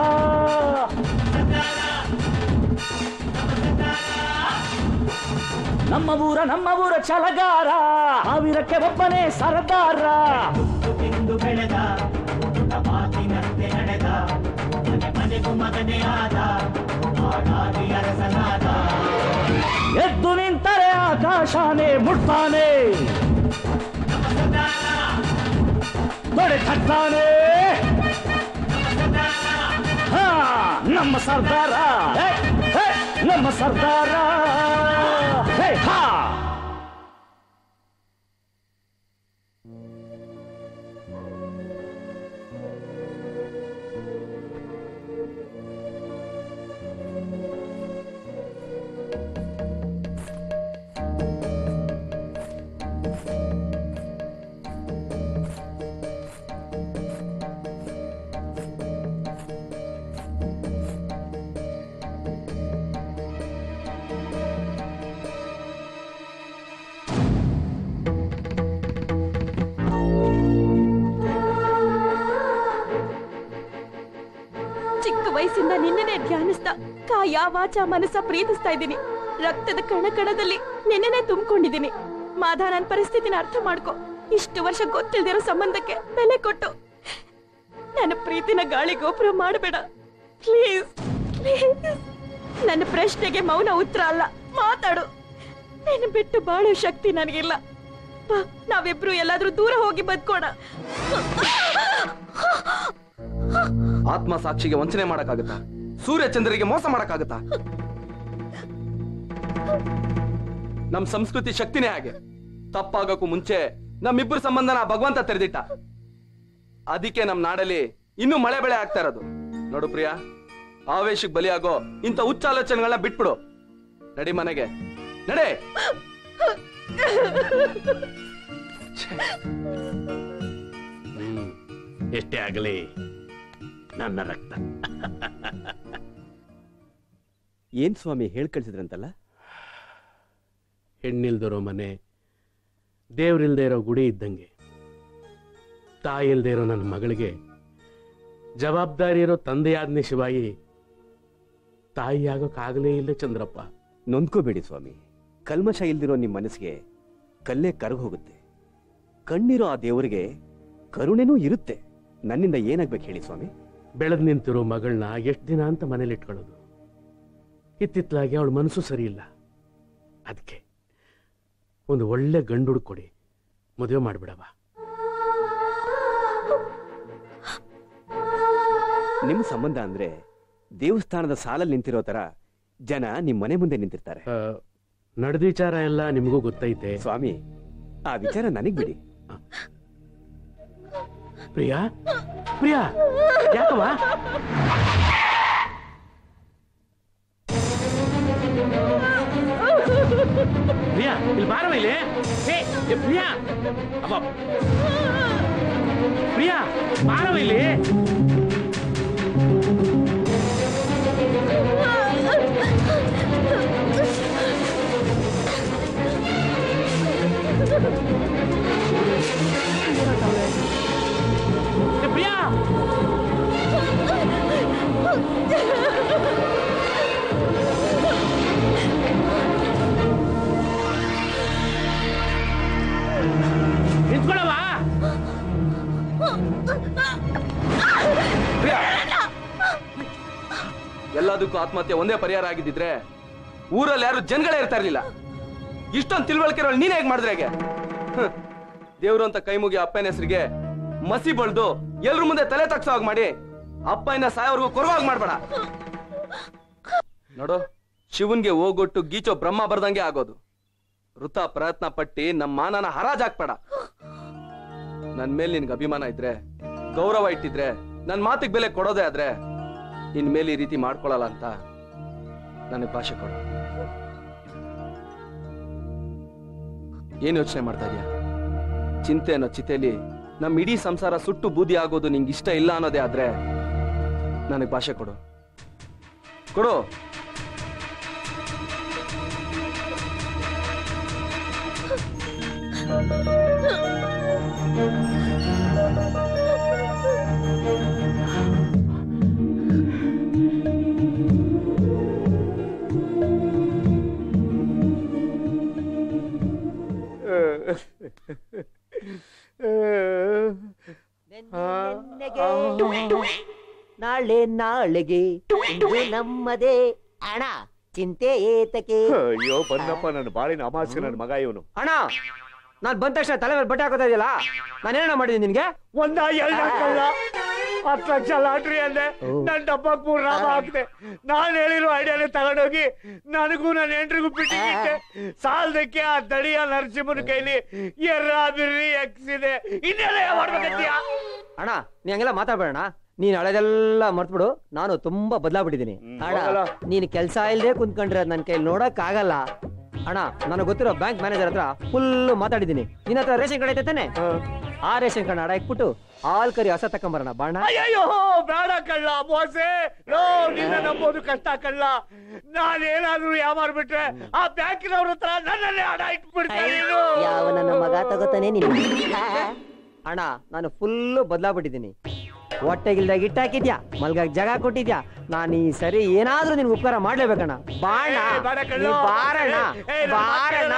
F: ನಮ್ಮ ಊರ ನಮ್ಮ ಊರ ಛಲಗಾರ, ಸಾವಿರಕ್ಕೆ ಒಬ್ಬನೇ ಸರದಾರ.
S: ತಿಂದು ಬೆಳೆದ ಮಾತಿನಂತೆ ನಡೆದ, ಮನೆ ಮನೆಗೂ ಮಗನೇ ಆದ, ಹಾಗಾಗಿ ಅರಸನಾದ.
F: ಎದ್ದು ನಿಂತರೆ ಆಕಾಶನೇ ಮುಟ್ತಾನೆ, ತೊಡೆ ತಟ್ಟಾನೆ. ಹಾ ನಮ್ಮ ಸರ್ದಾರ, ನಮ್ಮ ಸರ್ದಾರ. ಹಾ
K: ವಯಸ್ಸಿಂದ ನಿನ್ನೆನೆ ಧ್ಯಾನಿಸ್ತಾ ಕಾಯ ವಾಚ ಮನಸ್ಸ ಪ್ರೀತಿಸ್ತಾ ಇದ್ದೀನಿ. ರಕ್ತದ ಕಣ ಕಣದಲ್ಲಿ ನಿನ್ನೆನೆ ತುಂಬಿಕೊಂಡಿದ್ದೀನಿ. ಮಾಧ, ನನ್ನ ಪರಿಸ್ಥಿತಿನ ಅರ್ಥ ಮಾಡ್ಕೊ. ಇಷ್ಟು ವರ್ಷ ಗೊತ್ತಿಲ್ದಿರೋ ಸಂಬಂಧಕ್ಕೆ ಬೆಲೆ ಕೊಟ್ಟು ನನ್ನ ಪ್ರೀತಿನ ಗಾಳಿ ಗೋಪುರ ಮಾಡಬೇಡ ಪ್ಲೀಸ್. ನನ್ನ ಪ್ರಶ್ನೆಗೆ ಮೌನ ಉತ್ತರ ಅಲ್ಲ, ಮಾತಾಡು. ನಿನ್ನ ಬಿಟ್ಟು ಬಾಳೋ ಶಕ್ತಿ ನನಗಿಲ್ಲ. ಬಾ, ನಾವಿಬ್ರು ಎಲ್ಲಾದ್ರೂ ದೂರ ಹೋಗಿ ಬದುಕೋಣ.
E: ಆತ್ಮ ಸಾಕ್ಷಿಗೆ ವಂಚನೆ ಮಾಡಕ್ಕಾಗತ್ತಾ? ಸೂರ್ಯ ಚಂದ್ರರಿಗೆ ಮೋಸ ಮಾಡಕ್ಕಾಗತ್ತಾ? ನಮ್ ಸಂಸ್ಕೃತಿ ಶಕ್ತಿನೇ ಹಾಗೆ. ತಪ್ಪಾಗಕ್ಕೂ ಮುಂಚೆ ನಮ್ಮಿಬ್ಬರ ಸಂಬಂಧನ ಭಗವಂತ ತೆರೆದಿಟ್ಟ. ಅದಕ್ಕೆ ನಮ್ ನಾಡಲ್ಲಿ ಇನ್ನೂ ಮಳೆ ಬೆಳೆ ಆಗ್ತಾ ಇರೋದು. ನೋಡು ಪ್ರಿಯಾ, ಆವೇಶಕ್ಕೆ ಬಲಿಯಾಗೋ ಇಂಥ ಹುಚ್ಚ ಆಲೋಚನೆಗಳನ್ನ ಬಿಟ್ಬಿಡು. ನಡಿ ಮನೆಗೆ, ನಡೆ.
A: ಹ್ಮ್ ಎಷ್ಟೇ ಆಗಲಿ ನನ್ನ ರಕ್ತ.
M: ಏನ್ ಸ್ವಾಮಿ ಹೇಳ್ ಕಳ್ಸಿದ್ರಂತಲ್ಲ?
A: ಹೆಣ್ಣಿಲ್ದಿರೋ ಮನೆ ದೇವ್ರಿಲ್ದೇ ಇರೋ ಗುಡಿ ಇದ್ದಂಗೆ. ತಾಯಿ ಇಲ್ದೇ ಇರೋ ನನ್ನ ಮಗಳಿಗೆ ಜವಾಬ್ದಾರಿ ಇರೋ ತಂದೆಯಾದ್ನೆ ಶಿವಾಯಿ ತಾಯಿ ಆಗೋಕ್ಕಾಗಲೇ ಇಲ್ಲ ಚಂದ್ರಪ್ಪ.
M: ನೊಂದ್ಕೋಬೇಡಿ ಸ್ವಾಮಿ, ಕಲ್ಮಶ ಇಲ್ದಿರೋ ನಿಮ್ ಮನಸ್ಸಿಗೆ ಕಲ್ಲೇ ಕರಗ ಹೋಗುತ್ತೆ. ಕಣ್ಣಿರೋ ಆ ದೇವರಿಗೆ ಕರುಣೆನೂ ಇರುತ್ತೆ. ನನ್ನಿಂದ ಏನಾಗ್ಬೇಕು ಹೇಳಿ ಸ್ವಾಮಿ?
A: ಬೆಳೆದ್ ನಿಂತಿರೋ ಮಗಳನ್ನ ಎಷ್ಟು ದಿನ ಅಂತ ಮನೇಲಿ ಇಟ್ಕೊಳ್ಳೋದು? ಇತ್ತಿತ್ತಲಾಗಿ ಅವಳ ಮನಸ್ಸು ಸರಿ ಇಲ್ಲ. ಅದಕ್ಕೆ ಒಂದು ಒಳ್ಳೆ ಗಂಡು ಹುಡುಕೊಡಿ, ಮದುವೆ ಮಾಡ್ಬಿಡವ.
M: ನಿಮ್ ಸಂಬಂಧ ಅಂದ್ರೆ ದೇವಸ್ಥಾನದ ಸಾಲಲ್ಲಿ ನಿಂತಿರೋ ತರ ಜನ ನಿಮ್ ಮನೆ ಮುಂದೆ ನಿಂತಿರ್ತಾರೆ.
A: ನಡೆದ ವಿಚಾರ ಎಲ್ಲ ನಿಮಗೂ ಗೊತ್ತೈತೆ
M: ಸ್ವಾಮಿ. ಆ ವಿಚಾರ ನನಗ್ ಬಿಡಿ.
A: ಪ್ರಿಯಾ, ಪ್ರಿಯಾ, ಯಾಕವಾ? ಪ್ರಿಯಾ, ಇಲ್ಲಿ ಬಾರವ ಇಲ್ಲಿ. ಪ್ರಿಯಾ, ಅಬ್ಬ ಪ್ರಿಯಾ, ಬಾರವ ಇಲ್ಲಿ. ಪ್ರಿಯಾ ನಿಂತ್ಕೊಳ್ಳವಾ?
E: ಎಲ್ಲದಕ್ಕೂ ಆತ್ಮಹತ್ಯೆ ಒಂದೇ ಪರಿಹಾರ ಆಗಿದ್ದಿದ್ರೆ ಊರಲ್ಲಿ ಯಾರು ಜನಗಳೇ ಇರ್ತಾ ಇರ್ಲಿಲ್ಲ. ಇಷ್ಟೊಂದು ತಿಳುವಳಿಕೆ ಇರೋಳು ನೀನ್ ಹೇಗ್ ಮಾಡಿದ್ರೆ ಹೇಗೆ? ದೇವ್ರು ಅಂತ ಕೈ ಮುಗಿ ಅಪ್ಪನ ಹೆಸರಿಗೆ ಮಸಿ ಬಳ್ದು ಎಲ್ರ ಮುಂದೆ ತಲೆ ತಗ್ಸೋ ಹಾಗೆ ಮಾಡಿ ಅಪ್ಪನ ಸಾಯೋವರೆಗೂ ಕೊರವಾಗಿ ಮಾಡ್ಬೇಡ. ನೋಡು, ಶಿವನ್ಗೆ ಹೋಗೊಟ್ಟು ಗೀಚೋ ಬ್ರಹ್ಮ ಬರ್ದಂಗೆ ಆಗೋದು. ವೃಥ ಪ್ರಯತ್ನ ಪಟ್ಟಿ ನಮ್ಮ ಮಾನನ ಹರಾಜ್ ಹಾಕ್ಬೇಡ. ನನ್ ಮೇಲೆ ನಿನ್ಗೆ ಅಭಿಮಾನ ಇದ್ರೆ, ಗೌರವ ಇಟ್ಟಿದ್ರೆ, ನನ್ ಮಾತಿಗೆ ಬೆಲೆ ಕೊಡೋದೇ ಆದ್ರೆ ಇನ್ ಮೇಲೆ ಈ ರೀತಿ ಮಾಡ್ಕೊಳಲ್ಲ ಅಂತ ನನಗೆ ಭಾಷೆ ಕೊಡು. ಏನ್ ಯೋಚನೆ ಮಾಡ್ತಾ ಇದೀಯ? ಚಿಂತೆ ಅನ್ನೋ ಚಿತೆಯಲ್ಲಿ ನಮ್ ಇಡೀ ಸಂಸಾರ ಸುಟ್ಟು ಬೂದಿ ಆಗೋದು ನಿಂಗೆ ಇಷ್ಟ ಇಲ್ಲ ಅನ್ನೋದೇ ಆದ್ರೆ ನನಗೆ ಭಾಷೆ ಕೊಡು ಕೊಡು.
C: ನಾಳೆ ನಾಳೆಗೆ ಇಂದು ನಮ್ಮದೇ ಅಣ್ಣ ಚಿಂತೆ ಏತಕ್ಕೆ.
I: ಅಯ್ಯೋ ಬಂದಪ್ಪ ನನ್ನ ಬಾಳಿನ ಅಮಾಸ್ಯ ನನ್ನ ಮಗ ಇವನು.
C: ಅಣ್ಣ ನಾನ್ ಬಂದ ತಕ್ಷಣ ತಲೆ ಮೇಲೆ ಬಟ್ಟೆ ಹಾಕೋತಾ ಇದೆಯಲ್ಲ, ನಾನೇನ ಮಾಡಿದೀನಿ ನಿನ್ಗೆ?
I: ಒಂದ ಎರಡು ಹಾಕಲ್ಲ, ಹತ್ತು ಲಕ್ಷ ಲಾಟ್ರಿ ಅಂದೆ, ನನ್ ಡಬ್ಬಕ್ ಮೂರ್ ರಾಮ ಹಾಕ್ದೆ. ನಾನ್ ಹೇಳಿರೋ ಐಡಿಯಾನೇ ತಗೊಂಡೋಗಿ ನನಗೂ ನನ್ನ ಹೆಂಡ್ರಿಗೂ ಬಿಟ್ಟಿದ್ದೆ. ಸಾಲದಕ್ಕೆ ಆ ದಡಿಯ ನರಸಿಂಹನ ಕೈಲಿ ಎರ್ರ ಬಿರ್ರಿ ಎಕ್ಸಿದೆ. ಇನ್ನೆಲ್ಲ ಮಾಡ್ಬೇಕಂತೀಯ?
C: ಅಣ್ಣ ನೀ ಹಂಗೆಲ್ಲ ಮಾತಾಡ್ಬೇಡ. ನೀನ್ ಹಳೆದೆಲ್ಲ ಮರ್ತ್ಬಿಡು. ನಾನು ತುಂಬಾ ಬದಲಾಗ್ಬಿಟ್ಟಿದ್ದೀನಿ ಅಣ್ಣ. ನೀನ್ ಕೆಲ್ಸ ಇಲ್ದೇ ಕುಂತ್ಕೊಂಡ್ರೆ ನನ್ ಕೈಲಿ ನೋಡಕ್ ಆಗಲ್ಲ ಅಣ್ಣ. ನನಗೆ ಗೊತ್ತಿರೋ ಬ್ಯಾಂಕ್ ಮ್ಯಾನೇಜರ್ ಹತ್ರ ಫುಲ್ ಮಾತಾಡಿದ್ದೀನಿ. ನಿನ್ನ ಹತ್ರ ರೇಷನ್ ಕಾರ್ಡ್ ಐತೆ ತಾನೆ? ಆ ರೇಷನ್ ಕಾರ್ಡ್ ಅಡ ಇಟ್ಬಿಟ್ಟು ಹಾಲ್ ಕರಿ ಹಸ ತಕೊಂಬರೋಣ ಬಾಣ.
I: ಅಯ್ಯೋ ಬೇಡ ಕಳ್ಳ ಮೋಸೆ. ಲೋ ನಿನ್ನ ನಂಬೋದು ಕಷ್ಟ ಕಳ್ಳ. ನಾನೇನಾದ್ರೂ ಯಾವಾರ್ ಬಿಟ್ರೆ ಆ ಬ್ಯಾಂಕಿನವ್ರ ಹತ್ರ ನನ್ನಲ್ಲೇ ಹಣ ಇಟ್ಬಿಡ್ತಾರೆ.
C: ಯಾವ ನನ್ನ ಮಗ ತಗೋತಾನೆ ನೀನು? ಅಣ್ಣ ನಾನು ಫುಲ್ಲು ಬದಲಾಗ್ಬಿಟ್ಟಿದ್ದೀನಿ. ಹೊಟ್ಟೆಗಿಲ್ದಾಗ ಇಟ್ಟಾಕಿದ್ಯಾ, ಮಲ್ಗಾಗ ಜಾಗ ಕೊಟ್ಟಿದ್ಯಾ. ನಾನು ಈ ಸರಿ ಏನಾದ್ರೂ ನಿನ್ಗೆ ಉಪಕಾರ ಮಾಡ್ಲೇಬೇಕಣ್ಣ. ಬಾಣ ಬಾರಣ್ಣ ಬಾರಣ್ಣ.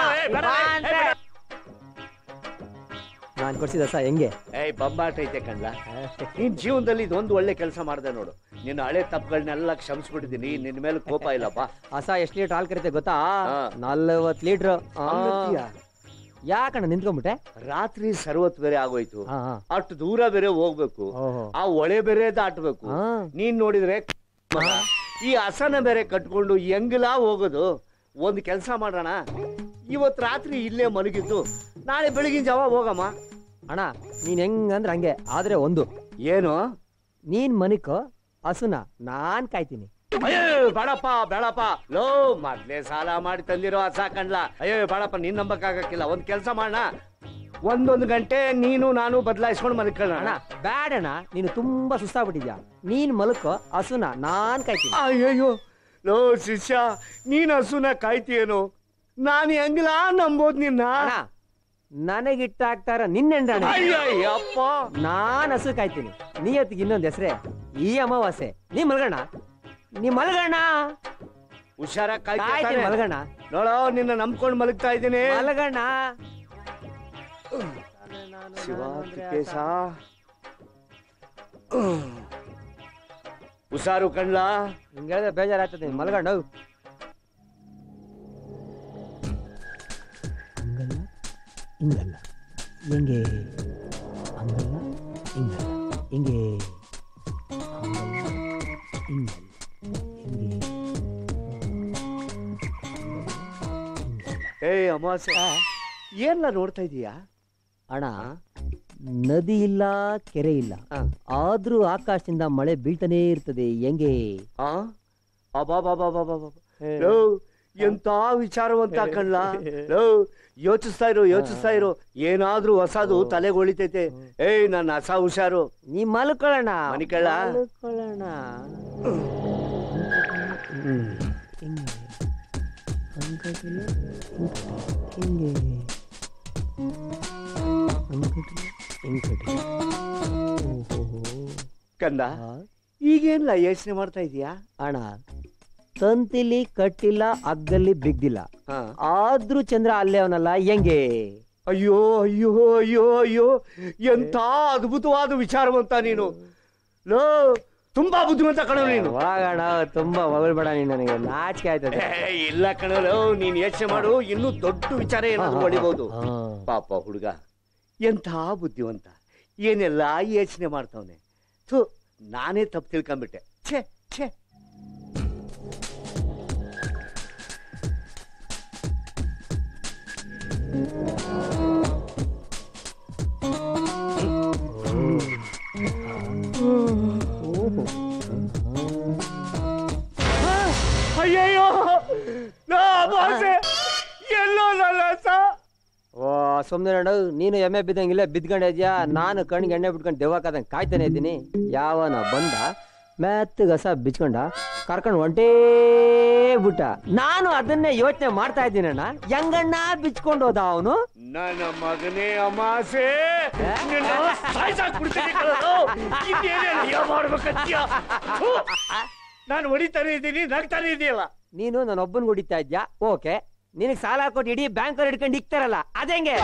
C: ನಾನ್ ಕೊಡ್ಸಿದ ಸ ಹೆಂಗೆ?
I: ಏಯ್ ಬಂಬಾಟ ಐತೆ ಕಣ್ಲ. ನೀನ್ ಜೀವನದಲ್ಲಿ ಇದೊಂದು ಒಳ್ಳೆ ಕೆಲಸ ಮಾಡ್ದೆ ನೋಡು. ನಿನ್ನ ಹಳೆ ತಪ್ಪುಗಳನ್ನೆಲ್ಲ ಕ್ಷಮಿಸ್ಬಿಟ್ಟಿದ್ದೀನಿ. ನಿನ್ ಮೇಲೆ ಕೋಪ ಇಲ್ಲಪ್ಪ.
C: ಹಸ ಎಷ್ಟ್ ಲೀಟರ್ ಹಾಲ್ ಕರಿತೆ ಗೊತ್ತಾ? ನಲ್ವತ್ ಲೀಟರ್. ಯಾಕಣ್ಣ ನಿಂತ್ಕೊಂಡ್ಬಿಟ್ಟೆ?
I: ರಾತ್ರಿ ಸರ್ವತ್ ಬೇರೆ ಆಗೋಯ್ತು. ಅಷ್ಟು ದೂರ ಬೇರೆ ಹೋಗ್ಬೇಕು, ಆ ಒಳೆ ಬೇರೆ ದಾಟ್ಬೇಕು. ನೀನ್ ನೋಡಿದ್ರೆ ಈ ಹಸನ ಬೇರೆ ಕಟ್ಕೊಂಡು ಹೆಂಗಲಾ ಹೋಗೋದು? ಒಂದ್ ಕೆಲ್ಸ ಮಾಡೋಣ, ಇವತ್ ರಾತ್ರಿ ಇಲ್ಲೇ ಮಲಗಿದ್ದು ನಾಳೆ ಬೆಳಗಿನ ಜಾವ ಹೋಗಮ್ಮ.
C: ಅಣ್ಣ ನೀನ್ ಹೆಂಗಂದ್ರೆ ಹಂಗೆ. ಆದ್ರೆ ಒಂದು
I: ಏನು?
C: ನೀನ್ ಮನಿಕೋ, ಹಸುನ ನಾನ್ ಕಾಯ್ತೀನಿ.
I: ಅಯ್ಯೋ ಬೇಡಪ್ಪ ಬೇಡಪ್ಪ. ಲೋ ಮೊದ್ಲೇ ಸಾಲ ಮಾಡಿ ತಂದಿರೋ ಹಸ ಕಣ್ಲ. ಅಯ್ಯೋ ಬೇಡಪ್ಪ, ನೀನ್ ನಂಬಕ್ ಆಗಕ್ಕಿಲ್ಲ. ಒಂದ್ ಕೆಲ್ಸ ಮಾಡೋಣ, ಒಂದೊಂದು ಗಂಟೆ ನೀನು ನಾನು ಬದಲಾಯಿಸ್ಕೊಂಡು ಮಲ್ಕೊಳ್ಳೋಣ.
C: ಬೇಡಣ್ಣ, ನೀನು ತುಂಬಾ ಸುಸ್ತಾಗ್ಬಿಟ್ಟಿದ್ಯಾ. ನೀನ್ ಮಲ್ಕೋ, ಹಸುನ ನಾನ್ ಕಾಯ್ತೀನಿ.
I: ಅಯ್ಯಯ್ಯೋ ಲೋ ಶಿಷ್ಯ, ನೀನ್ ಹಸುನ ಕಾಯ್ತೀಯೇನು? ನಾನು ಹೆಂಗಿಲ್ಲ ನಂಬೋದ್ ನಿನ್ನ.
C: ನನಗಿಟ್ಟಾಕ್ತಾರ ನಿನ್ನೆಂಡ.
I: ಅಯ್ಯಯ್ಯಪ್ಪ,
C: ನಾನ್ ಹಸು ಕಾಯ್ತೀನಿ. ನೀ ಹೊತ್ತಿಗೆ ಇನ್ನೊಂದ್ ಹೆಸ್ರೆ ಈ ಅಮಾವಾಸ್ಯೆ. ನೀ ಮಲ್ಗಣ್ಣ, ನೀ ಮಲ್ಗಣ್ಣ.
I: ಹುಷಾರ
C: ಕಾಯ್ತೀನಿ, ಮಲ್ಗಣ್ಣ.
I: ನೋಡೋ ನಿನ್ನ ನಂಬ್ಕೊಂಡು ಮಲಗ್ತಾ ಇದ್ದೀನಿ.
C: ಮಲ್ಗಣ್ಣ.
I: ಶಿವ ತ್ರಿಕೇಶ, ಹುಷಾರು ಕಣ್ಲ.
C: ಹಿಂಗ ಹೇಳಿದ್ರೆ ಬೇಜಾರಾಗ್ತದೆ. ಮಲ್ಗಣ್ಣ. ಹಿಂಗಲ್ಲ ಹಿಂಗೆ, ಹಂಗಲ್ಲ ಹಿಂಗಲ್ಲ ಹಿಂಗೆ, ಹಂಗಲ್ಲ ಹಿಂಗಲ್ಲ ಹಿಂಗೆ.
I: ಏಯ್ ಅಮಾವಾಸ್ಯೆ, ಏನ್ಲ ನೋಡ್ತಾ ಇದೀಯಾ?
C: ಅಣ್ಣ ನದಿ ಇಲ್ಲ, ಕೆರೆ ಇಲ್ಲ, ಆದ್ರೂ ಆಕಾಶದಿಂದ ಮಳೆ ಬೀಳ್ತಾನೆ ಇರ್ತದೆ. ಹೆಂಗೆ?
I: ಎಂತ ವಿಚಾರವಂತ ಕಣ್ಲ. ಯೋಚಿಸ್ತಾ ಇರು ಯೋಚಿಸ್ತಾ ಇರು, ಏನಾದ್ರೂ ಹೊಸದು ತಲೆಗೆ ಹೊಳಿತೈತೆ. ಏಯ್ ನನ್ನ ಹಸ ಹುಷಾರು.
C: ನೀ ಮಲ್ಕೊಳ್ಳೋಣ.
I: ಮನಿಕಳ್ಳ
C: ಮಲ್ಕೊಳ್ಳೋಣ. ಹಿಂಗೆ
I: ಕಂದ ಈಗೇನ್ಲ ಯೋಚನೆ ಮಾಡ್ತಾ ಇದೀಯಾ?
C: ಅಣ್ಣ ತಂತಿಲಿ ಕಟ್ಟಿಲ್ಲ, ಹಗ್ಗಲ್ಲಿ ಬಿಗ್ದಿಲ್ಲ, ಆದ್ರೂ ಚಂದ್ರ ಅಲ್ಲೇ ಅವನಲ್ಲ, ಹೆಂಗೆ?
I: ಅಯ್ಯೋ ಅಯ್ಯೋ ಅಯ್ಯೋ ಅಯ್ಯೋ, ಎಂತ ಅದ್ಭುತವಾದ ವಿಚಾರವಂತ ನೀನು. ಲೋ, ತುಂಬಾ ಬುದ್ಧಿವಂತ ಕಣ ನೀನು.
C: ವಾಗಣ ತುಂಬಾ ಹೊಗಳ್ಬೇಡ ನೀನು, ನನಗೆ ನಾಚಿಕೆ ಆಯ್ತದೆ.
I: ಇಲ್ಲ ಕಣಲು, ನೀನ್ ಯೋಚನೆ ಮಾಡು, ಇನ್ನೂ ದೊಡ್ಡ ವಿಚಾರ ಏನಾದ್ರು ಹೊಡಿಬಹುದು. ಪಾಪ ಹುಡುಗ ಎಂಥ ಬುದ್ಧಿವಂತ, ಏನೆಲ್ಲ ಯೋಚನೆ ಮಾಡ್ತಾವನೆ. ಥು, ನಾನೇ ತಪ್ಪು ತಿಳ್ಕೊಂಡ್ಬಿಟ್ಟೆ. ಛೇ ಛೇ. ಅಯ್ಯಯ್ಯೋ, ಎಲ್ಲೋ ನನ್ನ
C: ಓ ಸುಮ್ನೆ ನೋಡು, ನೀನು ಎಮ್ಮೆ ಬಿದ್ದಂಗಿಲ್ಲ ಬಿದ್ಕೊಂಡೆ ಇದ್ಯಾ. ನಾನು ಕಣ್ಣಿಗೆ ಎಣ್ಣೆ ಬಿಟ್ಕೊಂಡು ದೆವ್ವಕ್ಕಾದಂಗೆ ಕಾಯ್ತಾನೆ ಇದ್ದೀನಿ. ಯಾವನ ಬಂದ ಮೆತ್ತಗ ಹಸ ಬಿಚ್ಕೊಂಡ ಕರ್ಕೊಂಡು ಹೊಂಟೇ ಬಿಟ್ಟ. ನಾನು ಅದನ್ನೇ ಯೋಚನೆ ಮಾಡ್ತಾ ಇದ್ದೀನಣ್ಣ, ಹೆಂಗಣ್ಣ ಬಿಚ್ಕೊಂಡು ಹೋದ ಅವನು.
I: ನನ್ನ ಮಗನೇ ಅಮಾಸೆ, ನಾನು ಹೊಡಿತಾನೆ ಇದ್ದೀನಿ, ನಗ್ತಾನೆ ಇದೆಯಲ್ಲ.
C: ನೀನು ನನ್ನ ಒಬ್ಬನ್ ಹೊಡಿತಾ ಇದ್ಯಾ, ಓಕೆ. ನಿನಗೆ ಸಾಲ ಕೊಟ್ಟು ಇಡೀ ಬ್ಯಾಂಕ್ ಅವ್ರು ಹಿಡ್ಕೊಂಡು ಇಕ್ತಾರಲ್ಲ, ಅದೇಂಗೆ?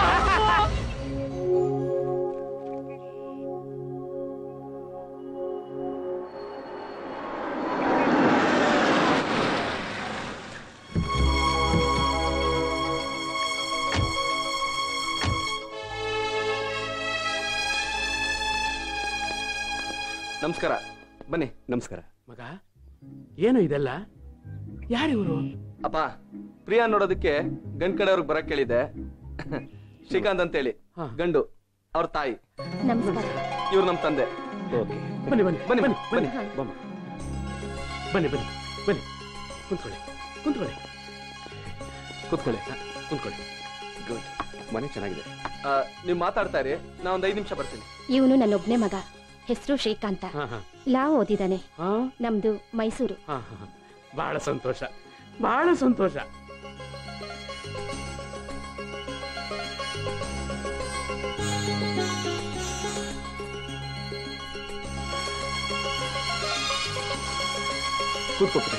E: ನಮಸ್ಕಾರ, ಬನ್ನಿ.
M: ನಮಸ್ಕಾರ.
A: ಮಗ, ಏನು ಇದೆಲ್ಲ? ಯಾರಿವರು?
E: ಅಪ್ಪ, ಪ್ರಿಯಾ ನೋಡೋದಕ್ಕೆ ಗಂಡ್ ಕಡೆಯವ್ರಿಗೆ ಬರಕ್ ಕೇಳಿದೆ. ಶ್ರೀಕಾಂತ್ ಅಂತೇಳಿ ಗಂಡು, ಅವ್ರ ತಾಯಿ. ಇವ್ರು ನಮ್ ತಂದೆ.
A: ಬನ್ನಿ ಬನ್ನಿ
E: ಬನ್ನಿ ಬನ್ನಿ ಬನ್ನಿ
A: ಬನ್ನಿ ಬನ್ನಿ ಬನ್ನಿ ಕುಂತ್ಕೊಳ್ಳಿ ಕುಂತ್ಕೊಳ್ಳಿ
E: ಕೂತ್ಕೊಳ್ಳಿ
A: ಕುಂತ್ಕೊಳ್ಳಿ.
E: ಗುಡ್, ಮನೆ ಚೆನ್ನಾಗಿದೆ. ನೀವು ಮಾತಾಡ್ತಾ ಇರಿ, ನಾ ಒಂದ್ ಐದು ನಿಮಿಷ ಬರ್ತೀನಿ.
L: ಇವನು ನನ್ನೊಬ್ನೇ ಮಗ, ಹೆಸರು ಶ್ರೀಕಾಂತ. ಲಾ ಓದಿದಾನೆ. ನಮ್ದು ಮೈಸೂರು.
A: ಬಹಳ ಸಂತೋಷ, ಬಹಳ ಸಂತೋಷ.
E: ಕೂತ್ಕೊಪ್ರಿ.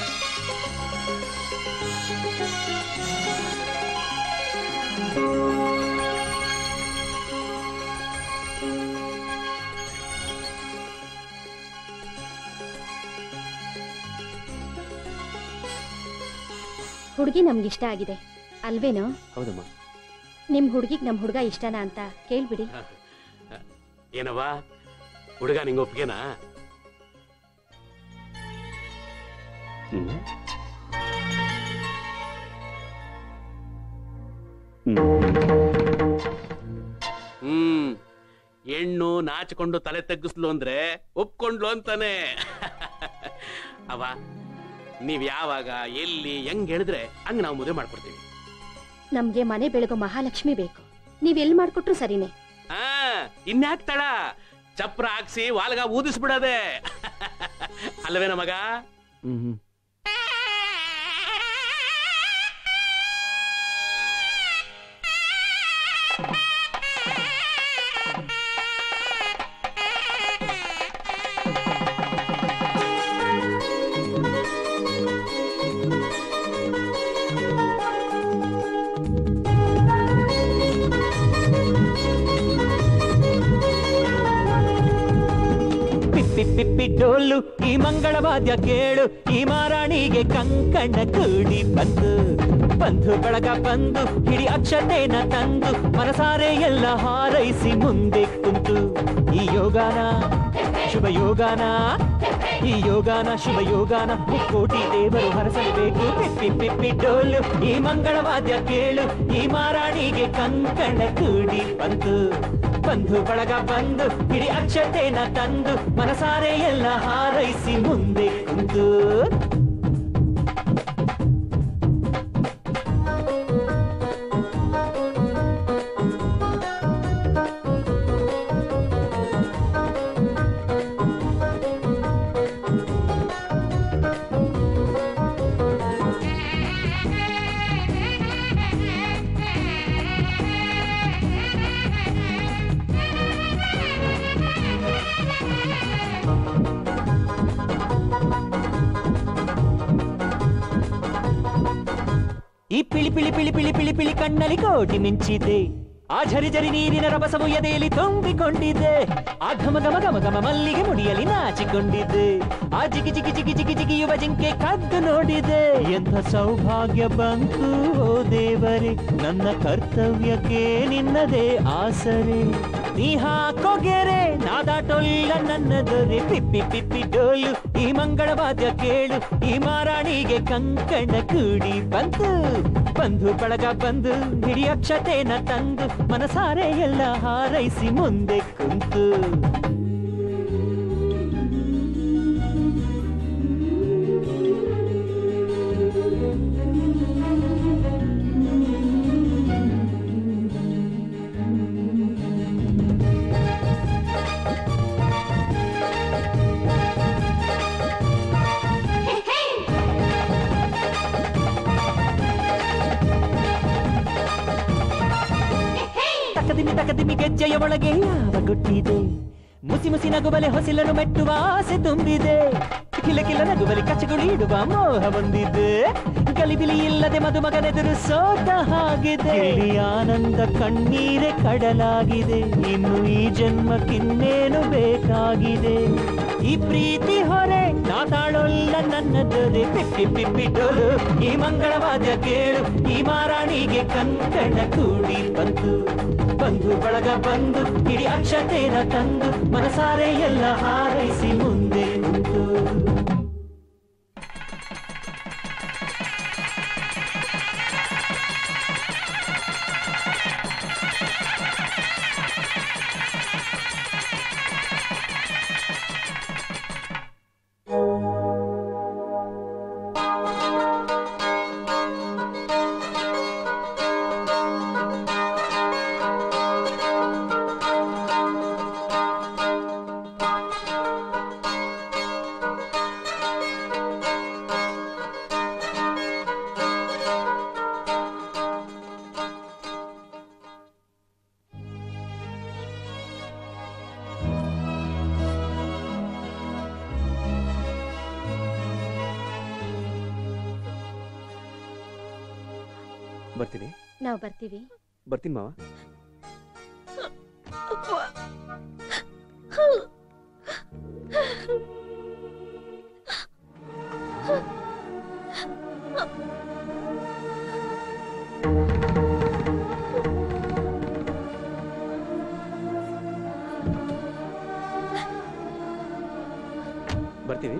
L: ಹುಡುಗಿ ನಮ್ಗಿಷ್ಟ ಆಗಿದೆ ಅಲ್ವೇನೋ?
M: ಹೌದಮ್ಮ.
L: ನಿಮ್ ಹುಡುಗಿಗ್ ನಮ್ ಹುಡುಗ ಇಷ್ಟನಾ ಅಂತ ಕೇಳ್ಬಿಡಿ.
A: ಏನವ್ವ, ಹುಡುಗ ನಿಂಗ ಒಪ್ಪಿಗೆನಾ? ಹ್ಮ್ ಹೆಣ್ಣು ನಾಚಿಕೊಂಡು ತಲೆ ತಗ್ಗಿಸ್ಲು ಅಂದ್ರೆ ಒಪ್ಕೊಂಡ್ಲು ಅಂತಾನೆ. ಅವ ನೀವ್ ಯಾವಾಗ ಎಲ್ಲಿ ಹೆಂಗ್ ಹೇಳಿದ್ರೆ ಹಂಗ ನಾವು ಮದುವೆ ಮಾಡ್ಕೊಡ್ತೀವಿ.
L: ನಮ್ಗೆ ಮನೆ ಬೆಳಗೋ ಮಹಾಲಕ್ಷ್ಮಿ ಬೇಕು, ನೀವ್ ಎಲ್ಲಿ ಮಾಡ್ಕೊಟ್ರು ಸರಿನೇ.
A: ಹಾ, ಇನ್ಯಾಕ್ ತಡ, ಚಪ್ರ ಹಾಕ್ಸಿ ವಾಲ್ಗ ಊದಿಸ್ಬಿಡದೆ. ಅಲ್ವೇನ ಮಗ?
M: ಹ್ಮ್
F: ಪಿಪ್ಪಿ ಡೋಲು ಈ ಮಂಗಳವಾದ್ಯ ಕೇಳು, ಈ ಮಾರಾಣಿಗೆ ಕಂಕಣ ಕೂಡಿ ಬಂದು ಬಂಧು ಬಳಗ ಬಂದು ಹಿಡಿ ಅಕ್ಷತೆನ ತಂದು ಮನಸಾರೆ ಎಲ್ಲ ಹಾರೈಸಿ ಮುಂದೆ ಕುಂತು. ಈ ಯೋಗಾನ ಶುಭ ಯೋಗಾನ, ಈ ಯೋಗಾನ ಶುಭ ಯೋಗಾನ ಮುಕ್ಕೋಟಿ ದೇವರು ಹರಸಲೇಬೇಕು. ಪಿಪ್ಪಿ ಪಿಪ್ಪಿ ಡೋಲು ಈ ಮಂಗಳವಾದ್ಯ ಕೇಳು, ಈ ಮಾರಾಣಿಗೆ ಕಂಕಣ ಕೂಡಿ ಬಂದು ಬಂಧು ಬಳಗ ಬಂದು ಹಿಡಿ ಅಕ್ಷತೆನ ತಂದು ಮನಸಾರೆ ಎಲ್ಲ ಹಾರೈಸಿ ಮುಂದೆ ಕುಂತು. ಪಿಳಿ ಪಿಳಿ ಪಿಳಿ ಪಿಳಿ ಪಿಳಿ ಪಿಳಿ ಕಣ್ಣಲ್ಲಿ ಕೋಟಿ ಮಿಂಚಿದೆ ಆ ಝರಿ ಝರಿ ನೀರಿನ ರಭಸವು ಎದೆಯಲ್ಲಿ ತುಂಬಿಕೊಂಡಿದೆ ಆ ಘಮ ಘಮ ಘಮ ಘಮ ಮಲ್ಲಿಗೆ ಮುಡಿಯಲ್ಲಿ ನಾಚಿಕೊಂಡಿದೆ ಆ ಜಿಗಿ ಜಿಗಿ ಜಿಗಿ ಜಿಗಿ ಜಿಗಿಯುವ ಜಿಂಕೆ ಕದ್ದು ನೋಡಿದೆ ಎಂಥ ಸೌಭಾಗ್ಯ ಬಂತು ಓ ದೇವರೇ ನನ್ನ ಕರ್ತವ್ಯಕ್ಕೆ ನಿನ್ನದೇ ಆಸರೆ ನೀ ಹಾಕೋ ಗೆರೆ ನಾದಾಟೊಲ್ಲ ನನ್ನ ದೊರೆ ಪಿಪ್ಪಿ ಪಿಪ್ಪಿ ಡೋಲು ಈ ಮಂಗಳವಾದ್ಯ ಕೇಳು ಈ ಮಾರಾಣಿಗೆ ಕಂಕಣ ಕೂಡಿ ಬಂತು ಬಂಧು ಬಳಗ ಬಂದು ಹಿಡಿ ಅಕ್ಷತೆನ ತಂದು ಮನಸಾರೆ ಎಲ್ಲ ಹಾರೈಸಿ ಮುಂದೆ ಕುಂತು ತಕದಿಮಿ ತಕದಿಮಿ ಗೆಜ್ಜೆಯ ಒಳಗೆ ಯಾವ ಗುಟ್ಟಿದೆ ಮುಸಿ ಮುಸಿ ನಗುಬಲೆ ಹೊಸಿಲನ್ನು ಮೆಟ್ಟುವ ಆಸೆ ತುಂಬಿದೆ ಕಿಲ ಕಿಲ ನಗುಬಲಿ ಕಚ್ಚಗುಳಿ ಇಡುವ ಮೋಹ ಬಂದಿದೆ ಗಲಿಬಿಲಿ ಇಲ್ಲದೆ ಮದುಮಗನೆದುರು ಸೋತ ಹಾಗಿದೆ ಇಲ್ಲಿ ಆನಂದ ಕಣ್ಣೀರೆ ಕಡಲಾಗಿದೆ ಇನ್ನು ಈ ಜನ್ಮಕ್ಕಿನ್ನೇನು ಬೇಕಾಗಿದೆ ಈ ಪ್ರೀತಿ ಹೊರೆ ನಾತಾಳೊಲ್ಲ ನನ್ನ ದೊರೆ ಪಿಪ್ಪಿ ಪಿಪ್ಪಿ ಡೋಲು ಈ ಮಂಗಳವಾದ್ಯ ಕೇಳು ಈ ಮಾರಾಣಿಗೆ ಕಂಕಣ ಕೂಡಿ ಬಂತು ಬಂಧು ಬಳಗ ಬಂದು ಇಡೀ ಅಕ್ಷತೆನ ತಂದು ಮನಸಾರೆ ಎಲ್ಲ ಹಾರೈಸಿ ಮುಂದೆ ನಿಂತು
M: ಬರ್ತೀನಿ
L: ನಾವು ಬರ್ತೀವಿ
M: ಬರ್ತೀನಿ ಮಾವ ಬರ್ತೀವಿ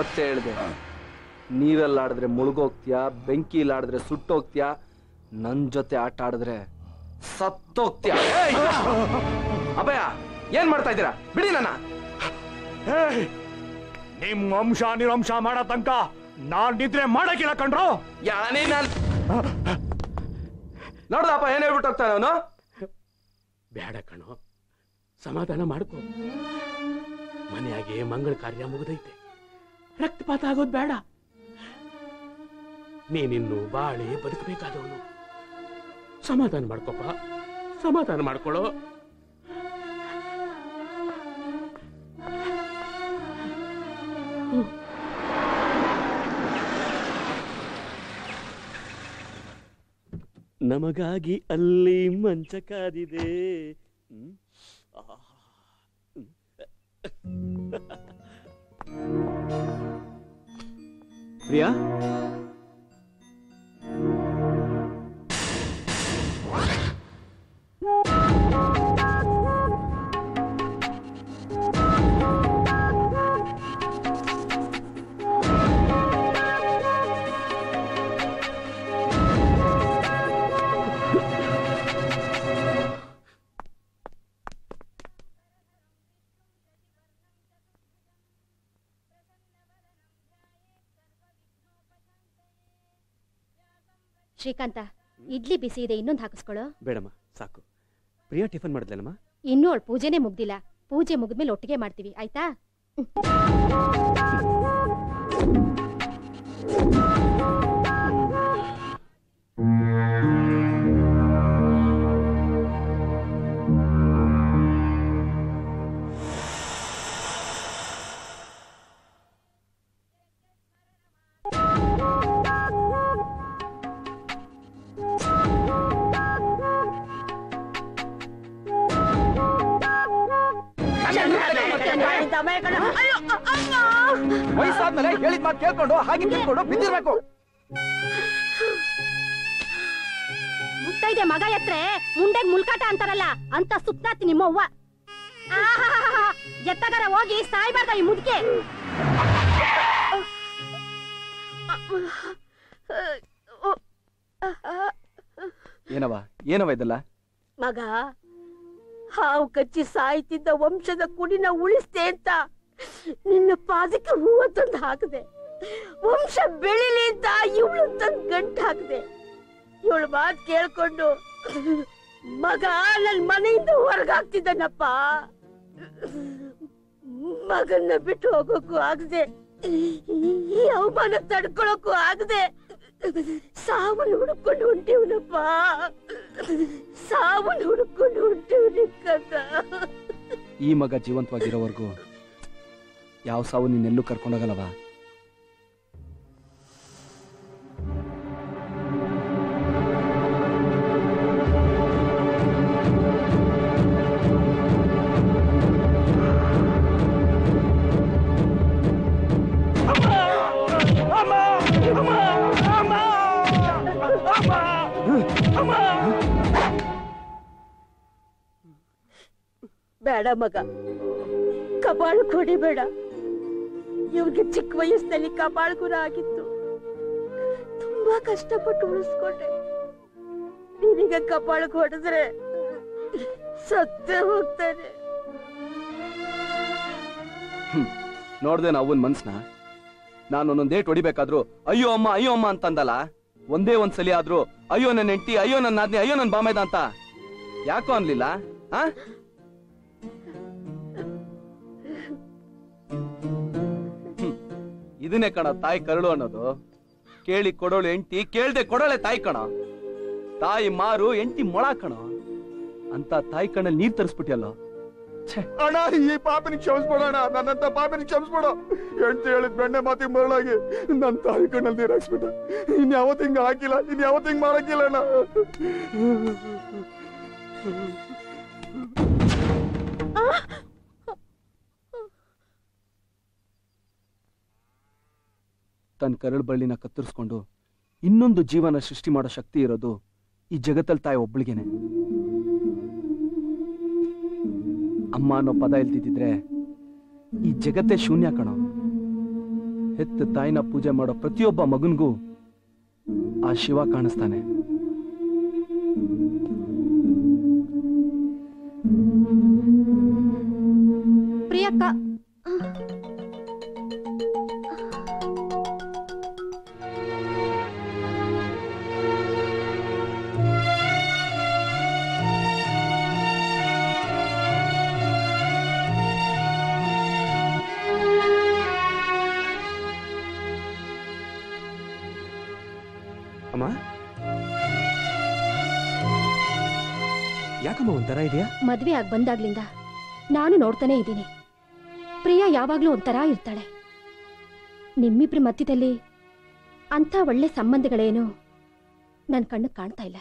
H: ಅವತ್ತೇ ಹೇಳ್ದೆ, ನೀರಲ್ಲಾಡಿದ್ರೆ ಮುಳುಗೋಗ್ತೀಯಾ, ಬೆಂಕಿಲಾಡಿದ್ರೆ ಸುಟ್ಟೋಗ್ತೀಯಾ, ನನ್ ಜೊತೆ ಆಟ ಆಡಿದ್ರೆ ಸತ್ತೋಗ್ತೀಯ. ಅಭಯ, ಏನ್ ಮಾಡ್ತಾ ಇದ್ದೀರಾ? ಬಿಡಿ ನನ್ನ.
D: ನಿಮ್ ವಂಶ ನಿರಂಶ ಮಾಡೋ ತನಕ ನಾನ್ ನಿದ್ರೆ ಮಾಡಕ್ಕಿಲ್ಲ ಕಣ್ರು.
H: ಯಾನೇ ನಾನ್ ನೋಡ್ದಪ್ಪ ಏನ್ ಹೇಳ್ಬಿಟ್ಟು ಹೋಗ್ತಾನೆ ಅವನು.
A: ಬೇಡ ಕಣೋ, ಸಮಾಧಾನ ಮಾಡ್ಕೊ. ಮನೆಯಾಗೆ ಮಂಗಳ ಕಾರ್ಯ ಮುಗಿದೈತೆ, ರಕ್ತಪಾತ ಆಗೋದ್ ಬೇಡ. ನೀನಿನ್ನು ಬಾಳೆ ಬದುಕಬೇಕಾದವನು. ಸಮಾಧಾನ ಮಾಡ್ಕೊಪ್ಪ, ಸಮಾಧಾನ ಮಾಡ್ಕೊಳ್ಳೋ.
M: ನಮಗಾಗಿ ಅಲ್ಲಿ ಮಂಚ ಕಾದಿದೆ. ಪ್ರಿಯಾ,
L: ಶ್ರೀಕಾಂತ, ಇಡ್ಲಿ ಬಿಸಿ ಇದೆ, ಇನ್ನೊಂದು ಹಾಕಿಸ್ಕೊಳ್ಳೋ.
M: ಬೇಡಮ್ಮ, ಸಾಕು. ಪ್ರಿಯಾ ಟಿಫನ್ ಮಾಡಿದ್ಲೇನಮ್ಮ?
L: ಇನ್ನೂ ಅವಳು ಪೂಜೆನೇ ಮುಗ್ದಿಲ್ಲ. ಪೂಜೆ ಮುಗಿದ್ಮೇಲೆ ಒಟ್ಟಿಗೆ ಮಾಡ್ತೀವಿ, ಆಯ್ತಾ?
E: ವಯಸ್ಸಾದ್ಮೇಲೆ ಹೇಳಿದ ಮಾತು ಕೇಳ್ಕೊಂಡು ಹಾಗೆ ತಿಳ್ಕೊಂಡು ಬಿದ್ದಿರ್ಬೇಕು.
L: ಮುತ್ತೈದೆ ಮಗ ಎತ್ರೆ ಮುಂಡೆಗ್ ಮುಲ್ಕಾಟ ಅಂತಾರಲ್ಲ ಅಂತ ಸುತ್ತಾತಿ ನಿಮ್ಮ ಅವ್ವ. ಎತ್ತಗರ ಹೋಗಿ ಸಾಯ್ಬಾರ್ದ ಈ ಮುದ್ಕೆ.
E: ಏನವ ಏನವ ಇದೆಲ್ಲ?
R: ಮಗ, ಹಾವು ಕಚ್ಚಿ ಸಾಯ್ತಿದ್ದ ವಂಶದ ಕುಡಿನ ಉಳಿಸ್ತೆ ಅಂತ ನಿನ್ನ ಪಾದಕ್ಕೆ ಹೂವ ತಂದು ಹಾಕದೆ, ವಂಶ ಬೆಳಿಲಿ ಅಂತ ಇವಳು ತಂದು ಗಂಟು ಹಾಕದೆ. ಇವಳು ಮಾತು ಕೇಳ್ಕೊಂಡು ಮಗ ನನ್ ಮನೆಯಿಂದ ಹೊರಗಾಗ್ತಿದ್ದನಪ್ಪ. ಮಗನ್ನ ಬಿಟ್ಟು ಹೋಗೋಕ್ಕೂ ಆಗದೆ, ಈ ಅವಮಾನ ತಡ್ಕೊಳಕ್ಕೂ ಆಗದೆ ಸಾವನ್ನ ಹುಡುಕೊಂಡು ಹೊಂಟಿವನಪ್ಪ. ಸಾವನ್ನ ಹುಡುಕೊಂಡು ಹೊಂಟಿವ್ನಿ ಕದ.
E: ಈ ಮಗ ಜೀವಂತವಾಗಿರೋವರೆಗೂ ಯಾವ ಸಾವು ನೀನೆಲ್ಲೂ ಕರ್ಕೊಂಡೋಗಲ್ಲವ.
R: ಬೇಡ ಮಗ, ಕಪಾಳು ಕೊಡಿಬೇಡ. ಇವ್ರಿಗೆ ಚಿಕ್ಕ ವಯಸ್ಸಿನಲ್ಲಿ ಕಪಾಳುಗುರ ಆಗಿತ್ತು, ತುಂಬಾ ಕಷ್ಟಪಟ್ಟು ಉಳಿಸ್ಕೊಂಡೆ. ನೀನೀಗ ಕಪಾಳು ಹೊಡೆದ್ರೆ ಸತ್ತೇ ಹೋಗ್ತಾನೆ.
E: ನೋಡ್ದೆ ಅವನ್ ಮನ್ಸ್ನ. ನಾನು ಒಂದೊಂದ್ ಡೇಟ್ ಹೊಡಿಬೇಕಾದ್ರು ಅಯ್ಯೋ ಅಮ್ಮ ಅಯ್ಯೋ ಅಮ್ಮ ಅಂತಂದಲ್ಲ. ಒಂದೇ ಒಂದ್ಸಲಿ ಆದ್ರೂ ಅಯ್ಯೋ ನನ್ನ ಹೆಂಡತಿ, ಅಯ್ಯೋ ನನ್ನ ನಾದ್ನಿ, ಅಯ್ಯೋ ನನ್ನ ಬಾಮೈದ ಅಂತ ಯಾಕೋ ಅನ್ಲಿಲ್ಲ? ಆ ಇದನ್ನೇ ಕಣ ತಾಯಿ ಕರುಳು ಅನ್ನೋದು. ಕೇಳಿ ಕೊಡೋಳು ಹೆಂಡತಿ, ಕೇಳ್ದೆ ಕೊಡೋಳೆ ತಾಯಿ ಕಣ. ತಾಯಿ ಮಾರು, ಹೆಂಡತಿ ಮೊಳ ಕಣ ಅಂತ ತಾಯಿ ಕಣ್ಣಲ್ಲಿ ನೀರ್ ತರಿಸ್ಬಿಟ್ಟಿಯಲ್ಲ.
N: ಅಣ್ಣ, ಈ ಪಾಪಿನ ಕ್ಷಮಿಸ್ಬಿಡೋಣ, ನನ್ನಂತ ಪಾಪಿನ ಕ್ಷಮಿಸ್ಬಿಡು. ಹೆಂಡತಿ ಹೇಳಿದ್ ಬೆಣ್ಣೆ ಮಾತಿಗೆ ಮರಳಾಗಿ ನನ್ನ ತಾಯಿ ಕಣ್ಣಲ್ಲಿ ನೀರ್ ಹಾಕ್ಸ್ಬಿಟ್ಟ. ಇನ್ ಯಾವತ್ತು ಹಿಂಗ ಹಾಕಿಲ್ಲ, ಇನ್ ಯಾವತ್ತು ಹಿಂಗ್ ಮಾಡಕ್ಕಿಲ್ಲ ಅಣ್ಣ.
E: ತನ್ನ ಕರಳು ಬಳ್ಳಿನ ಕತ್ತರಿಸ್ಕೊಂಡು ಇನ್ನೊಂದು ಜೀವನ ಸೃಷ್ಟಿ ಮಾಡೋ ಶಕ್ತಿ ಇರೋದು ಈ ಜಗತ್ತಲ್ಲಿ ತಾಯಿ ಒಬ್ಳಿಗೆನೆ. ಅಮ್ಮ ಅನ್ನೋ ಪದ ಇಲ್ದಿದ್ರೆ ಈ ಜಗತ್ತೇ ಶೂನ್ಯ ಕಣೋ.
Q: ಹೆತ್ತ ತಾಯಿನ ಪೂಜೆ ಮಾಡೋ ಪ್ರತಿಯೊಬ್ಬ ಮಗನ್ಗೂ ಆ ಶಿವ ಕಾಣಿಸ್ತಾನೆ.
K: ಪ್ರಿಯಕ್ಕ,
M: ಅಮ್ಮ, ಯಾಕಮ್ಮ ಒಂಥರ ಇದೆಯಾ?
L: ಮದ್ವೆ ಆಗಿ ಬಂದಾಗ್ಲಿಂದ ನಾನು ನೋಡ್ತಾನೆ ಇದ್ದೀನಿ. ಪ್ರಿಯಾ ಯಾವಾಗ್ಲೂ ಒಂಥರ ಇರ್ತಾಳೆ. ನಿಮ್ಮಿಬ್ರ ಮಧ್ಯದಲ್ಲಿ ಅಂಥ ಒಳ್ಳೆ ಸಂಬಂಧಗಳೇನು ನನ್ನ ಕಣ್ಣು ಕಾಣ್ತಾ ಇಲ್ಲ.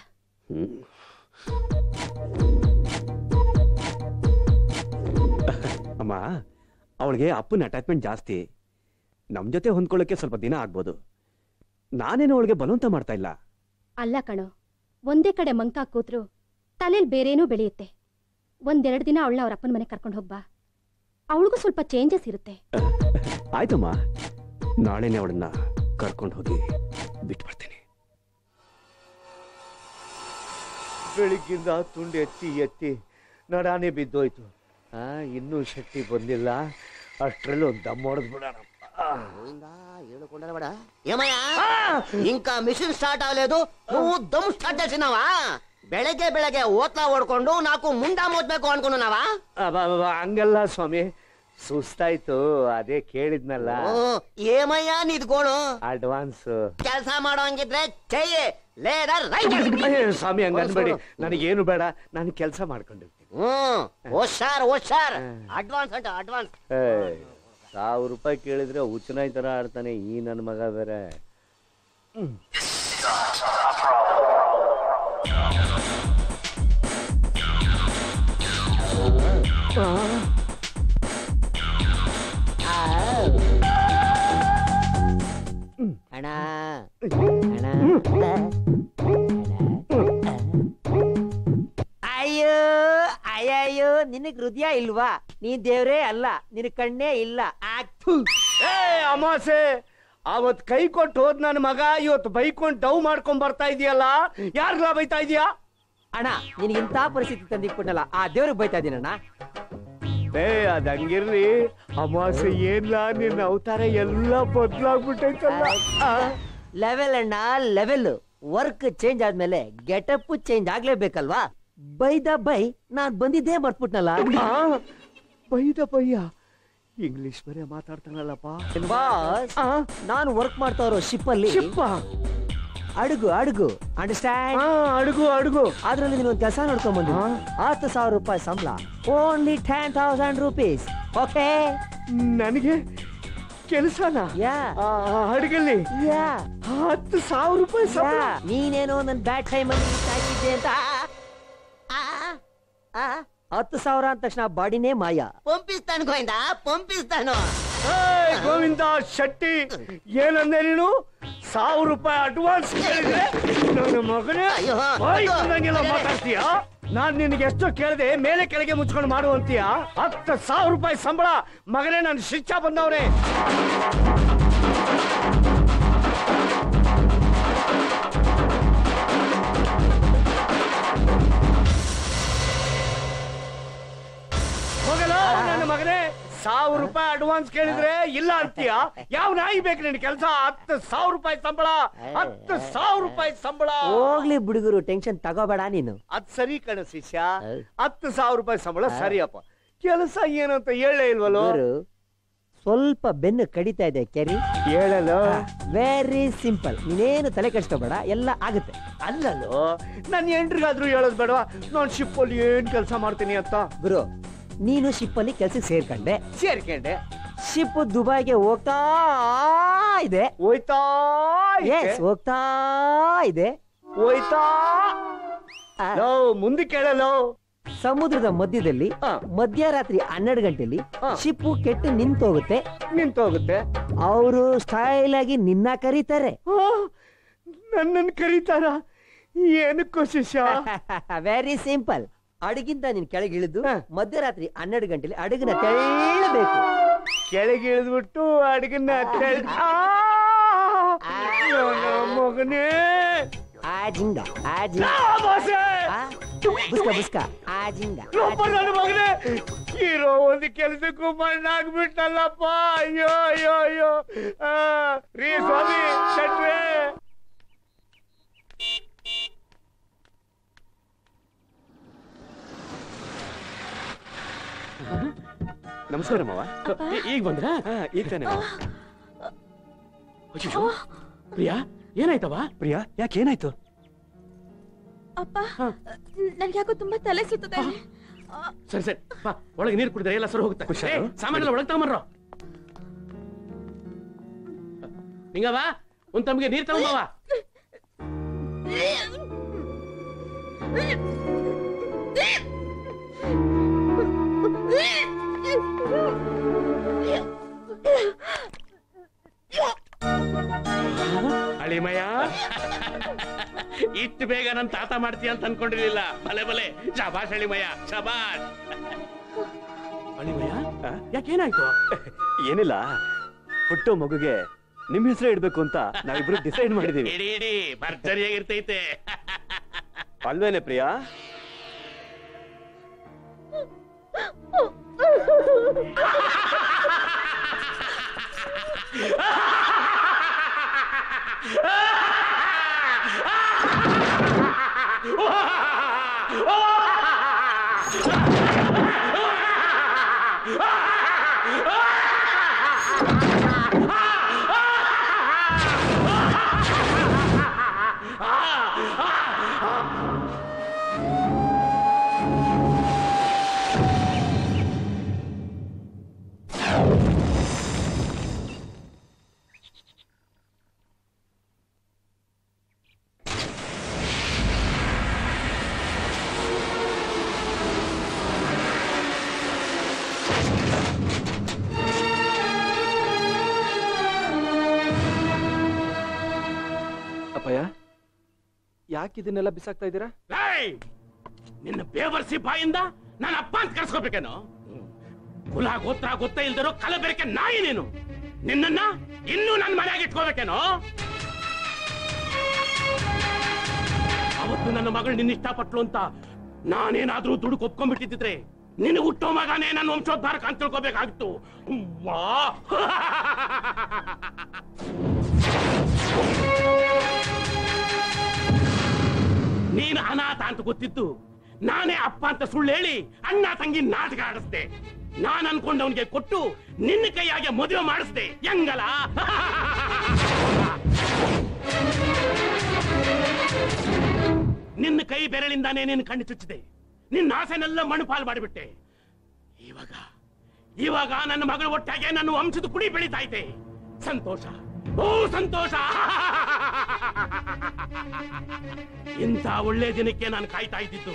M: ಅಮ್ಮ, ಅವಳಿಗೆ ಅಪ್ಪನ ಅಟ್ಯಾಚ್ಮೆಂಟ್ ಜಾಸ್ತಿ. ನಮ್ ಜೊತೆ ಹೊಂದ್ಕೊಳ್ಳೋಕೆ ಸ್ವಲ್ಪ ದಿನ ಆಗ್ಬೋದು. ನಾನೇನು ಅವಳಿಗೆ ಬಲವಂತ ಮಾಡ್ತಾ ಇಲ್ಲ.
L: ಅಲ್ಲ ಕಣೋ, ಒಂದೇ ಕಡೆ ಮಂಕ ಕೂತ್ರು ತಲೆಯಲ್ಲಿ ಬೇರೇನೂ ಬೆಳೆಯುತ್ತೆ. ಒಂದೆರಡು ದಿನ ಅವಳನ್ನ ಅವ್ರ ಅಪ್ಪನ ಮನೆ ಕರ್ಕೊಂಡು ಹೋಗ್ಬಾ, ಅವಳಿಗೂ ಸ್ವಲ್ಪ ಚೇಂಜಸ್ ಇರುತ್ತೆ.
M: ಆಯ್ತಮ್ಮ, ನಾಳೆನೆ ಅವಳನ್ನ ಕರ್ಕೊಂಡು ಹೋಗಿ ಬಿಟ್ಟು ಬರ್ತೀನಿ.
I: ಬೆಳಿಗ್ಗಿಂದ ತುಂಡು ಎತ್ತಿ ಎತ್ತಿ ನಡಾನೆ ಬಿದ್ದೋಯ್ತು. ಆ ಇನ್ನೂ ಶಕ್ತಿ ಬಂದಿಲ್ಲ. ಅಷ್ಟ್ರಲ್ಲಿ ಒಂದು ದಮ್ ಹೊಡೆದ್ ಬಿಡೋಣ.
B: ఏమయ్యా ఇంకా మిషన్ స్టార్ట్ అవ్వలేదు, నువ్వు దమ్ స్టార్ట్ చేసినావా? ಬೆಳಗ್ಗೆ ಬೆಳಗ್ಗೆ ಓತ್ಲಾ ಓಡ್ಕೊಂಡು ನಾಕು ಮುಂಡ ಮೋದ್ಬೇಕು ಅನ್ಕೊಂಡುನಾವಾ?
I: ಹಂಗಲ್ಲ ಸ್ವಾಮಿ, ಸುಸ್ತಾಯ್ತು, ಅದೇ ಕೇಳಿದ್ನಲ್ಲ.
B: ಏಮಯ್ಯ ನಿದ್ಗೋಳು?
I: ಅಡ್ವಾನ್ಸ್
B: ಕೆಲಸ ಮಾಡೋಂಗಿದ್ರೆ ಚೆಯ್ಯೆ, ಲೇದ
I: ಸ್ವಾಮಿ ಹಂಗ ಅನ್ಬೇಡಿ, ನನಗೇನು ಬೇಡ, ನಾನು ಕೆಲಸ ಮಾಡ್ಕೊಂಡಿರ್ತೀನಿ.
B: ಹ್ಮ್ ಹುಷಾರ್ ಹುಷಾರ್. ಅಡ್ವಾನ್ಸ್ ಅಂತ ಅಡ್ವಾನ್ಸ್.
I: ಸಾವಿರ ರೂಪಾಯಿ ಕೇಳಿದ್ರೆ ಹುಚ್ಚನಾಯ್ ತರ ಆಡ್ತಾನೆ ಈ ನನ್ನ ಮಗ ಬೇರೆ.
B: ಅಣ್ಣ ಅಯ್ಯೋ ಅಯ್ಯಯ್ಯೋ, ನಿನಗ್ ಹೃದಯ ಇಲ್ವಾ? ನೀ ದೇವ್ರೇ ಅಲ್ಲ, ನಿನ್ ಕಣ್ಣೇ ಇಲ್ಲ.
I: ಏ ಅಮಾಸೆ, ಅವತ್ ಕೈ ಕೊಟ್ಟು ಹೋದ್ ನನ್ನ ಮಗ ಇವತ್ತು ಬೈಕೊಂಡ್ ಡವ್ ಮಾಡ್ಕೊಂಡ್ ಬರ್ತಾ ಇದೀಯಲ್ಲ, ಯಾರ್ಗಾ ಬೈತಾ ಇದೀಯಾ?
C: ಅಣ್ಣ ನಿನಗಿಂತ ಪರಿಸ್ಥಿತಿ ತಂದಿಕ್ಬಿಟ್ಟಲ್ಲ, ಆ ದೇವ್ರಿಗೆ ಬೈತಾ ಇದೀನಣ್ಣ.
I: ಏ ಅದ್ ಹಂಗಿರ್ಲಿ, ಅಮಾಸೆ ಏನ್ಲ ನಿನ್ನ ಅವತಾರ ಎಲ್ಲ ಬದ್ಲಾಗ್ಬಿಟ್ಟೈತಲ್ಲ.
C: ಲೆವೆಲ್ ಅಣ್ಣ ಲೆವೆಲ್. ವರ್ಕ್ ಚೇಂಜ್ ಆದ್ಮೇಲೆ ಗೆಟಪ್ ಚೇಂಜ್ ಆಗ್ಲೇಬೇಕಲ್ವಾ? ಬೈದ ಬೈ ನಾನ್ ಬಂದಿದ್ದೇ ಮರ್ತ್ಬಿಟ್ನಲ್ಲ.
I: ಬೈದ ಬಯ್ಯ ಇಂಗ್ಲಿಷ್ ಬರೇ ಮಾತಾಡ್ತಾನಲ್ಲಪ್ಪ.
C: ಬಾಸ್, ನಾನು ವರ್ಕ್ ಮಾಡ್ತಾ ಇರೋ ಶಿಪ್ ಅಲ್ಲಿ ಅಡುಗು ಅಡುಗು ಅಂಡರ್ಸ್ಟ್ಯಾಂಡ್?
I: ಅಡುಗು ಅಡುಗು
C: ಅದ್ರಲ್ಲಿ ನೀನು ಒಂದು ಕೆಲಸ ನೋಡ್ಕೊಂಡ್ ಬಂದು ಹತ್ತು ಸಾವಿರ ರೂಪಾಯಿ ಸಂಬಳ, only ten thousand rupees. Okay?
I: ನನಗೆ ಕೆಲಸನ ಅಡುಗಲ್ಲಿ ಹತ್ತು ಸಾವಿರ ರೂಪಾಯಿ ಸಂಬಳ?
C: ನೀನೇನೋ ನನ್ ಬ್ಯಾಡ್ ಟೈಮ್ ಅಲ್ಲಿ ಹಾಕಿದ್ದೆ ಅಂತ. ಹತ್ತು ಸಾವಿರ ಅಂದ ತಕ್ಷಣ ಬಾಡಿನೇ ಮಾಯ.
B: ಪಂಪಿಸ್ತಾನು ಗೋವಿಂದ, ಪಂಪಿಸ್ತಾನು.
I: ಗೋವಿಂದ ಶೆಟ್ಟಿ, ಏನಂದೆ ನೀನು? ಸಾವಿರ ರೂಪಾಯಿ ಅಡ್ವಾನ್ಸ್ ಕೇಳಿದ್ರೆ ನನ್ನ ಮಗನೇ ನಂಗೆಲ್ಲ ಮಾತಾಡ್ತೀಯ? ನಾನ್ ನಿನ್ಗೆ ಎಷ್ಟೋ ಕೇಳಿದೆ, ಮೇಲೆ ಕೆಳಗೆ ಮುಚ್ಕೊಂಡು ಮಾಡುವಂತೀಯ? ಹತ್ತು ಸಾವಿರ ರೂಪಾಯಿ ಸಂಬಳ ಮಗನೇ, ನನ್ನ ಶಿಕ್ಷ ಬಂದವ್ರೆ. ಹೋಗಲ್ಲ ನನ್ನ ಮಗನೇ, ಸಾವಿರ ರೂಪಾಯಿ ಅಡ್ವಾನ್ಸ್ ಕೇಳಿದ್ರೆ ಇಲ್ಲ ಅಂತೀಯ? ಯಾವ ನಾಯಿ ಬೇಕು ನಿನ್ ಕೆಲಸ? ಹತ್ತು ಸಾವಿರ ರೂಪಾಯಿ ಸಂಬಳ, ಹತ್ತು ಸಾವಿರ ರೂಪಾಯಿ ಸಂಬಳ.
C: ಹೋಗ್ಲಿ ಬಿಡುಗರು, ಟೆನ್ಷನ್ ತಗೋಬೇಡ ನೀನು.
I: ಅದ್ ಸರಿ ಕಣ ಶಿಷ್ಯ, ಹತ್ತು ಸಾವಿರ ರೂಪಾಯಿ ಸಂಬಳ ಸರಿಯಪ್ಪ. ಕೆಲಸ ಏನಂತ ಹೇಳೇ ಇಲ್ವಲ್ಲೋ?
C: ಸ್ವಲ್ಪ ಬೆನ್ನು ಕಡಿತಾ ಇದೆ ಕೆರಿ.
I: ಹೇಳಲು
C: ವೆರಿ ಸಿಂಪಲ್, ನೀನೇನು ತಲೆ ಕೆಡಿಸ್ಕೋಬೇಡ, ಎಲ್ಲ ಆಗುತ್ತೆ.
I: ಅಲ್ಲಲ್ಲೋ, ನನ್ ಎಂಟ್ರಿಗಾದ್ರೂ ಹೇಳೋದ್ ಬೇಡವಾ ನಾನ್ ಶಿಪ್ ಅಲ್ಲಿ ಏನ್ ಕೆಲಸ ಮಾಡ್ತೀನಿ ಅಂತ?
C: ಗುರು, ನೀನು ಶಿಪ್ ಅಲ್ಲಿ ಕೆಲ್ಸಕ್ಕೆ ಸೇರ್ಕೊಂಡೆ
I: ಸೇರ್ಕೊಂಡೆ
C: ಶಿಪ್ ದುಬೈಗೆ ಹೋಗ್ತಾ ಇದೆ.
I: ಹೋಯ್ತಾ
C: ಹೋಗ್ತಾ ಇದೆ
I: ಹೋಯ್ತಾ ಮುಂದೆ ಕೇಳಲು.
C: ಸಮುದ್ರದ ಮಧ್ಯದಲ್ಲಿ ಮಧ್ಯರಾತ್ರಿ ಹನ್ನೆರಡು ಗಂಟೆಲಿ ಶಿಪ್ಪು ಕೆಟ್ಟು ನಿಂತೋಗುತ್ತೆ
I: ನಿಂತೋಗುತ್ತೆ
C: ಅವರು ಸ್ಟೈಲ್ ಆಗಿ ನಿನ್ನ ಕರೀತಾರೆ.
I: ನನ್ನನ್ನು ಕರೀತಾರ? ಏನಕ್ಕೋ ಶಿಷ್ಯ?
C: Very simple. ಅಡಗಿಂದ ನೀನ್ ಕೆಳಗಿಳಿದು ಮಧ್ಯರಾತ್ರಿ ಹನ್ನೆರಡು ಗಂಟೆಲಿ ಅಡಗಿನ ತೆಳ್ಳಬೇಕು.
I: ಕೆಳಗೆ ಇಳಿದ್ಬಿಟ್ಟು ಅಡಿಗೆನ ಮಗನೇ
C: ಆಜಿಂದ ಬುಸ್ಕ ಬುಸ್ಕ ಆಜಿಂದ
I: ನನ್ನ ಮಗನೇ ಇರೋ ಒಂದು ಕೆಲಸಕ್ಕೂ ಮಣ್ಣಾಗ್ಬಿಟ್ಟಲ್ಲಪ್ಪ ಅಯ್ಯೋ ಅಯ್ಯೋ ಅಯ್ಯೋ ಆ, ರೀ ಸ್ವಾಮಿ ಶೆಟ್ರೆ
M: ನಮಸ್ಕಾರ ಮಾವ.
A: ಈಗ ಬಂದ್ರ
M: ಈಗ ತಾನೆ ಮಾವ.
A: ಅಯ್ಯೋ, ಪ್ರಿಯಾ ಏನಾಯ್ತವ?
M: ಪ್ರಿಯಾ ಯಾಕೆ ಏನಾಯ್ತು?
K: ಅಪ್ಪ ನನ್ಗೆ ಯಾಕೋ ತುಂಬಾ ತಲೆ ಸುತ್ತದೆ.
A: ಸರಿ ಸರಿ ಬಾ, ಒಳಗೆ ನೀರು ಕುಡಿದ್ರೆ ಎಲ್ಲ ಸರಿ ಹೋಗುತ್ತೆ.
M: ಹುಷಾರು.
A: ಏ, ಸಾಮಾನೆಲ್ಲ ಒಳಗೆ ತಗೊಂಬರ್ರೋ. ನಿಂಗವ ಒಂದ್ ತಮ್ಗೆ ನೀರ್ ತಗೊಂಬವ. ಅಳಿಮಯ್ಯ, ಇಷ್ಟು ಬೇಗ ನನ್ ತಾತ ಮಾಡ್ತೀಯ ಅಂತ ಅನ್ಕೊಂಡಿರ್ಲಿಲ್ಲ. ಬಲೆ ಬಲೆ, ಶಬಾಷ್ ಅಳಿಮಯ್ಯ, ಶಬಾಷ್. ಅಳಿಮಯ್ಯ ಯಾಕೇನಾಯ್ತು?
M: ಏನಿಲ್ಲ, ಹುಟ್ಟೋ ಮಗುಗೆ ನಿಮ್ ಹೆಸರೇ ಇಡ್ಬೇಕು ಅಂತ ನಾವಿಬ್ರು ಡಿಸೈಡ್ ಮಾಡಿದೀವಿ.
A: ಇಡೀ ಇಡೀ ಭರ್ಜರಿಯಾಗಿರ್ತೈತೆ
M: ಅಲ್ವೇನೆ ಪ್ರಿಯಾ?
Q: ಅಪ್ಪಯ್ಯ, ಯಾಕೆ ಇದನ್ನೆಲ್ಲ ಬಿಸಾಕ್ತಾ ಇದ್ದೀರಾ?
A: ನಿನ್ನ ಬೇವರ್ಸಿ ಬಾಯಿಂದ ನಾನು ಅಪ್ಪ ಅಂತ ಕರ್ಸ್ಕೋಬೇಕೇನೋ? ಕುಲ ಗೋತ್ರ ಗೊತ್ತ ಇಲ್ದಿರೋ ಕಲಬೆರಕೆ ನಾಯಿ ನೀನು. ನಿನ್ನನ್ನ ಇನ್ನೂ ನನ್ನ ಮನೆಯಾಗಿ ಇಟ್ಕೋಬೇಕೇನೋ? ಅವತ್ತು ನನ್ನ ಮಗಳು ನಿನ್ನ ಇಷ್ಟಪಟ್ಲು ಅಂತ ನಾನೇನಾದ್ರೂ ದುಡುಕ್ ಒಪ್ಕೊಂಡ್ಬಿಟ್ಟಿದ್ರೆ ನಿನ್ನ ಹುಟ್ಟೋ ಮಗನೇ ನನ್ನ ವಂಶೋದ್ಧಾರಕ ಅಂತ ತಿಳ್ಕೋಬೇಕಾಗಿತ್ತು. ವಾ ನೀನು ಅನಾಥ ಅಂತ ಗೊತ್ತಿತ್ತು ನಾನೇ ಅಪ್ಪ ಅಂತ ಸುಳ್ಳು ಹೇಳಿ ಅಣ್ಣ ತಂಗಿ ನಾಟಕ ಆಡಿಸ್ದೆ. ನಾನ್ ಅನ್ಕೊಂಡವನಿಗೆ ಕೊಟ್ಟು ನಿನ್ನ ಕೈಯಾಗೆ ಮದುವೆ ಮಾಡಿಸ್ದೆ. ಹೆಂಗಲ್ಲ? ನಿನ್ನ ಕೈ ಬೆರಳಿಂದಾನೇ ನಿನ್ನ ಕಣ್ಣು ಚುಚ್ಚಿದೆ. ನಿನ್ನ ಆಸೆನೆಲ್ಲ ಮಣ್ಣುಪಾಲು ಮಾಡಿಬಿಟ್ಟೆ. ಇವಾಗ ಇವಾಗ ನನ್ನ ಮಗಳ ಒಟ್ಟಾಗೆ ನನ್ನ ವಂಶದ ಕುಡಿ ಬೆಳೀತಾ ಇದೆ. ಸಂತೋಷ, ಓ ಸಂತೋಷ. ಇಂಥ ಒಳ್ಳೆ ದಿನಕ್ಕೆ ನಾನು ಕಾಯ್ತಾ ಇದ್ದಿದ್ದು.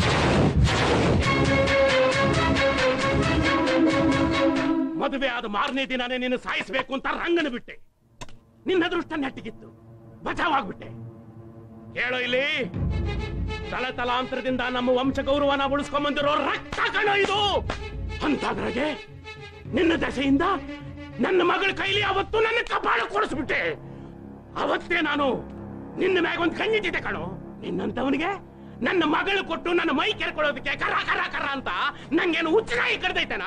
A: ಮದುವೆ ಆದ ಮಾರನೇ ದಿನಾನೇ ನೀನು ಸಾಯಿಸಬೇಕು ಅಂತ ರಂಗನ ಬಿಟ್ಟೆ. ನಿನ್ನ ಅದೃಷ್ಟ ನೆಟ್ಟಿಗಿತ್ತು, ಬಚಾವಾಗ್ಬಿಟ್ಟೆ. ಕೇಳೋ ಇಲ್ಲಿ, ತಲತಲಾಂತರದಿಂದ ನಮ್ಮ ವಂಶ ಗೌರವನ ಉಳಿಸ್ಕೊಂಬಂದಿರೋ ರಕ್ತ ಕಣ ಇದು. ಅಂತದ್ರಾಗೆ ನಿನ್ನ ದಶೆಯಿಂದ ನನ್ನ ಮಗಳ ಕೈಲಿ ಅವತ್ತು ನನ್ನ ಕಪಾಳ ಕೊಡಿಸ್ಬಿಟ್ಟೆ. ಅವತ್ತೇ ನಾನು ನಿನ್ನ ಮ್ಯಾಗ ಒಂದು ಕಣ್ಣಿಟ್ಟಿದ್ದೆ ಕಣೋ. ನಿನ್ನಂತವನಿಗೆ ನನ್ನ ಮಗಳು ಕೊಟ್ಟು ನನ್ನ ಮೈ ಕೆರ್ಕೊಳ್ಳೋದಕ್ಕೆ ಕರ ಕರ ಕರ ಅಂತ ನಂಗೇನು ಹುಚ್ಚನಾಗಿ ಕಡ್ದೈತೇನ?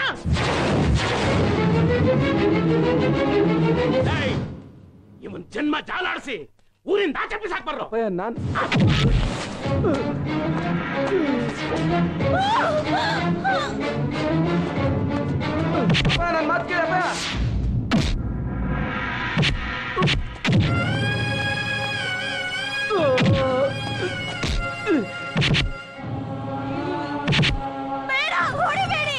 A: ಇವನ್ ಜನ್ಮ ಜಾಲಾಡಿಸಿ ಊರಿಂದ ಆಚೆ ಬಿಸಾಕ್ಬಾರ್ದು.
Q: ನಾನ್
E: ನನ್ ಮಾತು ಕೇಳಪ್ಪ.
O: ಬೇಡ, ಹೊಡಿಬೇಡಿ.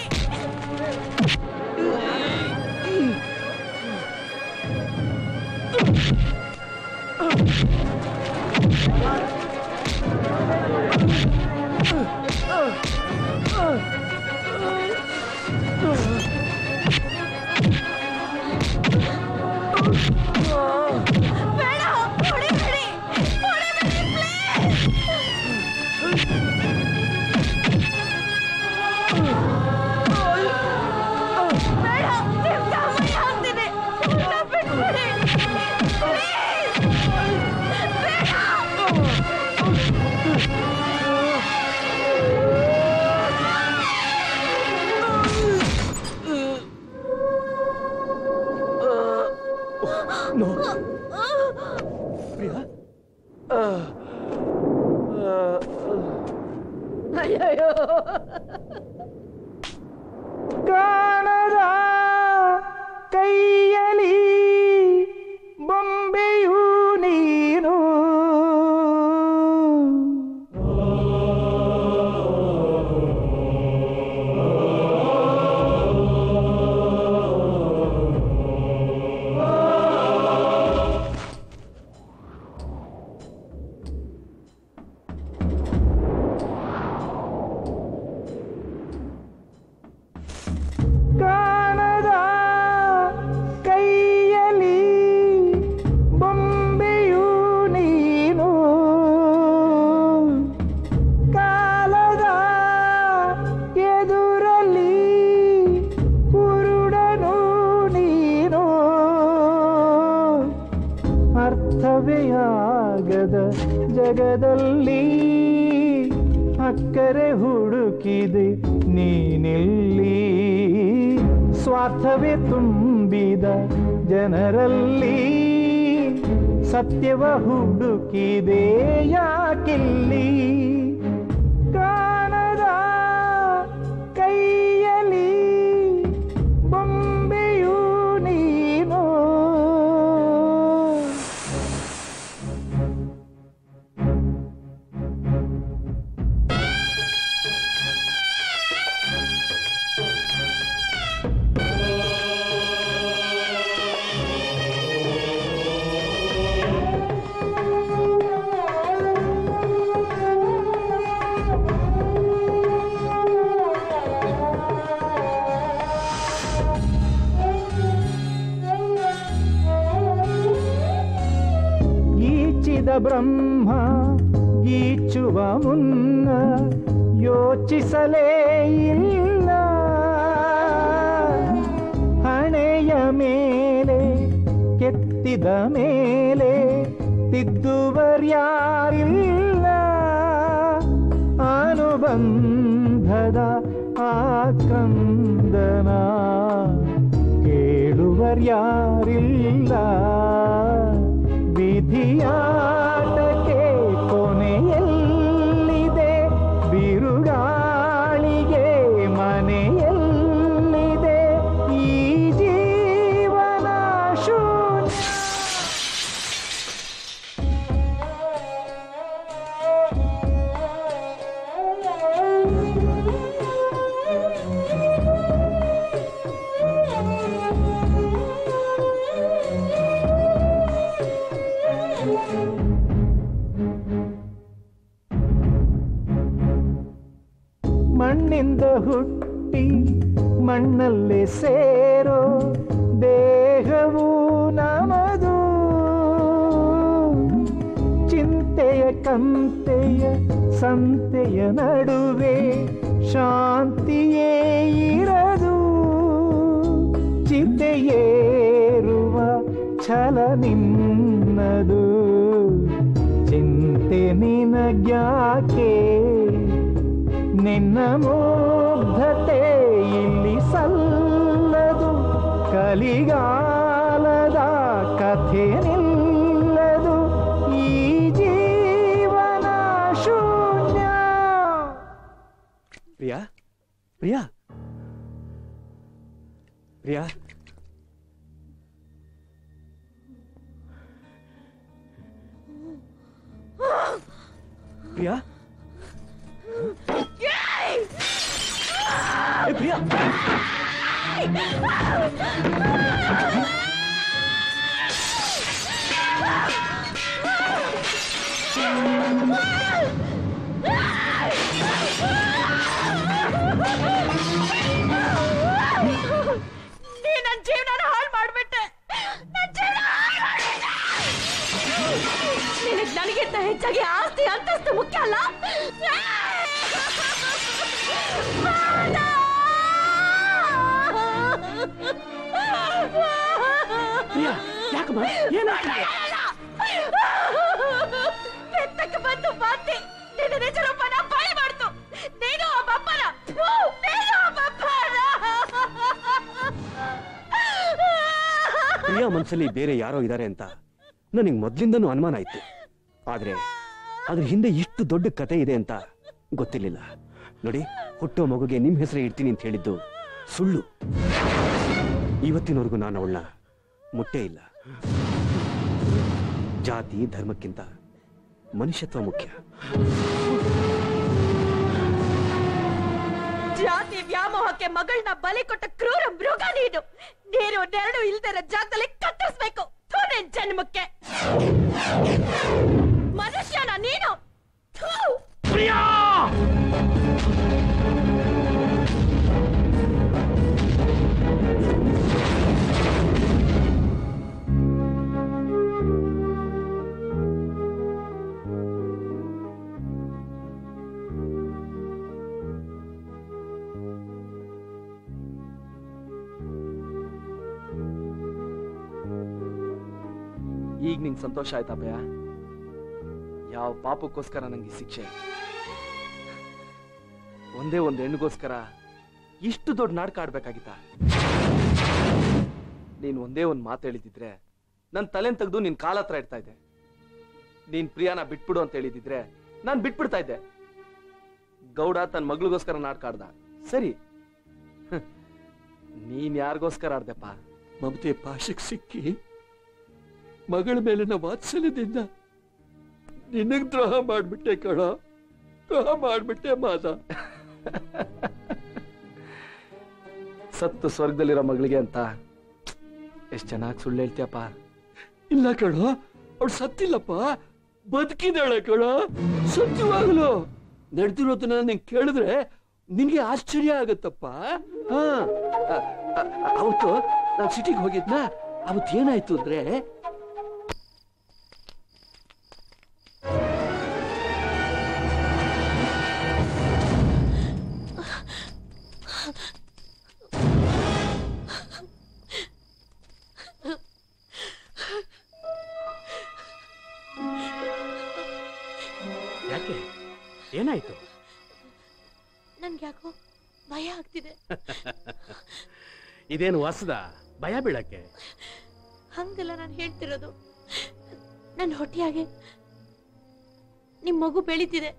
O: ಬೇಡ, ಹೊಡಿಬೇಡಿ, ಹೊಡಿಬೇಡಿ, ಪ್ಲೀಸ್. ಬೇಡ.
R: ಅಯ್ಯಯ್ಯೋ
F: ಕಾಣದ ಕೈಯಲಿ ಬೊಂಬೆಯೂ ನೀನು ಕಾಣದ ಕೈಯಲಿ ಬೊಂಬೆಯೂ ನೀನು ಕಾಲದ ಎದುರಲ್ಲಿ ಕುರುಡನು ನೀನು ಅರ್ಥವೇ ಆಗದ ಜಗದಲ್ಲಿ ಅಕ್ಕರೆ ಹುಡುಕಿದೆ ನೀನೆಲ್ಲಿ ಸ್ವಾರ್ಥವೇ ತುಂಬಿದ ಜನರಲ್ಲಿ ಸತ್ಯವ ಹುಡುಕಿದೆ ಯಾಕಿಲ್ಲಿ ಕಾಣದ ಕೈಯಲಿ ಬೊಂಬೆಯೂ ನೀನು ಗೀಚಿದ ಬ್ರಹ್ಮ ಗೀಚುವ ಮುನ್ನ ಯೋಚಿಸಲೇ ಇಲ್ಲ ಹಣೆಯ ಮೇಲೆ ಕೆತ್ತಿದ ಮೇಲೆ ತಿದ್ದುವರ್ಯಾರಿಲ್ಲ ಅನುಬಂಧದ ಆಕಂದನ ಕೇಳುವರ್ಯಾರಿಲ್ಲ ವಿಧಿಯಾಟಕ್ಕೆ ಕೊನೆಯಲ್ಲಿದೆ ಬಿರುಗಾಳಿಗೆ ಮನೆಯಲ್ಲಿದೆ ಈ ಜೀವನ ಶೂನ್ಯ ಮಣ್ಣಿಂದ ಹುಟ್ಟಿ ಮಣ್ಣಲ್ಲೇ ಸೇರೋ ದೇಹವು ನಮದು ಚಿಂತೆಯ ಕಂತೆಯ ಸಂತೆಯ ನಡುವೆ ಶಾಂತಿಯೇ ಇರದು ಚಿತೆಯೇರುವ ಛಲ ನಿನ್ನದು ಚಿಂತೆ ನಿನಗ್ಯಾಕೆ ನಿನ್ನ ಮುಗ್ಧತೆ ಇಲ್ಲಿ ಸಲ್ಲದು ಕಲಿಗಾಲದ ಕಥೆ ನಿಲ್ಲದು ಈ ಜೀವನ ಶೂನ್ಯ.
M: ಪ್ರಿಯಾ ಪ್ರಿಯಾ ಪ್ರಿಯಾ ಪ್ರಿಯಾ ಏ ಪ್ರಿಯಾ
R: ನೀ ನನ್ ಜೀವನ ಹಾಳು ಮಾಡ್ಬಿಟ್ಟೆ ನನ್ ಜೀವನ ಹಾಳ್ ಮಾಡ್ಬಿಟ್ಟೆ. ನಿನಗ್ ನನಗಿಂತ ಹೆಚ್ಚಾಗಿ ಆಸ್ತಿ ಅಂತಸ್ತು ಮುಖ್ಯ ಅಲ್ಲ.
A: ಪ್ರಿಯಾ ಯಾಕಮ್ಮ ಏನಾಗ್ತಿದೆ?
R: ಬೆತ್ತಕ್ಕೆ ಬಂದು ಬಾತಿ ನಿನ್ನ ನಿಜ ರೂಪನ ಬಯಲು ಮಾಡ್ತು. ನೀನು ಆ ಬಪ್ಪನ ನೀನು ಆ ಬಪ್ಪನ.
M: ಪ್ರಿಯಾ ಮನ್ಸಲ್ಲಿ ಬೇರೆ ಯಾರೋ ಇದ್ದಾರೆ ಅಂತ ನನಗೆ ಮೊದ್ಲಿಂದನೂ ಅನುಮಾನ ಆಯ್ತು. ಆದ್ರೆ ಅದ್ರ ಹಿಂದೆ ಇಷ್ಟು ದೊಡ್ಡ ಕತೆ ಇದೆ ಅಂತ ಗೊತ್ತಿರ್ಲಿಲ್ಲ. ನೋಡಿ, ಹುಟ್ಟೋ ಮಗುಗೆ ನಿಮ್ ಹೆಸರೇ ಇಡ್ತೀನಿ ಅಂತ ಹೇಳಿದ್ದು ಸುಳ್ಳು. ಇವತ್ತಿನವರೆಗೂ ನಾನು ಅವಳನ್ನ ಮುಟ್ಟೇ ಇಲ್ಲ. ಜಾತಿ ಧರ್ಮಕ್ಕಿಂತ ಮನುಷ್ಯತ್ವ ಮುಖ್ಯ.
R: ಜಾತಿ ವ್ಯಾಮೋಹಕ್ಕೆ ಮಗಳನ್ನ ಬಲಿ ಕೊಟ್ಟ ಕ್ರೂರ ಮೃಗ ನೀನು. ನೀರು ನೆರಳು ಇಲ್ದಿರ ಜಾಗದಲ್ಲಿ ಕತ್ತರಿಸ್ಬೇಕು. ಜನ್ಮಕ್ಕೆ ಮನುಷ್ಯನ ನೀನು.
A: ಪ್ರಿಯಾ,
Q: ಈಗ ನಿಂಗೆ ಸಂತೋಷ ಆಯ್ತಾಪಯ್ಯ? ಯಾವ ಪಾಪಕ್ಕೋಸ್ಕರ ನಂಗೆ ಶಿಕ್ಷೆ? ಒಂದೇ ಒಂದು ಹೆಣ್ಣಿಗೋಸ್ಕರ ಇಷ್ಟು ದೊಡ್ಡ ನಾಟಕ ಆಡ್ಬೇಕಾಗಿತ್ತ? ನೀನ್ ಒಂದೇ ಒಂದು ಮಾತು ಹೇಳಿದಿದ್ರೆ ನನ್ ತಲೆನ್ ತೆಗೆದು ನಿನ್ ಕಾಲ ಹತ್ರ ಇಡ್ತಾ ಇದ್ದೆ. ನೀನ್ ಪ್ರಿಯಾನ ಬಿಟ್ಬಿಡು ಅಂತ ಹೇಳಿದಿದ್ರೆ ನಾನ್ ಬಿಟ್ಬಿಡ್ತಾ ಇದ್ದೆ. ಗೌಡ ತನ್ನ ಮಗಳಿಗೋಸ್ಕರ ನಾಟಕ ಆಡ್ದ, ಸರಿ. ನೀನ್ ಯಾರಿಗೋಸ್ಕರ ಆಡ್ದೆಪ್ಪ?
H: ಮಮತೆ ಪಾಶಕ್ಕೆ ಸಿಕ್ಕಿ ಮಗಳ ಮೇಲಿನ ವಾತ್ಸಲ್ಯದಿಂದ ನಿನಗ್ ದ್ರೋಹ ಮಾಡ್ಬಿಟ್ಟೆ ಕಣ. ದ್ರೋಹ ಮಾಡ್ಬಿಟ್ಟೆ ಮಾದ.
Q: ಸತ್ತು ಸ್ವರ್ಗದಲ್ಲಿರೋ ಮಗಳಿಗೆ ಅಂತ ಎಷ್ಟ್ ಚೆನ್ನಾಗಿ ಸುಳ್ಳು ಹೇಳ್ತೀಯಪ್ಪ.
H: ಇಲ್ಲ ಕಣ, ಅವಳು ಸತ್ತಿಲ್ಲಪ್ಪ, ಬದುಕಿದಾಳೆ ಕಣ. ಸತ್ಯವಾಗಲು ನಡೆದಿರೋದನ್ನ ನಿಂಗೆ ಕೇಳಿದ್ರೆ ನಿನ್ಗೆ ಆಶ್ಚರ್ಯ ಆಗತ್ತಪ್ಪ. ಹಾ, ಅವತ್ತು ನಾನು ಸಿಟಿಗೆ ಹೋಗಿದ್ನ. ಅವತ್ತು ಏನಾಯ್ತು ಅಂದ್ರೆ,
A: ಯಾಕೆ, ಏನಾಯ್ತು?
R: ನನ್ಗ್ಯಾಕೋ ಭಯ ಆಗ್ತಿದೆ.
A: ಇದೇನು ಹೊಸದ ಭಯ ಬೀಳಕ್ಕೆ?
R: ಹಂಗಲ್ಲ ನಾನು ಹೇಳ್ತಿರೋದು. ನನ್ನ ಹೊಟ್ಟೆಯಾಗೆ ನಿಮ್ ಮಗು ಬೆಳೀತಿದೆ.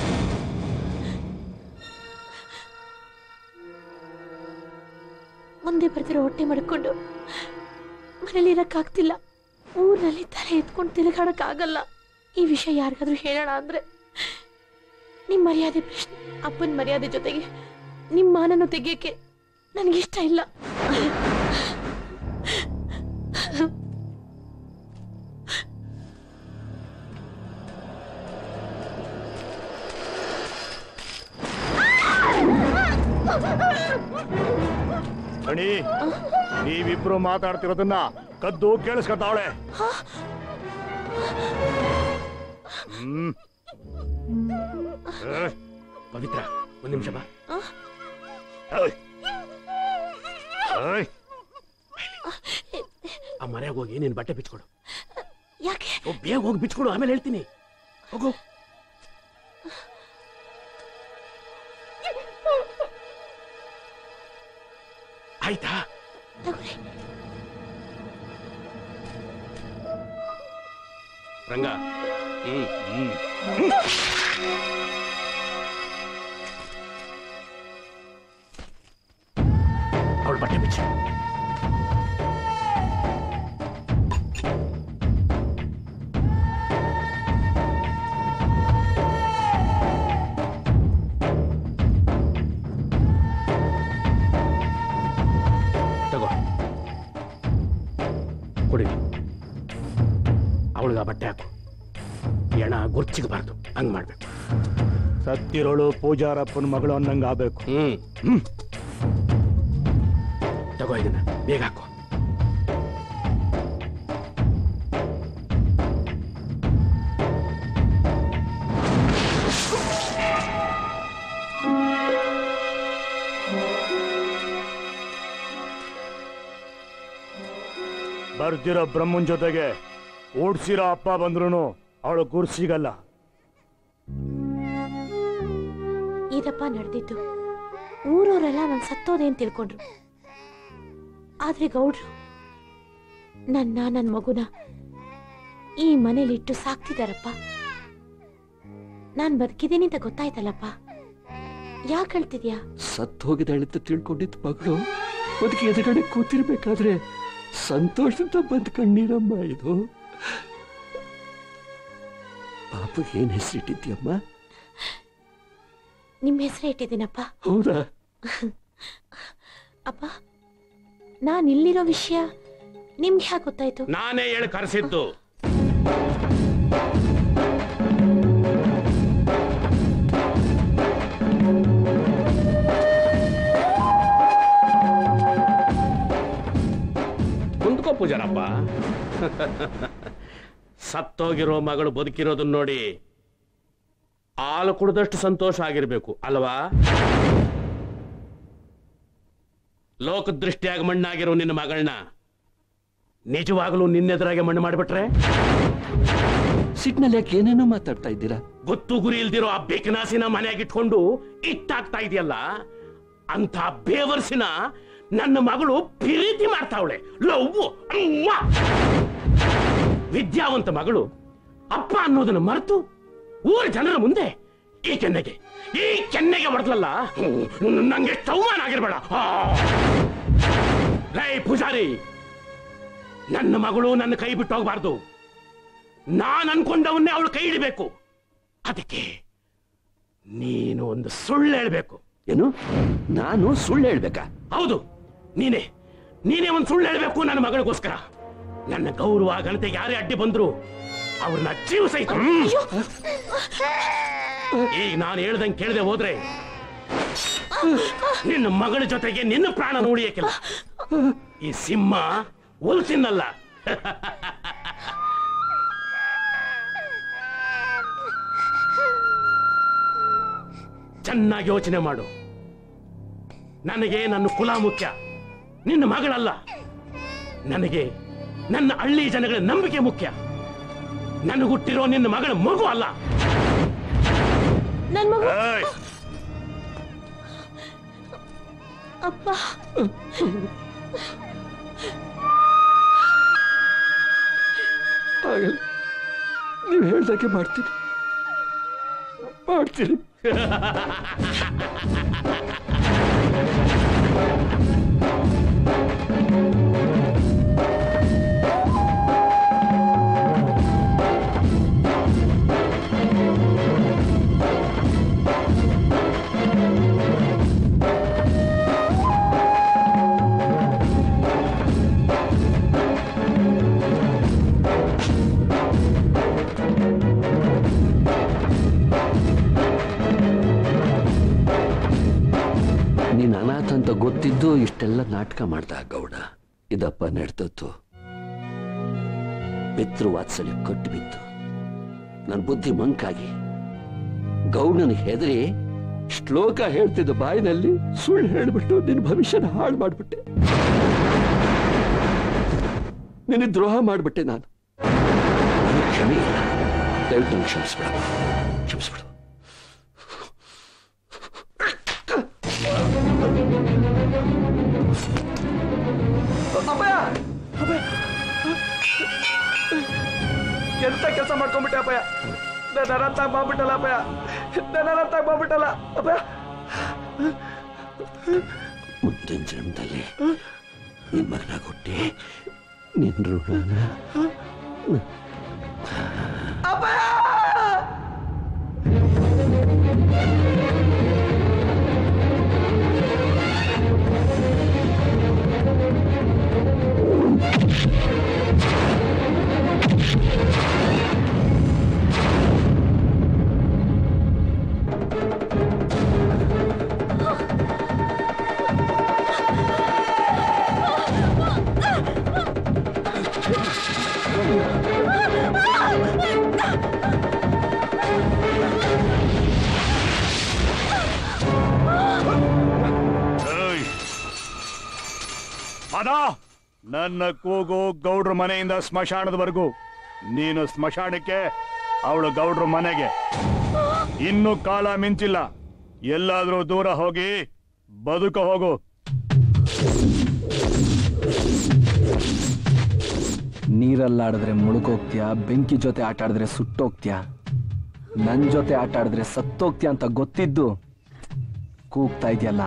R: ಮುಂದೆ ಬರ್ತಿರೋ ಹೊಟ್ಟೆ ಮಾಡ್ಕೊಂಡು ಮನೇಲಿ ಇರಕ್ಕಾಗ್ತಿಲ್ಲ. ಊರಿನಲ್ಲಿ ತಲೆ ಎತ್ಕೊಂಡು ತಿರುಗಾಡಕ್ ಆಗಲ್ಲ. ಈ ವಿಷಯ ಯಾರಿಗಾದ್ರೂ ಹೇಳೋಣ ಅಂದ್ರೆ ನಿಮ್ ಮರ್ಯಾದೆ ಪ್ರಶ್ನೆ. ಅಪ್ಪನ ಮರ್ಯಾದೆ ಜೊತೆಗೆ ನಿಮ್ ಮಾನನ್ನು ತೆಗಿಯಕ್ಕೆ ನನ್ಗಿಷ್ಟ ಇಲ್ಲ.
D: ಅಣಿ, ನೀವಿಬ್ರು ಮಾತಾಡ್ತಿರೋದನ್ನ ಕದ್ದು ಕೇಳಿಸ್ಕೊತಾವಳೆ. ಹ್ಮ್
A: ಪವಿತ್ರ, ಒಂದ್ ನಿಮಿಷ ಬಾ. ಆ ಮನೆಯಾಗ ಹೋಗಿ ನೀನ್ ಬಟ್ಟೆ ಬಿಚ್ಕೊಡು.
R: ಯಾಕೆ?
A: ಬೇಗ ಹೋಗಿ ಬಿಚ್ಕೊಡು, ಆಮೇಲೆ ಹೇಳ್ತೀನಿ. ಹೋಗು. ಆಯ್ತಾ? ರಂಗ, ಹ್ಮ್ ಹ್ಮ್ ಅವಳು ಬಟ್ಟೆ ಬಿಚ್ಚ. ತಗೋ, ಕೊಡಿ. ಅವಳಿಗೆ ಆ ಬಟ್ಟೆ ಹಾಕು. ಎಣ ಗುರ್ಚಿಗಬಾರ್ದು, ಹಂಗ್ ಮಾಡ್ಬೇಕು.
D: ಸತ್ತಿರೋಳು ಪೂಜಾರಪ್ಪನ ಮಗಳು ಅನ್ನಂಗ ಆಗ್ಬೇಕು.
A: ಹ್ಮ್ ಹ್ಮ್ ತಗೋ, ಇದನ್ನ ಬೇಗ ಹಾಕು.
D: ಬರ್ದಿರೋ ಬ್ರಹ್ಮನ್ ಜೊತೆಗೆ ಓಡ್ಸಿರೋ ಅಪ್ಪ ಬಂದ್ರು ಅವಳು ಗುರ್ ಸಿಗಲ್ಲ.
R: ಇದಪ್ಪ ನಡೆದಿತ್ತು. ಊರವರೆಲ್ಲ ನನ್ ಸತ್ತೋದೆ ಅಂತ ತಿಳ್ಕೊಂಡ್ರು. ಆದ್ರೆ ಗೌಡ್ರು ನನ್ನ ನನ್ ಮಗುನ
K: ಈ ಮನೇಲಿಟ್ಟು ಸಾಕ್ತಿದಾರಪ್ಪ. ನಾನ್ ಬದುಕಿದ್ದೀನಿ ಅಂತ ಗೊತ್ತಾಯ್ತಲ್ಲಪ್ಪ, ಯಾಕೆ ಹೇಳ್ತಿದ್ಯಾ?
H: ಸತ್ತು ಹೋಗಿದ್ದಾಳೆ ಅಂತ ತಿಳ್ಕೊಂಡಿದ್ದ ಮಗಳು ಬದುಕಿ ಎದುರುಗಡೆ ಕೂತಿರ್ಬೇಕಾದ್ರೆ ಸಂತೋಷದಿಂದ ಬಂದ್ ಕಣ್ಣೀರಮ್ಮ ಇದು. ಪಾಪ ಏನ್ ಹೆಸರಿಟ್ಟಿದ್ಯಮ್ಮ?
K: ನಿಮ್ ಹೆಸರೇ ಇಟ್ಟಿದ್ದೀನಪ್ಪ.
H: ಹೌದಾ?
K: ಅಪ್ಪ, ನಾನ್ ಇಲ್ಲಿರೋ ವಿಷಯ ನಿಮ್ಗೆ ಯಾಕೆ ಗೊತ್ತಾಯ್ತು?
A: ನಾನೇ ಹೇಳಿ ಕರೆಸಿದ್ದು. ಕುಂತ್ಕೋ ಪೂಜಾರಪ್ಪ. ಸತ್ತೋಗಿರೋ ಮಗಳು ಬದುಕಿರೋದನ್ನ ನೋಡಿ ಹಾಲು ಕುಡಿದಷ್ಟು ಸಂತೋಷ ಆಗಿರ್ಬೇಕು ಅಲ್ವಾ? ಲೋಕದೃಷ್ಟಿಯಾಗಿ ಮಣ್ಣಾಗಿರೋ ನಿನ್ನ ಮಗಳನ್ನ ನಿಜವಾಗ್ಲೂ ನಿನ್ನೆದುರಾಗೆ ಮಣ್ಣು ಮಾಡಿಬಿಟ್ರೆ?
H: ಸಿಟ್ನಲ್ಲಿ ಯಾಕೆ ಏನೇನೋ ಮಾತಾಡ್ತಾ ಇದ್ದೀರಾ?
A: ಗೊತ್ತು ಗುರಿ ಇಲ್ದಿರೋ ಆ ಬೇಕನಾಸಿನ ಮನೆಯಾಗಿಟ್ಕೊಂಡು ಇಟ್ಟಾಗ್ತಾ ಇದೆಯಲ್ಲ, ಅಂತ ಬೇವರ್ಸಿನ ನನ್ನ ಮಗಳು ಪ್ರೀತಿ ಮಾಡ್ತಾವಳೆ. ಲವ್ವು ವಿದ್ಯಾವಂತ ಮಗಳು ಅಪ್ಪ ಅನ್ನೋದನ್ನ ಮರೆತು ಊರ ಜನರ ಮುಂದೆ ಈ ಕೆನ್ನೆಗೆ ಈ ಕೆನ್ನೆಗೆ ಹೊಡೆದ್ಲಲ್ಲ, ನಂಗೆ ಅವಮಾನ ಆಗಿರ್ಬೇಡ. ಲೈ ಪೂಜಾರಿ, ನನ್ನ ಮಗಳು ನನ್ನ ಕೈ ಬಿಟ್ಟು ಹೋಗ್ಬಾರ್ದು. ನಾನು ಅನ್ಕೊಂಡವನ್ನೇ ಅವಳು ಕೈ ಹಿಡಿಬೇಕು. ಅದಕ್ಕೆ ನೀನು ಒಂದು ಸುಳ್ಳು ಹೇಳ್ಬೇಕು.
H: ಏನು? ನಾನು ಸುಳ್ಳು ಹೇಳ್ಬೇಕಾ?
A: ಹೌದು, ನೀನೇ ನೀನೇ ಒಂದು ಸುಳ್ಳು ಹೇಳ್ಬೇಕು ನನ್ನ ಮಗಳಿಗೋಸ್ಕರ. ನನ್ನ ಗೌರವ ಘನತೆ ಯಾರೇ ಅಡ್ಡಿ ಬಂದ್ರು ಅವ್ರನ್ನ ಜೀವ ಸಹಿತ. ಈಗ ನಾನು ಹೇಳ್ದಂಗೆ ಕೇಳದೆ ಹೋದ್ರೆ ನಿನ್ನ ಮಗಳ ಜೊತೆಗೆ ನಿನ್ನ ಪ್ರಾಣ ಉಳಿಯಕ್ಕಿಲ್ಲ. ಈ ಸಿಂಹ ಹುಲ್ಲು ತಿನ್ನಲ್ಲ. ಚೆನ್ನಾಗಿ ಯೋಚನೆ ಮಾಡು. ನನಗೆ ನನ್ನ ಕುಲ ಮುಖ್ಯ, ನಿನ್ನ ಮಗಳಲ್ಲ. ನನಗೆ ನನ್ನ ಹಳ್ಳಿ ಜನಗಳ ನಂಬಿಕೆ ಮುಖ್ಯ. ನನಗುಟ್ಟಿರೋ ನಿನ್ನ ಮಗಳ ಮಗು ಅಲ್ಲ.
K: ನನ್ ಮಗು ಅಪ್ಪ.
H: ಆಗಲ್ಲ, ನೀವು ಹೇಳ್ದಾಗೆ ಮಾಡ್ತೀನಿ ಮಾಡ್ತೀನಿ ನೀನ್ ಅನಾಥ ಅಂತ ಗೊತ್ತಿದ್ದು ಇಷ್ಟೆಲ್ಲ ನಾಟಕ ಮಾಡ್ದ ಗೌಡ. ಇದಪ್ಪ ನಡೆದದ್ದು. ಪಿತೃ ವಾತ್ಸಲ್ಯ ಕೊಟ್ಟು ಬಿತ್ತು. ನನ್ನ ಬುದ್ಧಿ ಮಂಕಾಗಿ ಗೌಡನಿಗೆ ಹೆದರಿ ಶ್ಲೋಕ ಹೇಳ್ತಿದ್ದ ಬಾಯಿನಲ್ಲಿ ಸುಳ್ಳು ಹೇಳ್ಬಿಟ್ಟು ನಿನ್ನ ಭವಿಷ್ಯನ ಹಾಳು ಮಾಡ್ಬಿಟ್ಟೆ. ನಿನ್ನ ದ್ರೋಹ ಮಾಡ್ಬಿಟ್ಟೆ ನಾನು. ಕ್ಷಮೆ ಇಲ್ಲ, ದಯವಿಟ್ಟು ಕ್ಷಮಿಸ್ಬಿಡ ಕ್ಷಮಿಸ್ಬಿಡು.
E: ಅಪ್ಪಯ್ಯ, ಎಂತ ಕೆಲಸ ಮಾಡ್ಕೊಂಡ್ಬಿಟ್ಟೆ ಅಪ್ಪಯ್ಯ. ನನ್ನ ಅನಂತಾಗ ಮಾಡ್ಬಿಟ್ಟಲ್ಲ ಅಪ್ಪಯ್ಯ, ನನ್ನ ಅನಂತಾಗ ಮಾಡ್ಬಿಟ್ಟಲ್ಲ ಅಪ್ಪಯ್ಯ.
H: ಮುಂದಿನ ಜನ್ಮದಲ್ಲಿ ನಿನ್ ಮಗನ ಕೊಟ್ಟಿ ನಿನ್ ಋಣನ
E: ಅಪ್ಪಯ್ಯ.
D: ನನ್ನ ಕೂಗು ಗೌಡ್ರ ಮನೆಯಿಂದ ಸ್ಮಶಾನದವರೆಗೂ, ನೀನು ಸ್ಮಶಾನಕ್ಕೆ, ಅವಳು ಗೌಡ್ರ ಮನೆಗೆ. ಇನ್ನು ಕಾಲ ಮಿಂಚಿಲ್ಲ. ಎಲ್ಲಾದ್ರೂ ದೂರ ಹೋಗಿ ಬದುಕ ಹೋಗು.
Q: ನೀರಲ್ಲಾಡಿದ್ರೆ ಮುಳುಗೋಗ್ತೀಯ, ಬೆಂಕಿ ಜೊತೆ ಆಟ ಆಡಿದ್ರೆ ಸುಟ್ಟೋಗ್ತೀಯ, ನನ್ ಜೊತೆ ಆಟ ಆಡಿದ್ರೆ ಸತ್ತೋಗ್ತೀಯ ಅಂತ ಗೊತ್ತಿದ್ದು ಕೂಗ್ತಾ ಇದೆಯಲ್ಲ.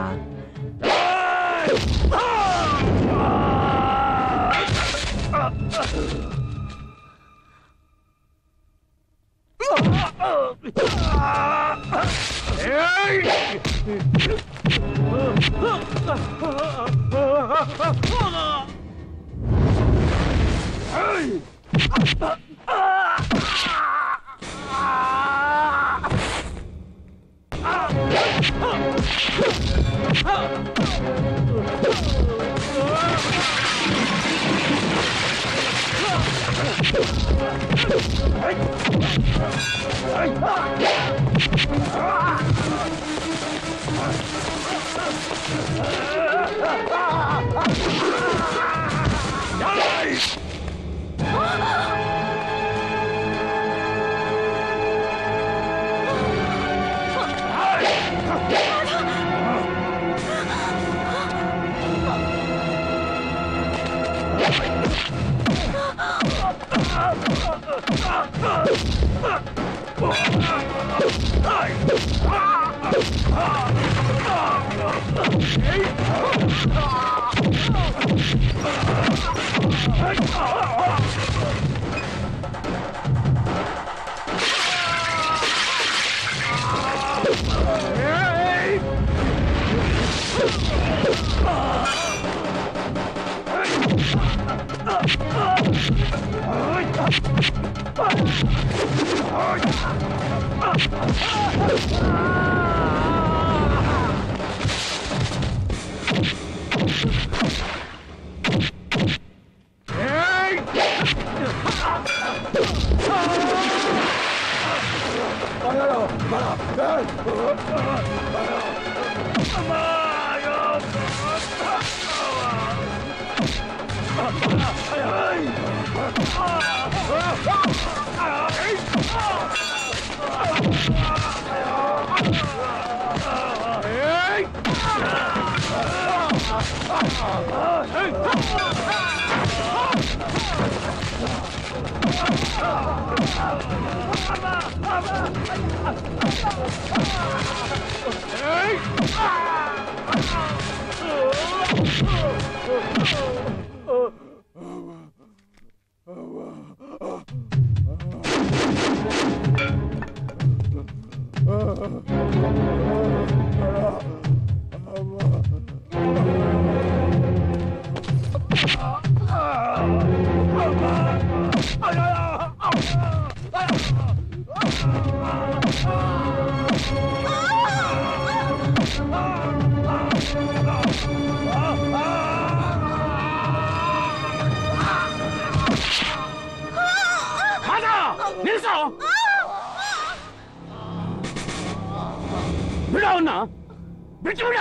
A: ಬಿಡವನ್ನ ಬಿಟ್ಟು ಬಿಡ.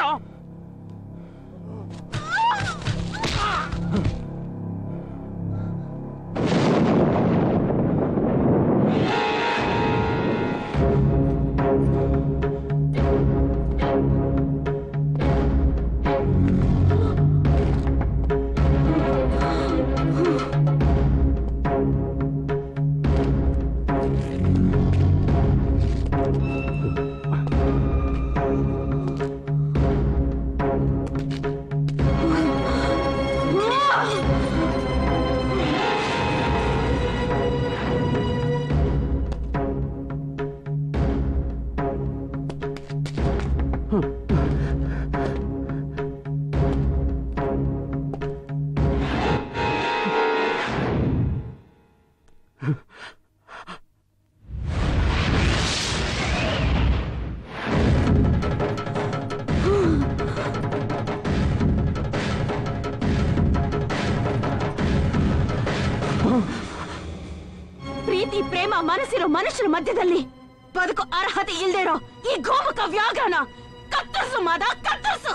R: ಪ್ರೀತಿ ಪ್ರೇಮ ಮನಸ್ಸಿರೋ ಮನುಷ್ಯರ ಮಧ್ಯದಲ್ಲಿ ಬದುಕು ಅರ್ಹತೆ ಇಲ್ದಿರೋ ಈ ಗೋಮುಖ ವ್ಯಾಘ್ರನ ಕತ್ತರಿಸು ಮಾದ, ಕತ್ತರಿಸು.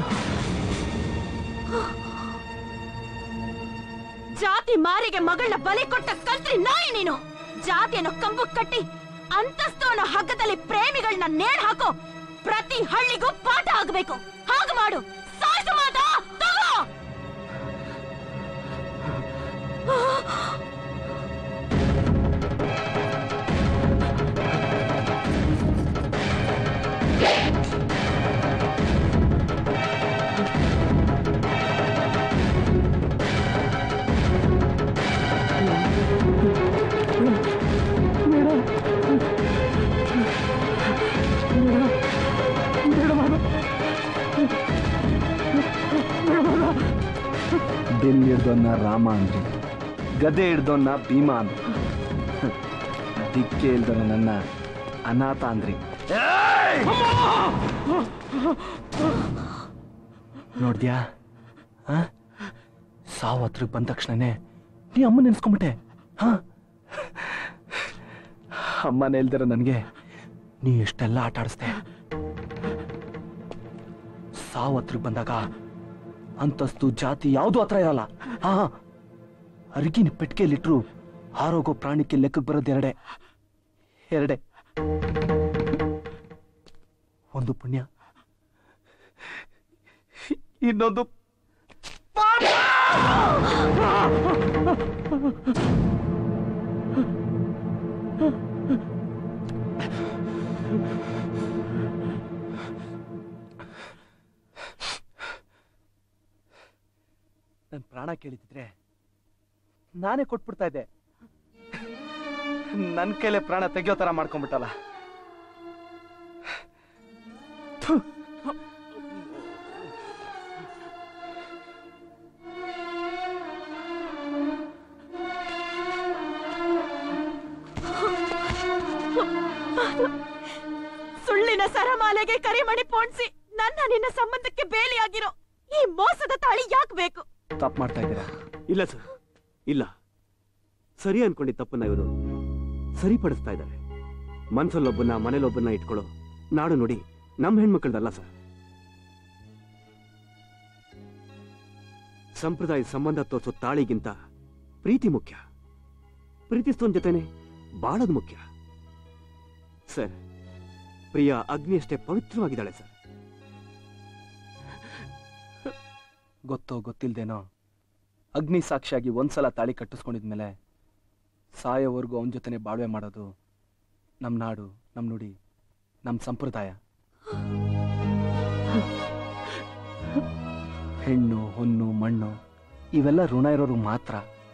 R: ಜಾತಿ ಮಾರಿಗೆ ಮಗಳನ್ನ ಬಲಿ ಕೊಟ್ಟ ಕಂತ್ರಿ ನಾಯಿ ನೀನು. ಜಾತಿಯನ್ನು ಕಂಬು ಕಟ್ಟಿ ಅಂತಸ್ತು ಅನ್ನೋ ಹಗ್ಗದಲ್ಲಿ ಪ್ರೇಮಿಗಳನ್ನ ನೇಣ್ ಹಾಕೋ. ಪ್ರತಿ ಹಳ್ಳಿಗೂ ಪಾಠ ಆಗಬೇಕು. ಹಾಗೆ ಮಾಡು. ಸಾಯಿಸು ಮಾದ, ತಗೋ.
Q: ಬಿಲ್ ಹಿಡ್ದೋನ್ನ ರಾಮ ಅಂದ್ರಿ, ಗದೆ ಹಿಡ್ದೋನ್ನ ಭೀಮ ಅಂದ್ರಿ, ದಿಕ್ಕೆ ಇಲ್ದೋನ ನನ್ನ ಅನಾಥ ಅಂದ್ರಿ. ನೋಡ್ದ್ಯಾ, ಸಾವು ಹತ್ರಕ್ಕೆ ಬಂದ ತಕ್ಷಣನೇ ನೀ ಅಮ್ಮ ನೆನ್ಸ್ಕೊಂಬಿಟ್ಟೆ. ಹ ಅಮ್ಮನೇ ಇಲ್ದಿರ ನನಗೆ ನೀ ಎಷ್ಟೆಲ್ಲ ಆಟ ಆಡಿಸ್ದೆ. ಸಾವು ಹತ್ರಕ್ಕೆ ಬಂದಾಗ ಅಂತಸ್ತು ಜಾತಿ ಯಾವುದೂ ಹತ್ರ ಇರಲ್ಲ. ಹಾ ಅರಿಗಿನ ಪೆಟ್ಟಿಗೆಲಿಟ್ರು ಹಾರೋಗೋ ಪ್ರಾಣಿಗೆ ಲೆಕ್ಕಕ್ಕೆ ಬರೋದು ಎರಡೆ ಎರಡೆ ಒಂದು ಪುಣ್ಯ, ಇನ್ನೊಂದು ಪಾಪ. ನನ್ ಪ್ರಾಣ ಕೇಳಿದ್ರೆ ನಾನೇ ಕೊಟ್ಬಿಡ್ತಾ ಇದ್ದೆ. ನನ್ ಕೈಲೇ ಪ್ರಾಣ ತೆಗಿಯೋ ತರ ಮಾಡ್ಕೊಂಡ್ಬಿಟ್ಟಲ್ಲ.
T: ಸುಳ್ಳಿನ ಸರಮಾಲೆಗೆ ಕರಿಮಣಿ ಪೋಣಿಸಿ ನನ್ನ ನಿನ್ನ ಸಂಬಂಧಕ್ಕೆ ಬೇಲಿಯಾಗಿರೋ ಈ ಮೋಸದ ತಾಳಿ ಯಾಕೆ ಬೇಕು?
Q: ತಪ್ಪು ಮಾಡ್ತಾ ಇದ್ದೀರಾ?
M: ಇಲ್ಲ ಸರ್, ಇಲ್ಲ. ಸರಿ ಅನ್ಕೊಂಡಿದ್ದ ತಪ್ಪನ್ನ ಇವರು ಸರಿಪಡಿಸ್ತಾ ಇದ್ದಾರೆ. ಮನ್ಸಲ್ಲೊಬ್ಬನ ಮನೇಲೊಬ್ಬನ ಇಟ್ಕೊಳ್ಳೋ ನಾಡು ನೋಡಿ ನಮ್ಮ ಹೆಣ್ಮಕ್ಳದಲ್ಲ ಸರ್. ಸಂಪ್ರದಾಯ ಸಂಬಂಧ ತೋರಿಸೋ ತಾಳಿಗಿಂತ ಪ್ರೀತಿ ಮುಖ್ಯ. ಪ್ರೀತಿಸ್ತೋನ್ ಜೊತೆನೆ ಬಾಳೋದು ಮುಖ್ಯ ಸರ್. ಪ್ರಿಯಾ ಅಗ್ನಿಯಷ್ಟೇ ಪವಿತ್ರವಾಗಿದ್ದಾಳೆ ಸರ್.
Q: ಗೊತ್ತೋ ಗೊತ್ತಿಲ್ದೇನೋ ಅಗ್ನಿ ಸಾಕ್ಷಿಯಾಗಿ ಒಂದ್ಸಲ ತಾಳಿ ಕಟ್ಟಿಸ್ಕೊಂಡಿದ್ಮೇಲೆ ಸಾಯೋವರೆಗೂ ಅವನ ಜೊತೆನೆ ಬಾಳ್ವೆ ಮಾಡೋದು ನಮ್ಮ ನಾಡು, ನಮ್ಮ ನುಡಿ, ನಮ್ಮ ಸಂಪ್ರದಾಯ. ಹೆಣ್ಣು ಹೊನ್ನು ಮಣ್ಣು ಇವೆಲ್ಲ ಋಣ ಇರೋರು ಮಾತ್ರ.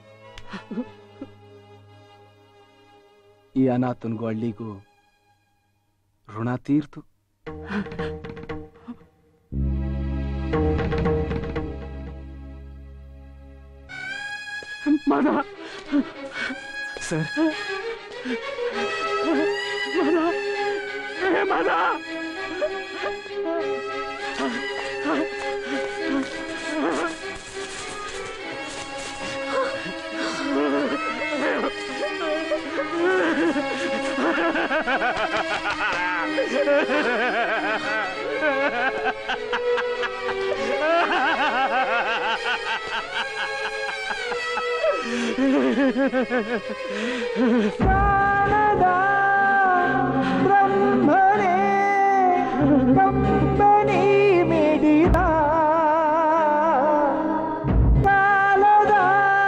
Q: ಈ ಅನಾಥನ್ಗೂ ಹಳ್ಳಿಗೂ ಋಣ ತೀರ್ತು.
D: ಮನ
Q: ಸರ್,
D: ಮನ ಏ ಮನ
S: ಬ್ರಹ್ಮನೇ ಕಂಬನಿ ಮಿಡಿದ ಕಾಲದ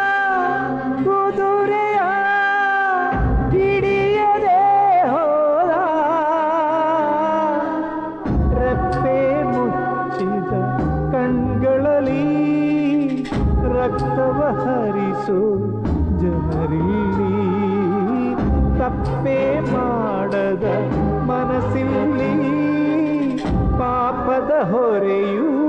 S: ಕುದುರೆಯ ಹಿಡಿಯದೆ ಹೋದ ರೆಪ್ಪೆ ಮುಚ್ಚಿದ ಕಣ್ಗಳಲ್ಲಿ ರಕ್ತವ ಹರಿಸು ಜನರಿಲ್ಲಿ ತಪ್ಪೇ ಮಾಡದ ಮನಸ್ಸಿಲ್ಲಿ ಪಾಪದ ಹೊರೆಯೂ